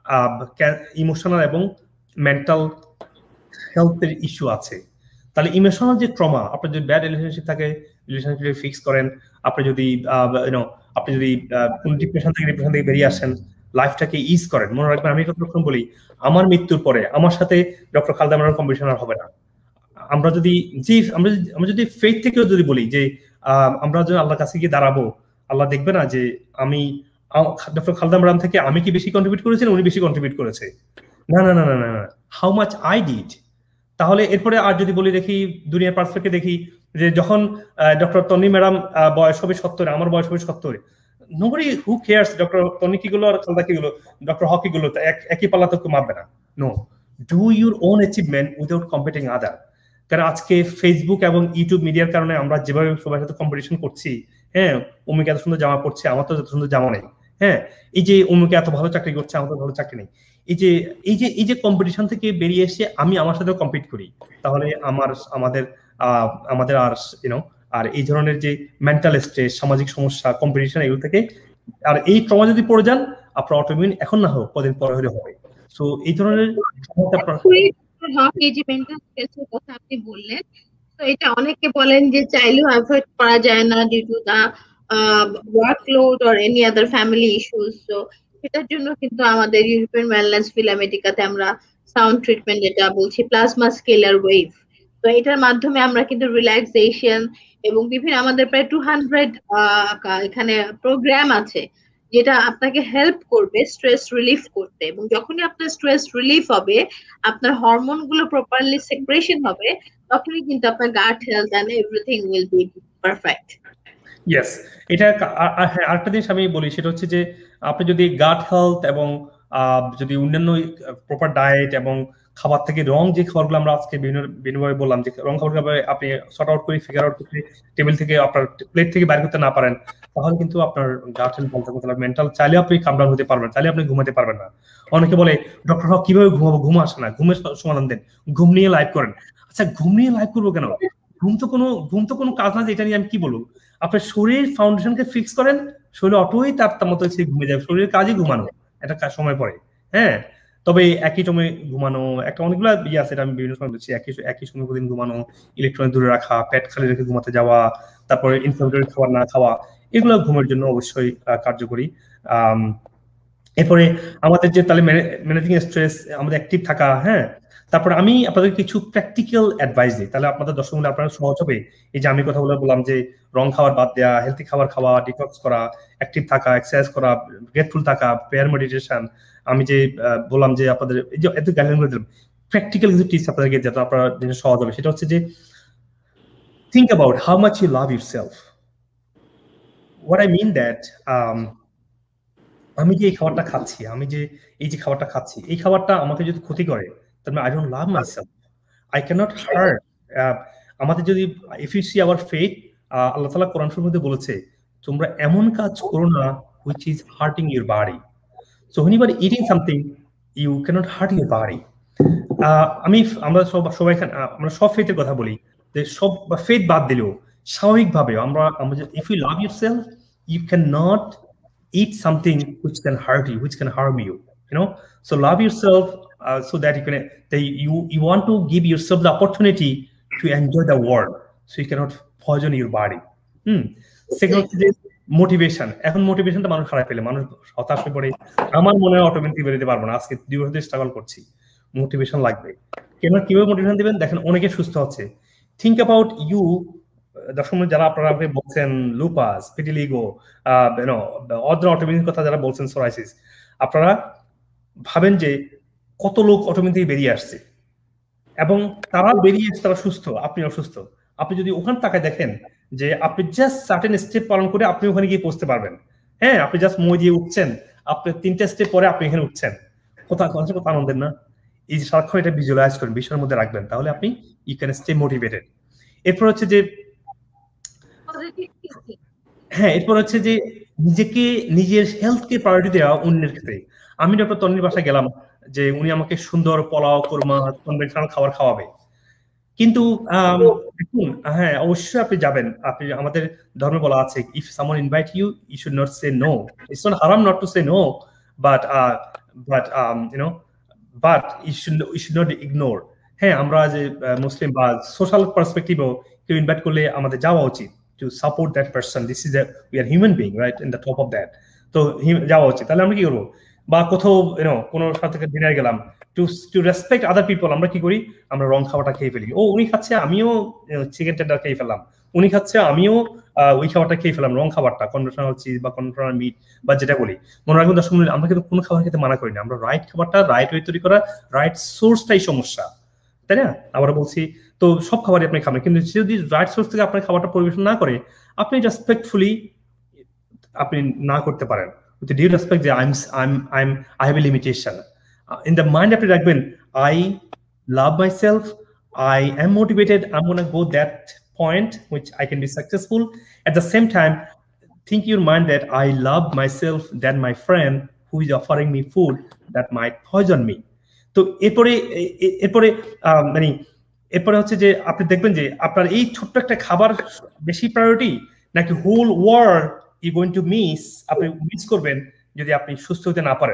ইমোশনাল এবং মেন্টাল হেলথের ইস্যু আছে। তাহলে ইমোশনাল যে ট্রমা, আপনার যদি ব্যাড রিলেশনশিপ থাকে, রিলেশনশিপে ফিক্স করেন, আপনি যদি ইউনো আপনি যদি কোন ডিপ্রেশন থেকে ডিপ্রেশন থেকে বেরিয়ে আসেন, লাইফটাকে ইজ করেন। মনে রাখবেন, আমি কথা বলি, আমার মৃত্যুর পরে আমার সাথে ডক্টর খালেদা ম্যাডামের কম্পিটিশন আর হবে না। আমরা যদি যে আমরা আমরা যদি ফেথ থেকেও যদি বলি যে আমরা যদি আল্লাহর কাছে গিয়ে দাঁড়াবো, আল্লাহ দেখবে না যে আমি ডক্টর খালেদা ম্যাডাম থেকে আমি কি বেশি কন্ট্রিবিউট করেছেন, উনি বেশি কন্ট্রিবিউট করেছে? না না না না না, হাউ মাচ আই ডিড। তাহলে এরপরে আর যদি বলি, দেখি দুনিয়ার পার্সপেক্টিভে দেখি যে যখন ডক্টর তন্নি ম্যাডাম বয়স হবে সত্তর, আমার বয়স হবে সত্তর, nobody who cares doctor Tonni কি গুলো আর খালেদা কি গুলো, ডক্টর হকি গুলো একই পাল্লা তো কেউ মাপবে না। No, do your own achievement without competing other. কারণ আজকে ফেসবুক এবং ইউটিউব মিডিয়ার কারণে আমরা যেভাবে সবার সাথে কম্পিটিশন করছি, হ্যাঁ, অমুক এত সুন্দর জামা পড়ছে, আমার তো এত সুন্দর জামা নেই, হ্যাঁ, এই যে অমুকে এত ভালো চাকরি করছে, আমার তো ভালো চাকরি নেই, এই যে এই যে এই যে কম্পিটিশন থেকে বেরিয়ে এসে আমি আমার সাথেও কম্পিট করি, তাহলে আমার আমাদের আমাদের আর ইউনো আর এই ধরনের যে মেন্টাল স্ট্রেস, সামাজিক সমস্যা, কম্পিটিশন, এগুলো থেকে আর এই ট্রমা যদি পড়ে যান, আপনার অটোইমিউন এখন না হোক কদিন পরে হলে হবে। সো এই ধরনের এই যে মেন্টাল স্ট্রেসের কথা আপনি বললেন, তো এটা অনেকে বলেন যে চাইলেও অ্যাভয়েড করা যায় না due to the workload or any other family issues. So এটার জন্য কিন্তু আমাদের ইউরোপিয়ান ওয়েলনেস ভিলা মেডিকাতে আমরা সাউন্ড ট্রিটমেন্ট যেটা বলছি প্লাজমা স্কেলার ওয়েভ, তো এটার মাধ্যমে আমরা কিন্তু রিল্যাক্সেশন এবং বিভিন্ন আমাদের প্রায় টু হান্ড্রেড এখানে প্রোগ্রাম আছে যেটা আপনাকে হেল্প করবে স্ট্রেস রিলিফ করতে, এবং যখনই আপনার স্ট্রেস রিলিফ হবে, আপনার হরমোন গুলো প্রপারলি সেক্রেশন হবে, তখনই কিন্তু আপনার gut health and everything will be perfect. Yes, এটা আরেকটা জিনিস আমি বলি, সেটা হচ্ছে যে আপনি যদি গাট হেলথ এবং যদি অন্যান্য প্রপার ডায়েট এবং খাবার থেকে রং যে খাবারগুলো আমরা আজকে বিভিন্ন বিভিন্নভাবে বললাম যে রং খাবারগুলো আপনি সর্ট আউট করে ফিগার আউট করতে টেবিল থেকে আপনার প্লেট থেকে বাইর করতে না পারেন, তাহলে কিন্তু আপনার গাট হেলথ ভালো থাকবে। মেন্টাল চাইলে আপনি কাম ডাউন হতে পারবেন, চাইলে আপনি ঘুমাতে পারবেন না। অনেকে বলে ডক্টর হক কিভাবে ঘুমাবো, ঘুম আসে না, ঘুমের সমাধান দেন, ঘুম নিয়ে লাইভ করেন। আচ্ছা ঘুম নিয়ে লাইভ করবো কেন? ঘুম তো কোনো ঘুম তো কোনো কাজ না যে এটা নিয়ে আমি কি বলবো। আপনার শরীর ফাউন্ডেশনকে ফিক্স করেন, শরীর অটোই তার তার মতো সে ঘুমিয়ে যাবে। শরীরের কাজই ঘুমানো, একটা সময় পরে। হ্যাঁ, তবে একই সময় ঘুমানো একটা অনেকগুলো ইয়ে আছে, এটা আমি বিভিন্ন সময় বলছি। একই একই সময় প্রতিদিন ঘুমানো, ইলেকট্রনিক দূরে রাখা, পেট খালি রেখে ঘুমাতে যাওয়া, তারপরে ইনফ্লামেটরি খাবার না খাওয়া, এগুলো ঘুমের জন্য অবশ্যই কার্যকরী। আহ এরপরে আমাদের যে তাহলে ম্যানেজিং স্ট্রেস, আমাদের অ্যাক্টিভ থাকা। হ্যাঁ, তারপরে আমি আপনাদের কিছু প্র্যাকটিক্যাল অ্যাডভাইস দিই, তাহলে আপনাদের দর্শক মূল্যে আপনারা সহজ হবে। এই যে আমি কথা বলে বললাম যে রং খাবার বাদ দেওয়া, হেলথি খাবার খাওয়া, ডিটক্স করা, অ্যাক্টিভ থাকা, এক্সারসাইজ করা, গ্রেটফুল থাকা, প্রেয়ার মেডিটেশন। আমি যে বললাম যে আপনাদের এই যে এত গাইডলাইন করে দিলাম, প্র্যাকটিক্যাল কিছু টিপস আপনাদেরকে যাতে আপনারা জিনিস সহজ হবে, সেটা হচ্ছে যে think about how much you love yourself. What I mean that, আমি যে এই খাবারটা খাচ্ছি, আমি যে এই যে খাবারটা খাচ্ছি, এই খাবারটা আমাকে যদি ক্ষতি করে, তাহলে I don't love myself, I cannot hurt. আমাদের যদি if you see our faith, আল্লাহ তাআলা কোরআন শরীফের মধ্যে বলেছে তোমরা এমন কাজ করো না which is hurting your body. So when you are eating something, you cannot hurt your body. আমি আমরা সব সবাই আমরা সব ফেথের কথা বলি, যে সব ফেথ বাদ দিলেও স্বাভাবিকভাবে আমরা আমরা if you love yourself, you cannot eat something which can hurt you, which can harm you, you know. So love yourself uh, so that you can that you you want to give yourself the opportunity to enjoy the world, so you cannot poison your body. hmm second motivation. এখন মোটিভেশনটা মানুষ খারাপ পেলে মানুষ হতাশ হয়ে পড়ে, আমার মনে হয় অটোমেটিক বেরোতে পারবো না, আজকে দুই বছর স্ট্রাগল করছি, মোটিভেশন লাগবে। কেন কিভাবে মোটিভেশন দিবেন দেখেন, অনেকে সুস্থ হচ্ছে। থিঙ্ক অ্যাবাউট ইউ, দর্শক যারা আপনারা বলছেন লুপাস, ভিটিলিগো, অদ্র অটোমিউন কথা যারা বলছেন, সোরাইসিস, আপনারা ভাবেন যে কত লোক অটোমিউন থেকে বেরিয়ে আসছে এবং তারা বেরিয়ে এসে তারা সুস্থ, আপনি অসুস্থ। আপনি যদি ওখানে তাকায় দেখেন যে আপনি জাস্ট সার্টেন স্টেপ পালন করে আপনি ওখানে গিয়ে পৌঁছতে পারবেন। হ্যাঁ, আপনি জাস্ট মই দিয়ে উঠছেন, আপনি তিনটা স্টেপ পরে আপনি এখানে উঠছেন, কোথাও কত আনন্দের না? এই যে সারাক্ষণ এটা ভিজুয়ালাইজ করেন, বিষয়ের মধ্যে রাখবেন, তাহলে আপনি ইউ ক্যান স্টে মোটিভেটেড। এরপর হচ্ছে যে হ্যাঁ এরপর হচ্ছে যে নিজেকে নিজের হেলথকে প্রায়োরিটি দেওয়া অন্যের ক্ষেত্রে। আমি ডক্টর তন্নির বাসায় গেলাম যে উনি আমাকে সুন্দর পোলাও, কোরমা, কনভেনশনাল খাবার খাওয়াবে, কিন্তু দেখুন হ্যাঁ অবশ্যই আপনি যাবেন। আপনি আমাদের ধর্মে বলা আছে if someone invite you you should not say no. It's not হারাম not to say no, but but you know but you should you should not ignore. হ্যাঁ, আমরা যে মুসলিম বা সোশ্যাল পার্সপেক্টিভেও কেউ ইনভাইট করলে আমাদের যাওয়া উচিত, to support that person. This is a we are human being, right, in the top of that. তো যাওয়া উচিত। তাহলে আমরা কি করবো, বা কোথাও ইউনো কোনো সাথে ডিনার গেলাম, to to respect other people, আমরা কি করি, আমরা রং খাবারটা খেয়ে ফেলি। ও উনি খাচ্ছে আমিও চিকেন টেন্ডার খেয়ে ফেললাম, উনি খাচ্ছে আমিও ওই খাবারটা খেয়ে ফেললাম, রং খাবারটা, কনভেনশনাল চিজ বা কনভেনশনাল মিট বা যেটা বলি। মনে রাখবেন দর্শক, আমরা কিন্তু কোনো খাবার খেতে মানা করি না, আমরা রাইট খাবারটা রাইট ওয়ে তৈরি করা, রাইট সোর্সটাই সমস্যা, তাই না? আবার বলছি, তো সব খাবারই আপনি খাবেন, কিন্তু যদি রাইট সোর্স থেকে আপনার খাবারটা পরিবেশন না করে, আপনি রেসপেক্টফুলি আপনি না করতে পারেন, উইথ ডিউ রেসপেক্ট যে I'm I'm I'm I have a limitation in the mind. আপনি রাখবেন I love myself, I am motivated, I want to go that point which I can be successful. At the same time think your mind that I love myself than my friend who is offering me food that might poison me. তো এরপরে এরপরে মানে এরপরে হচ্ছে যে আপনি দেখবেন যে আপনার এই ছোট্ট একটা খাবার বেশি প্রায়োরিটি নাকি whole world you going to miss, আপনি মিস করবেন যদি আপনি সুস্থ হতে না পারেন।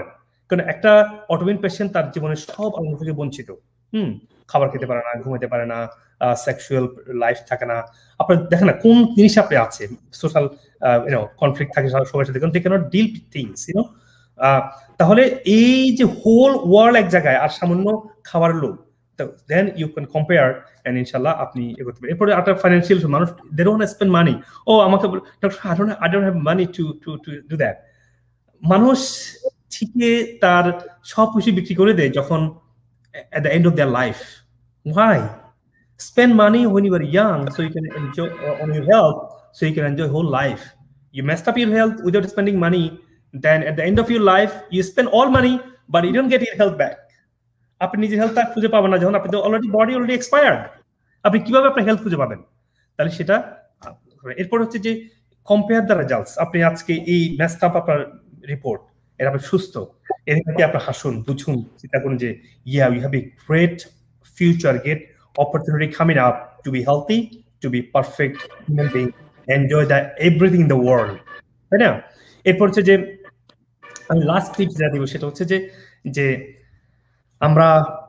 কারণ একটা অটোইমিউন পেশেন্ট তার জীবনের সব আনন্দ থেকে বঞ্চিত। হুম, খাবার খেতে পারে না, ঘুমাতে পারে না, সেক্সুয়াল লাইফ থাকে না। আপনার দেখেন না কোন জিনিস আপনি আছে, সোশ্যাল ইউনো কনফ্লিক্ট থাকে সবার সাথে, কারণ they cannot deal with things you know. তাহলে এই যে হোল ওয়ার্ল্ড এক জায়গায় আর সামান্য খাবার লোক, then you can compare and ইনশাআল্লাহ আপনি এ করতে পারেন। এরপরে একটা ফাইন্যান্সিয়াল মানুষ দে ডোন্ট স্পেন্ড মানি। ও আমাকে doctor I don't I don't have money to to to do that. মানুষ ঠিকই তার সব কিছু বিক্রি করে দেয় যখন at the end of their life. Why? Spend money when you are young so you can enjoy uh, on your health, so you can enjoy whole life. You messed up your health without spending money, then at the end of your life you spend all money but you don't get your health back. আপনি নিজের health খুঁজে পাবেন না যখন আপনি তো already body already expired. আপনি কিভাবে আপনার হেলথ খুঁজে পাবেন? তাহলে সেটা এরপর হচ্ছে যে কম্পেয়ার দ্য রেজাল্টস। আপনি আজকে এই ম্যাচড আপ আপনার রিপোর্ট, এটা আপনি সুস্থ, এদিকে আপনার হাসুন, বুঝুন, চিন্তা করুন যে yeah we have a great future, great opportunity coming up to be healthy, to be perfect human being, enjoy the everything in the world, তাই না? এরপর হচ্ছে যে আমি লাস্ট টিপস যা দিব সেটা হচ্ছে যে যে আমরা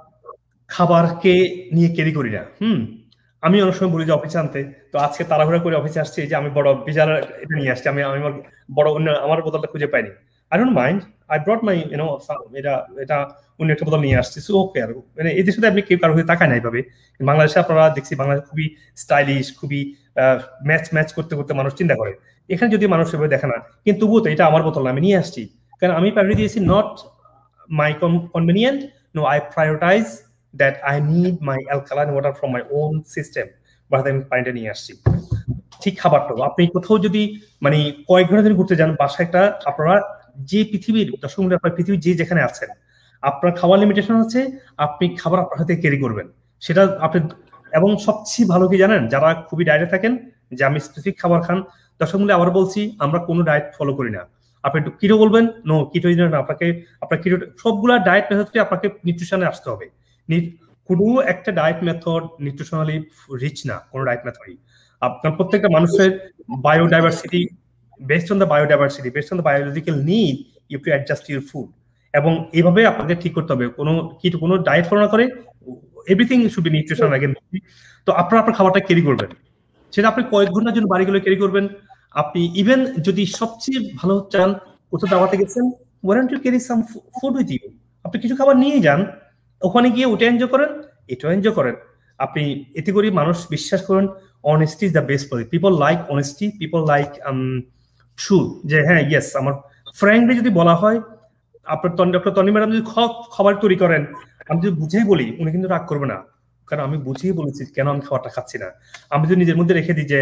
খাবারকে নিয়ে ক্যারি করি না। হুম, আমি অনেক সময় বলি যে অফিসে আনতে, তো আজকে তাড়াহুড়া করে অফিসে আসছি যে আমি বড় বিজার এটা নিয়ে আসছি, আমি আমি বড় অন্য আমার বোতলটা খুঁজে পাইনি। I don't mind. I brought my, you know, এটা এটা অন্য একটা বোতল নিয়ে আসছি, সো ওকে। আর মানে এই দেশে আপনি কেউ কারো হয়ে তাকায় না এইভাবে। বাংলাদেশে আপনারা দেখছি বাংলাদেশ খুবই স্টাইলিশ, খুবই ম্যাচ ম্যাচ করতে করতে মানুষ চিন্তা করে। এখানে যদি মানুষ এভাবে দেখে না, কিন্তু তবুও তো এটা আমার বোতল আমি নিয়ে আসছি, কারণ আমি প্রায়োরিটি দিয়েছি not my convenient, no I prioritise that I need my alkaline water from my own system, বা আমি পানিটা নিয়ে আসছি। ঠিক খাবারটাও আপনি কোথাও যদি মানে কয়েক ঘন্টা দিন ঘুরতে যান, বাসায় একটা আপনারা যে পৃথিবীর দর্শক মিনিট আপনার পৃথিবীর যে যেখানে আছেন, আপনার খাবার লিমিটেশন আছে, আপনি খাবার আপনার হাতে ক্যারি করবেন সেটা আপনি। এবং সবচেয়ে ভালো কি জানেন, যারা খুবই ডায়েটে থাকেন যে আমি স্পেসিফিক খাবার খান, দর্শক মিনিট আবার বলছি আমরা কোনো ডায়েট ফলো করি না। আপনি একটু কিটো বলবেন, নো কিটো না, আপনাকে আপনার কিটো সবগুলা ডায়েট মেথডকে আপনাকে নিউট্রিশনে আসতে হবে। কোনো একটা ডায়েট মেথড নিউট্রিশনালি রিচ না, কোনো ডায়েট মেথডই। আপনার প্রত্যেকটা মানুষের biodiversity, based on the biodiversity, based on the biological need, you have to adjust your food. এবং এইভাবে আপনাকে ঠিক করতে হবে, কোনো কি কোনো ডায়েট ফলো না করে everything should be nutritional again. তো আপনারা আপনার খাবারটা ক্যারি করবেন, সেটা আপনি কয়েক ঘন্টার জন্য বাড়িগুলো ক্যারি করবেন। আপনি ইভেন যদি সবচেয়ে ভালো চান, কোথাও দাওয়াতে গেছেন, why don't you carry some food with you? আপনি কিছু খাবার নিয়ে যান, ওখানে গিয়ে ওটা এনজয় করেন, এটাও এনজয় করেন। আপনি এতে করে মানুষ বিশ্বাস করেন honesty is the best policy. People like honesty, people like um true, যে হ্যাঁ ইয়েস আমার ফ্রেন্ডলি যদি বলা হয়, আপনার ডক্টর তনি ম্যাডাম যদি খাবার তৈরি করেন, আমি যদি বুঝেই বলি, উনি কিন্তু রাগ করবে না, কারণ আমি বুঝেই বলেছি কেন আমি খাবারটা খাচ্ছি না। আমি যদি নিজের মধ্যে রেখে দিই যে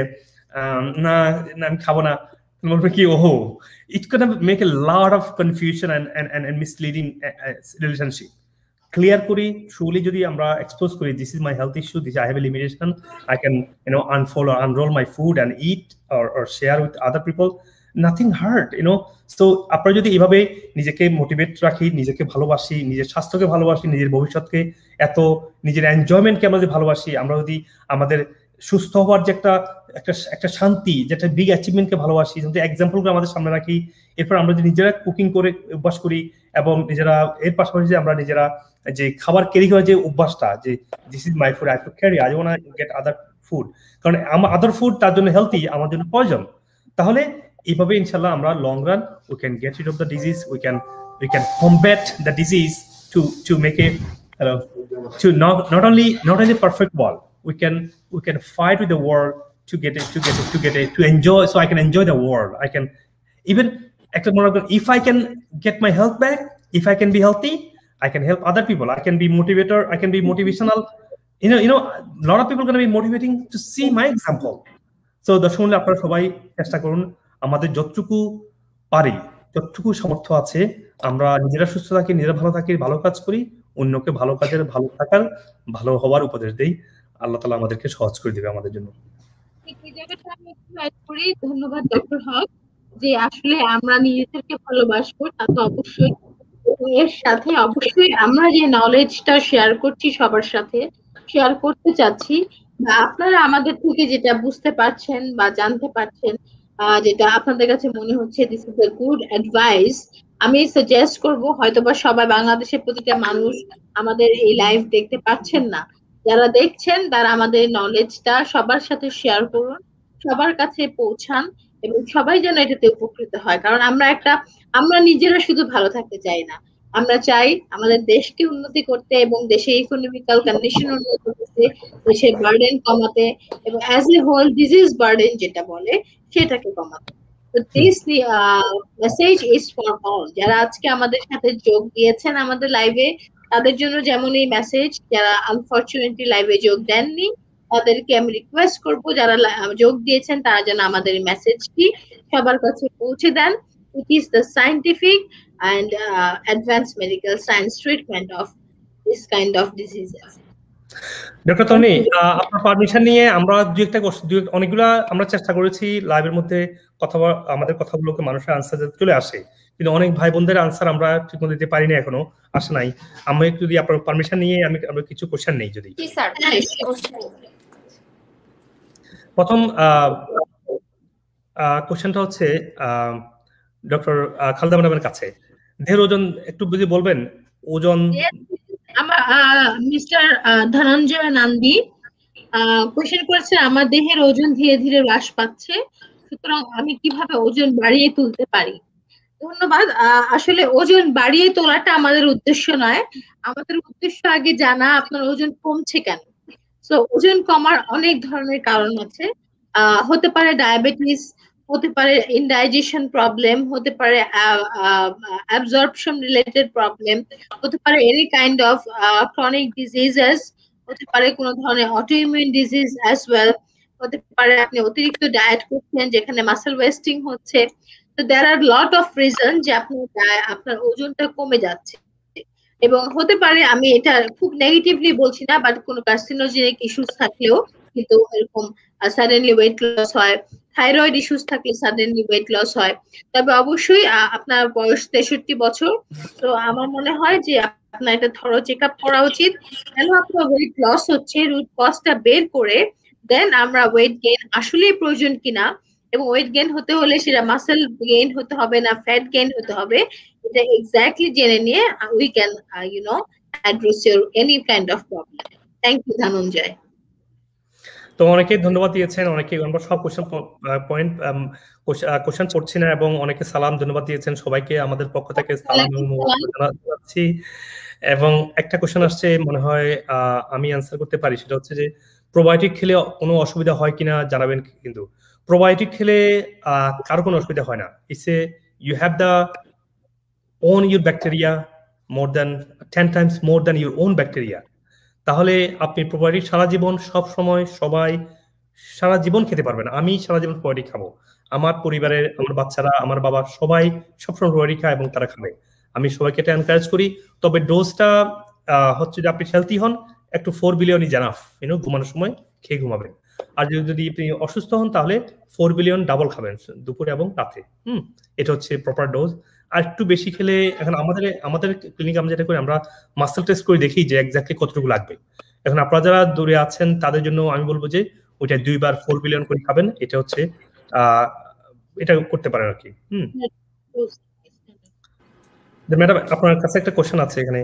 না আমি খাবো না, বলবে কি ওহো, it can make a lot of confusion and and and misleading relationship. Clear করি ট্রুলি যদি আমরা এক্সপোজ করি, this is my health issue, this I have a limitation, I can you know unfollow unroll my food and eat or or share with other people, nothing hurt you know. So আপনারা যদি এইভাবে নিজেকে motivate রাখি, নিজেকে ভালোবাসি, নিজের স্বাস্থ্যকে ভালোবাসি, নিজের ভবিষ্যৎকে এত নিজের এনজয়মেন্টকে আমরা যদি ভালোবাসি, আমরা যদি আমাদের সুস্থ হওয়ার যে একটা একটা একটা শান্তি, যেটা বিগ অ্যাচিভমেন্টকে ভালোবাসি, যদি এক্সাম্পলগুলো আমাদের সামনে রাখি, এরপর আমরা যদি নিজেরা কুকিং করে অভ্যাস করি এবং নিজেরা এর পাশাপাশি যে আমরা নিজেরা যে খাবার ক্যারি করার যে অভ্যাসটা, যে this is my food, I to carry, I want to get other food, কারণ আমার আদার ফুড তার জন্য হেলথি, আমার জন্য প্রয়োজন। তাহলে এইভাবে ইনশাআল্লাহ আমরা long run we can get rid of the disease, we can we can combat the disease to to make a to not not only not only perfect world, we can we can fight with the world to get it to get it to get it to enjoy, so I can enjoy the world. I can even if I can get my health back, if I can be healthy, I can help other people, I can be motivator, I can be motivational, you know you know a lot of people are going to be motivating to see my example. So দর্শক মণ্ডলী আপনারা সবাই চেষ্টা করুন, আমাদের যতটুকু পারি, যতটুকু সামর্থ্য আছে, আমরা নিজেরা সুস্থ থাকি, নিজেরা ভালো থাকি, ভালো কাজ করি, অন্যকে ভালো কাজের ভালো থাকার ভালো হওয়ার উপদেশ দেই। আল্লাহ তাআলা আমাদেরকে সহজ করে দিবে আমাদের জন্য। এই জায়গাটা আমি একটু অ্যাড করি, ধন্যবাদ ডক্টর হক, যে আসলে আমরা নিজেদেরকে ভালোবাসবো, তা তো অবশ্যই, এর সাথে অবশ্যই আমরা যে নলেজটা শেয়ার করছি সবার সাথে শেয়ার করতে চাচ্ছি, বা আপনারা আমাদের থেকে যেটা বুঝতে পারছেন বা জানতে পারছেন, যেটা আপনাদের কাছে মনে হচ্ছে this is a good advice, আমি সাজেস্ট করব, হয়তোবা সবাই বাংলাদেশের প্রতিটা মানুষ আমাদের এই লাইভ দেখতে পাচ্ছেন না, যারা দেখছেন তারা আমাদের নলেজটা সবার সাথে শেয়ার করুন, সবার কাছে পৌঁছান, এবং সবাই যেন এটাতে উপকৃত হয়। কারণ আমরা একটা আমরা নিজেরা শুধু ভালো থাকতে চাই না, আমরা চাই আমাদের দেশকে উন্নতি করতে এবং দেশের ইকোনমিক্যাল কন্ডিশন উন্নত করতে, দেশের বার্ডেন কমাতে, এবং as a whole disease burden যেটা বলে সেটাকে কমাতে। তো this message is for all. যারা আজকে আমাদের সাথে যোগ দিয়েছেন আমাদের লাইভে, তাদের জন্য যেমন এই মেসেজ, যারা আনফরচুনেটলি লাইভে যোগ দেননি তাদেরকে আমি রিকোয়েস্ট করবো যারা যোগ দিয়েছেন তারা যেন আমাদের এই মেসেজটি সবার কাছে পৌঁছে দেন। It is the scientific and uh, advanced medical science treatment of this kind of diseases. Doctor Toni, আপনার পারমিশন নিয়ে আমরা দু একটা অনেকগুলা আমরা চেষ্টা করেছি লাইভের মধ্যে কথা, আমাদের কথাগুলোকে মানুষের আনসার চলে আসে, কিন্তু অনেক ভাই বোনদের আনসার আমরা ঠিক মতো দিতে পারিনি, এখনো আসে নাই। আমি যদি আপনার পারমিশন নিয়ে আমি কিছু কোশ্চেন নেই যদি। প্রথম কোশ্চেনটা হচ্ছে ডক্টর খালেদা ম্যাডামের কাছে, দেহের ওজন একটু যদি বলবেন। ওজন আমার মিস্টার ধনঞ্জয় নান্দি কোশ্চেন করেছে, আমার দেহের ওজন ধীরে ধীরে হ্রাস পাচ্ছে, সুতরাং আমি কিভাবে ওজন বাড়িয়ে তুলতে পারি? ধন্যবাদ। আসলে ওজন বাড়িয়ে তোলাটা আমাদের উদ্দেশ্য নয়, আমাদের উদ্দেশ্য আগে জানা আপনার ওজন কমছে কেন। সো ওজন কমার অনেক ধরনের কারণ আছে, আহ হতে পারে ডায়াবেটিস, হতে পারে ইনডাইজেশন প্রবলেম, হতে পারে অ্যাবজর্পশন রিলেটেড প্রবলেম, হতে পারে any kind of chronic diseases, হতে পারে কোনো ধরনের অটোইমিউন ডিজিজ অ্যাজ ওয়েল, হতে পারে আপনি অতিরিক্ত ডায়েট করছেন যেখানে মাসেল ওয়েস্টিং হচ্ছে। তো দেয়ার আর লট অফ রিজন যে আপনার আপনার ওজনটা কমে যাচ্ছে, এবং হতে পারে আমি এটা খুব নেগেটিভলি বলছি না, বাট কোনো কার্সিনোজেনিক ইস্যুস থাকলেও কিন্তু এরকম সাডেনলি ওয়েট লস হয়, থাইরয়েড ইস্যুস থাকলে সাডেনলি ওয়েট লস হয়। তবে অবশ্যই আপনার বয়স তেষট্টি বছর, তো আমার মনে হয় যে আপনার এটা থরো চেক আপ করা উচিত, কেন আপনার ওয়েট লস হচ্ছে, রুট কজটা বের করে দেন আমরা ওয়েট গেইন আসলেই প্রয়োজন কিনা, এবং ওয়েট গেইন হতে হলে সেটা মাসেল গেইন হতে হবে না ফ্যাট গেইন হতে হবে, এটা এক্স্যাক্টলি জেনে নিয়ে we can you know address your any kind of problem. Thank you Dhananjay. তো অনেকে ধন্যবাদ দিয়েছেন, অনেকে আমরা সব কোশ্চেন পয়েন্ট কোশ্চেন পড়ছি না, এবং অনেকে সালাম ধন্যবাদ দিয়েছেন, সবাইকে আমাদের পক্ষ থেকে সালাম জানাচ্ছি। এবং একটা কোশ্চেন আসছে, মনে হয় আমি অ্যান্সার করতে পারি, সেটা হচ্ছে যে প্রোবায়োটিক খেলে কোনো অসুবিধা হয় কিনা জানাবেন। কিন্তু প্রোবায়োটিক খেলে কারো কোনো অসুবিধা হয় না। It's a you have the own your bacteria more than ten times more than your own bacteria. তাহলে আপনি প্রোবায়োটিক সারা জীবন সব সময় সবাই সারা জীবন খেতে পারবেন। আমি সারা জীবন প্রোবায়োটিক খাবো, আমার পরিবারের আমার বাচ্চারা আমার বাবা সবাই সবসময় প্রোবায়োটিক খায় এবং তারা খাবে। আমি সবাইকে এটা এনকারেজ করি। তবে ডোজটা হচ্ছে যে আপনি হেলথি হন, একটু four billion is enough, you know ঘুমানোর সময় খেয়ে ঘুমাবেন। আর যদি আপনি অসুস্থ হন তাহলে ফোর বিলিয়ন ডাবল খাবেন দুপুরে এবং রাতে। হুম এটা হচ্ছে প্রপার ডোজ। আর একটু বেশি খেলে, এখন আমাদের আমাদের ক্লিনিক আমরা যেটা করি, আমরা মাসেল টেস্ট করে দেখি যে এক্স্যাক্টলি কতটুকু লাগবে। এখন আপনারা যারা দূরে আছেন তাদের জন্য আমি বলবো যে ওইটা দুইবার ফোর বিলিয়ন করে খাবেন, এটা হচ্ছে আহ এটা করতে পারেন আর কি। হুম ম্যাডাম আপনার কাছে একটা কোশ্চেন আছে এখানে।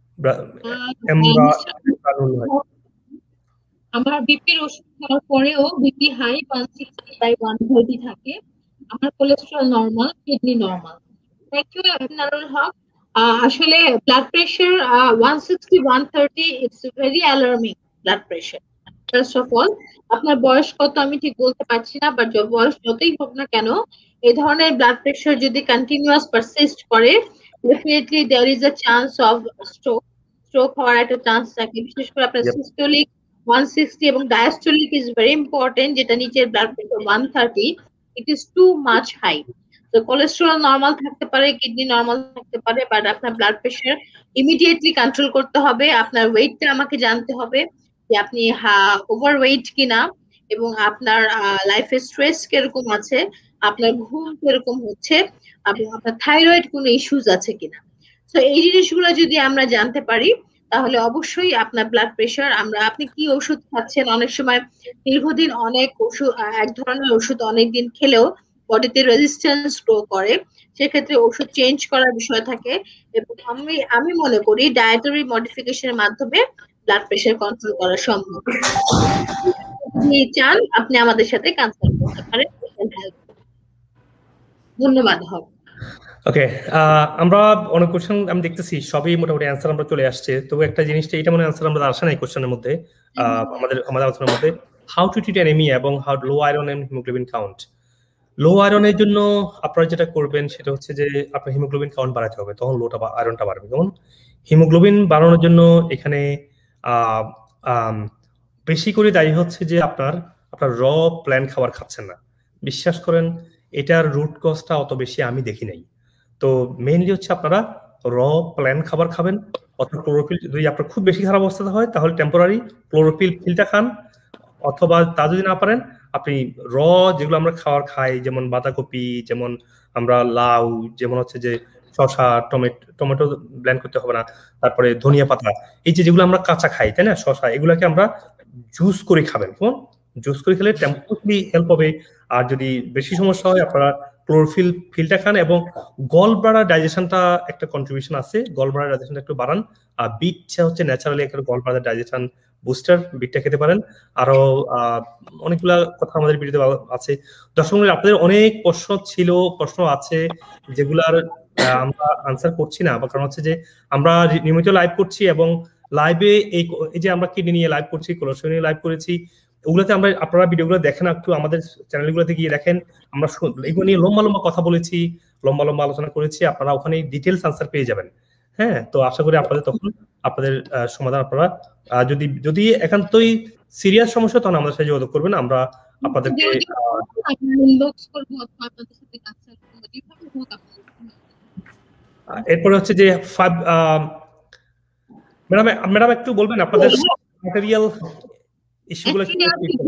আমার বিপির ওষুধ খাওয়ার পরেও BP high one sixty by one thirty থাকে, আমার cholesterol normal, kidney normal. Thank you Narul Haque. আসলে blood pressure one sixty one thirty it's very alarming blood pressure. First of all আপনার বয়স কত আমি ঠিক বলতে পারছি না, বাট বয়স যতই হোক না কেন এই ধরনের ব্লাড প্রেশার যদি কন্টিনিউয়াস পারসিস্ট করে, definitely there is a chance of stroke stroke হওয়ার একটা চান্স থাকে। বিশেষ করে আপনার সিস্টোলিক ওয়ান সিক্সটি এবং ডায়াস্টোলিক ইজ ভেরি ইম্পর্টেন্ট, যেটা নিচের blood pressure one thirty, it is too much high. তো কোলেস্টেরল নরমাল থাকতে পারে, কিডনি নরমাল থাকতে পারে, বাট আপনার ব্লাড প্রেশার ইমিডিয়েটলি কন্ট্রোল করতে হবে। আপনার ওয়েটটা আমাকে জানতে হবে যে আপনি ওভার ওয়েট কিনা, এবং আপনার লাইফে স্ট্রেস কিরকম আছে, আপনার ঘুম কিরকম হচ্ছে, এবং আপনার থাইরয়েড কোনো ইস্যুস আছে কিনা। তো এই জিনিসগুলো যদি আমরা জানতে পারি তাহলে অবশ্যই আপনার ব্লাড প্রেশার, আমরা আপনি কি ওষুধ খাচ্ছেন, অনেক সময় দীর্ঘদিন অনেক ওষুধ এক ধরনের ওষুধ অনেকদিন খেলেও বডিতে রেজিস্ট্যান্স গ্রো করে, সেক্ষেত্রে ওষুধ চেঞ্জ করার বিষয় থাকে। এবং আমি আমি মনে করি ডায়েটারি মডিফিকেশনের মাধ্যমে ব্লাড প্রেশার কন্ট্রোল করা সম্ভব। আপনি চান আপনি আমাদের সাথে কনসাল্ট করতে পারেন। ধন্যবাদ। হবে ওকে, আমরা অনেক কোশ্চেন আমি দেখতেছি সবই মোটামুটি অ্যান্সার আমরা চলে আসছে। তবে একটা জিনিসটা এটা মনে অ্যান্সার আমরা আসে নাই কোশ্চেনের মধ্যে, আমাদের আমাদের আলোচনার মধ্যে, হাউ টু ট্রিট অ্যানিমিয়া এবং how low iron and haemoglobin count. Low আয়রনের জন্য আপনারা যেটা করবেন সেটা হচ্ছে যে আপনার হিমোগ্লোবিন কাউন্ট বাড়াতে হবে, তখন লোটা বা আয়রনটা বাড়বে। যেমন হিমোগ্লোবিন বাড়ানোর জন্য এখানে বেশি করে দায়ী হচ্ছে যে আপনার আপনার র প্ল্যান্ট খাবার খাচ্ছেন না। বিশ্বাস করেন এটার রুট কজটা অত বেশি আমি দেখি নাই। তো মেইনলি হচ্ছে আপনারা র প্ল্যান্ট খাবার খাবেন, অথবা ক্লোরোফিল, যদি আপনার খুব বেশি খারাপ অবস্থা হয় তাহলে টেম্পোরারি ক্লোরোফিল ফিলটা খান, অথবা তা যদি না পারেন আপনি র যেগুলো আমরা খাবার খাই, যেমন বাঁধাকপি, যেমন আমরা লাউ, যেমন হচ্ছে যে শসা, টমেটো টমেটো ব্লেন্ড করতে হবে না, তারপরে ধনিয়া পাতা, এই যে যেগুলো আমরা কাঁচা খাই তাই না, শসা, এগুলাকে আমরা জুস করে খাবেন। কেমন জুস করে খেলে টেম্পোরারি হেল্প হবে। আর যদি বেশি সমস্যা হয় আপনারা ক্লোরোফিল ফিলটা খান, এবং গল ব্লাডার ডাইজেশনটা একটা কন্ট্রিবিউশন আছে, গল ব্লাডার ডাইজেশনটা একটু বাড়ান। আর বিটটা হচ্ছে ন্যাচারালি একটা গল ব্লাডার ডাইজেশন বুস্টার, বিটটা খেতে পারেন। আরো আহ অনেকগুলা কথা আমাদের ভিডিওতে আছে। দর্শক মণ্ডলী, আপনাদের অনেক প্রশ্ন ছিল, প্রশ্ন আছে যেগুলার আমরা আনসার করছি না, কারণ হচ্ছে যে আমরা নিয়মিত লাইভ করছি, এবং লাইভে এই যে আমরা কিডনি নিয়ে লাইভ করছি, কোলেস্টেরল নিয়ে লাইভ করেছি, ওগুলোতে আমরা, আপনারা ভিডিওগুলো দেখেন, একটু আমাদের চ্যানেলগুলোতে গিয়ে দেখেন, আমরা এগুলো নিয়ে লম্বা লম্বা কথা বলেছি, লম্বা লম্বা আলোচনা করেছি, আপনারা ওখানে ডিটেলস আনসার পেয়ে যাবেন। হ্যাঁ, তো আশা করি আপনাদের তখন আপনাদের সমাধান, আপনারা যদি যদি একান্তই সিরিয়াস সমস্যা তখন আমাদের সাথে যোগাযোগ করবেন, আমরা আপনাদেরকে এরপরে হচ্ছে যে ম্যাডাম ম্যাডাম একটু বলবেন আপনাদের ম্যাটেরিয়াল ইস্যুগুলো কি?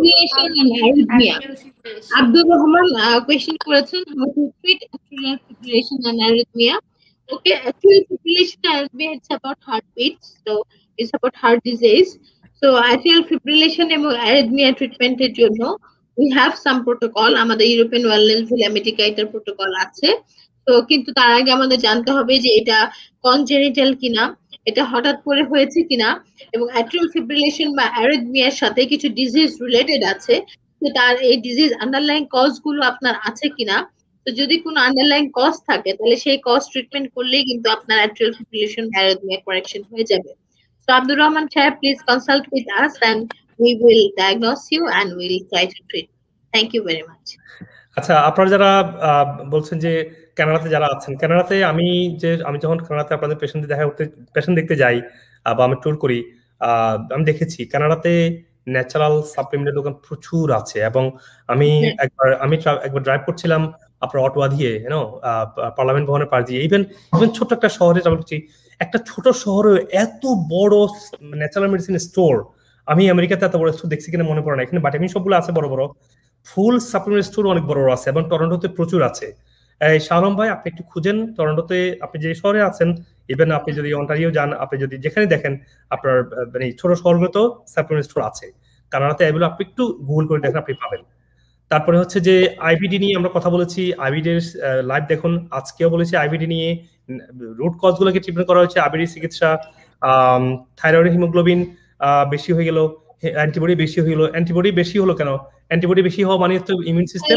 আব্দুর রহমান কোয়েশ্চেন করেছেন, how to treat atrial fibrillation and arrhythmia. Okay, atrial fibrillation and arrhythmia, it's about heartbeat, so it's about heart disease. So atrial fibrillation এবং arrhythmia treatment এর জন্য we have some protocol, আমাদের European wellness villa Medica এটার protocol আছে। তো কিন্তু তার আগে আমাদের জানতে হবে যে এটা কনজেনিটাল কিনা, এটা হঠাৎ করে হয়েছে কিনা, এবং atrial fibrillation বা arrhythmiaর সাথে কিছু ডিজিজ রিলেটেড আছে, তো তার এই ডিজিজ আন্ডারলাইং কজ গুলো আপনার আছে কিনা। তো যদি কোনো আন্ডারলাইং কজ থাকে তাহলে সেই কজ ট্রিটমেন্ট করলেই কিন্তু আপনার atrial fibrillation arrhythmia correction হয়ে যাবে। So Abdur Rahman Shah, please consult with us and we will diagnose you and we will try to treat. Thank you very much. আচ্ছা, আপনারা যারা বলছেন যে কানাডাতে যারা আছেন, কানাডাতে আমি যে আমি যখন কানাডাতে আপনাদের পেশেন্ট দেখা করতে পেশেন্ট দেখতে যাই বা আমি ট্যুর করি, আমি দেখেছি কানাডাতে ন্যাচারাল সাপ্লিমেন্টের দোকান প্রচুর আছে। এবং আমি একবার আমি একবার ড্রাইভ করছিলাম আপনার অটোয়া দিয়ে, ইউনো পার্লামেন্ট ভবনের পাশ দিয়ে, ইভেন ইভেন ছোট্ট একটা শহরে ট্রাভেল করছি, একটা ছোট শহরে এত বড় ন্যাচারাল মেডিসিন স্টোর আমি আমেরিকাতে এত বড় স্টোর দেখছি কিনা মনে পড়ে না। এখানে ভিটামিন সবগুলো আছে বড় বড়, ফুল সাপ্লিমেন্ট স্টোর অনেক বড় আছে, এবং টরন্টোতে প্রচুর আছে। এই শাহরম ভাই, আপনি একটু খুঁজেন টরন্টোতে, আপনি যে শহরে আছেন, ইভেন আপনি যদি অন্টারিও যান, আপনি যদি যেখানে দেখেন আপনার মানে ছোট শহরগুলোতেও সাপ্লিমেন্ট স্টোর আছে। কানাডাতে এগুলো আপনি একটু গুগল করে দেখেন, আপনি পাবেন। তারপরে হচ্ছে যে আইবিডি নিয়ে আমরা কথা বলেছি, আইবিডির লাইভ দেখুন, আজকেও বলেছি আইবিডি নিয়ে রুট কজ গুলোকে ট্রিটমেন্ট করা হচ্ছে। আইবিডি চিকিৎসা, থাইরয়েড হিমোগ্লোবিন বেশি হয়ে গেল, অ্যান্টিবডি বেশি হয়ে গেল। অ্যান্টিবডি বেশি হলো কেন? অ্যান্টিবডি বেশি হওয়া মানে তো immune system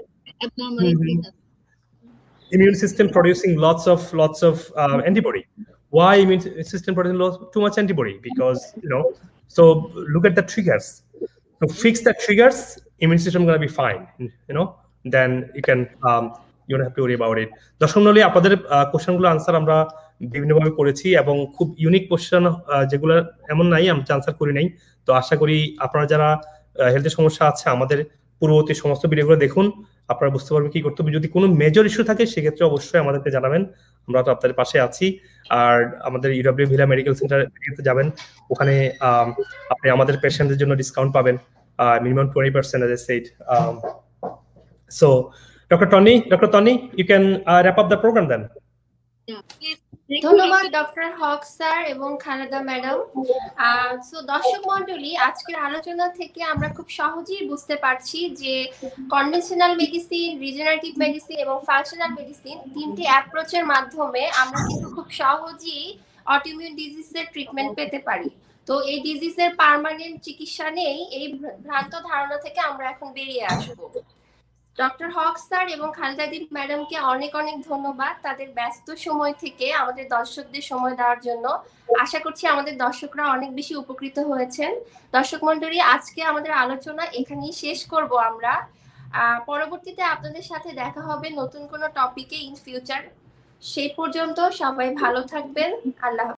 immune system producing lots of lots of uh, antibody. Why immune system producing lots, too much antibody? Because you know, so look at the triggers. So fix the triggers, immune system gonna be fine. You know, then you can um, you don't have to worry about it. দর্শক মণ্ডলী, আপনাদের question গুলো answer আমরা বিভিন্নভাবে করেছি, এবং খুব unique question যেগুলো এমন নাই আমি আনসার করি নাই। তো আশা করি আপনারা যারা হেলথের সমস্যা আছে আমাদের পূর্ববর্তী সমস্ত ভিডিওগুলো দেখুন, আপনারা বুঝতে পারবেন কি করতে হবে। যদি কোনো মেজর ইস্যু থাকে সেক্ষেত্রে অবশ্যই আমাদেরকে জানাবেন, আমরা তো আপনাদের পাশে আছি। আর আমাদের ইউডব্লিউ ভিলা মেডিকেল সেন্টারে যাবেন, ওখানে আপনি আমাদের পেশেন্টদের জন্য ডিসকাউন্ট পাবেন, minimum twenty percent as I said. Um, so Doctor Tony, Doctor Tony, you can uh, wrap up the program then. Yeah, please ধন্যবাদ ডক্টর হক স্যার এবং খালেদা ম্যাডাম। সো দর্শক মন্ডলী, আজকের আলোচনা থেকে আমরা খুব সহজেই বুঝতে পারছি যে কনভেনশনাল মেডিসিন, রিজেনারেটিভ মেডিসিন এবং ফাংশনাল মেডিসিন তিনটি অ্যাপ্রোচের মাধ্যমে আমরা কিন্তু খুব সহজেই অটোইমিউন ডিজিজের ট্রিটমেন্ট পেতে পারি। তো এই ডিজিজের পার্মানেন্ট চিকিৎসা নেই, এই ভ্রান্ত ধারণা থেকে আমরা এখন বেরিয়ে আসবো। ডক্টর হক স্যার এবং খালেদা ম্যাডামকে অনেক অনেক ধন্যবাদ তাদের ব্যস্ত সময় থেকে আমাদের দর্শকদের সময় দেওয়ার জন্য। আশা করছি আমাদের দর্শকরা অনেক বেশি উপকৃত হয়েছেন। দর্শক মণ্ডলী, আজকে আমাদের আলোচনা এখানেই শেষ করব আমরা। পরবর্তীতে আপনাদের সাথে দেখা হবে নতুন কোনো টপিকে ইন ফিউচার। সেই পর্যন্ত সবাই ভালো থাকবেন। আল্লাহ।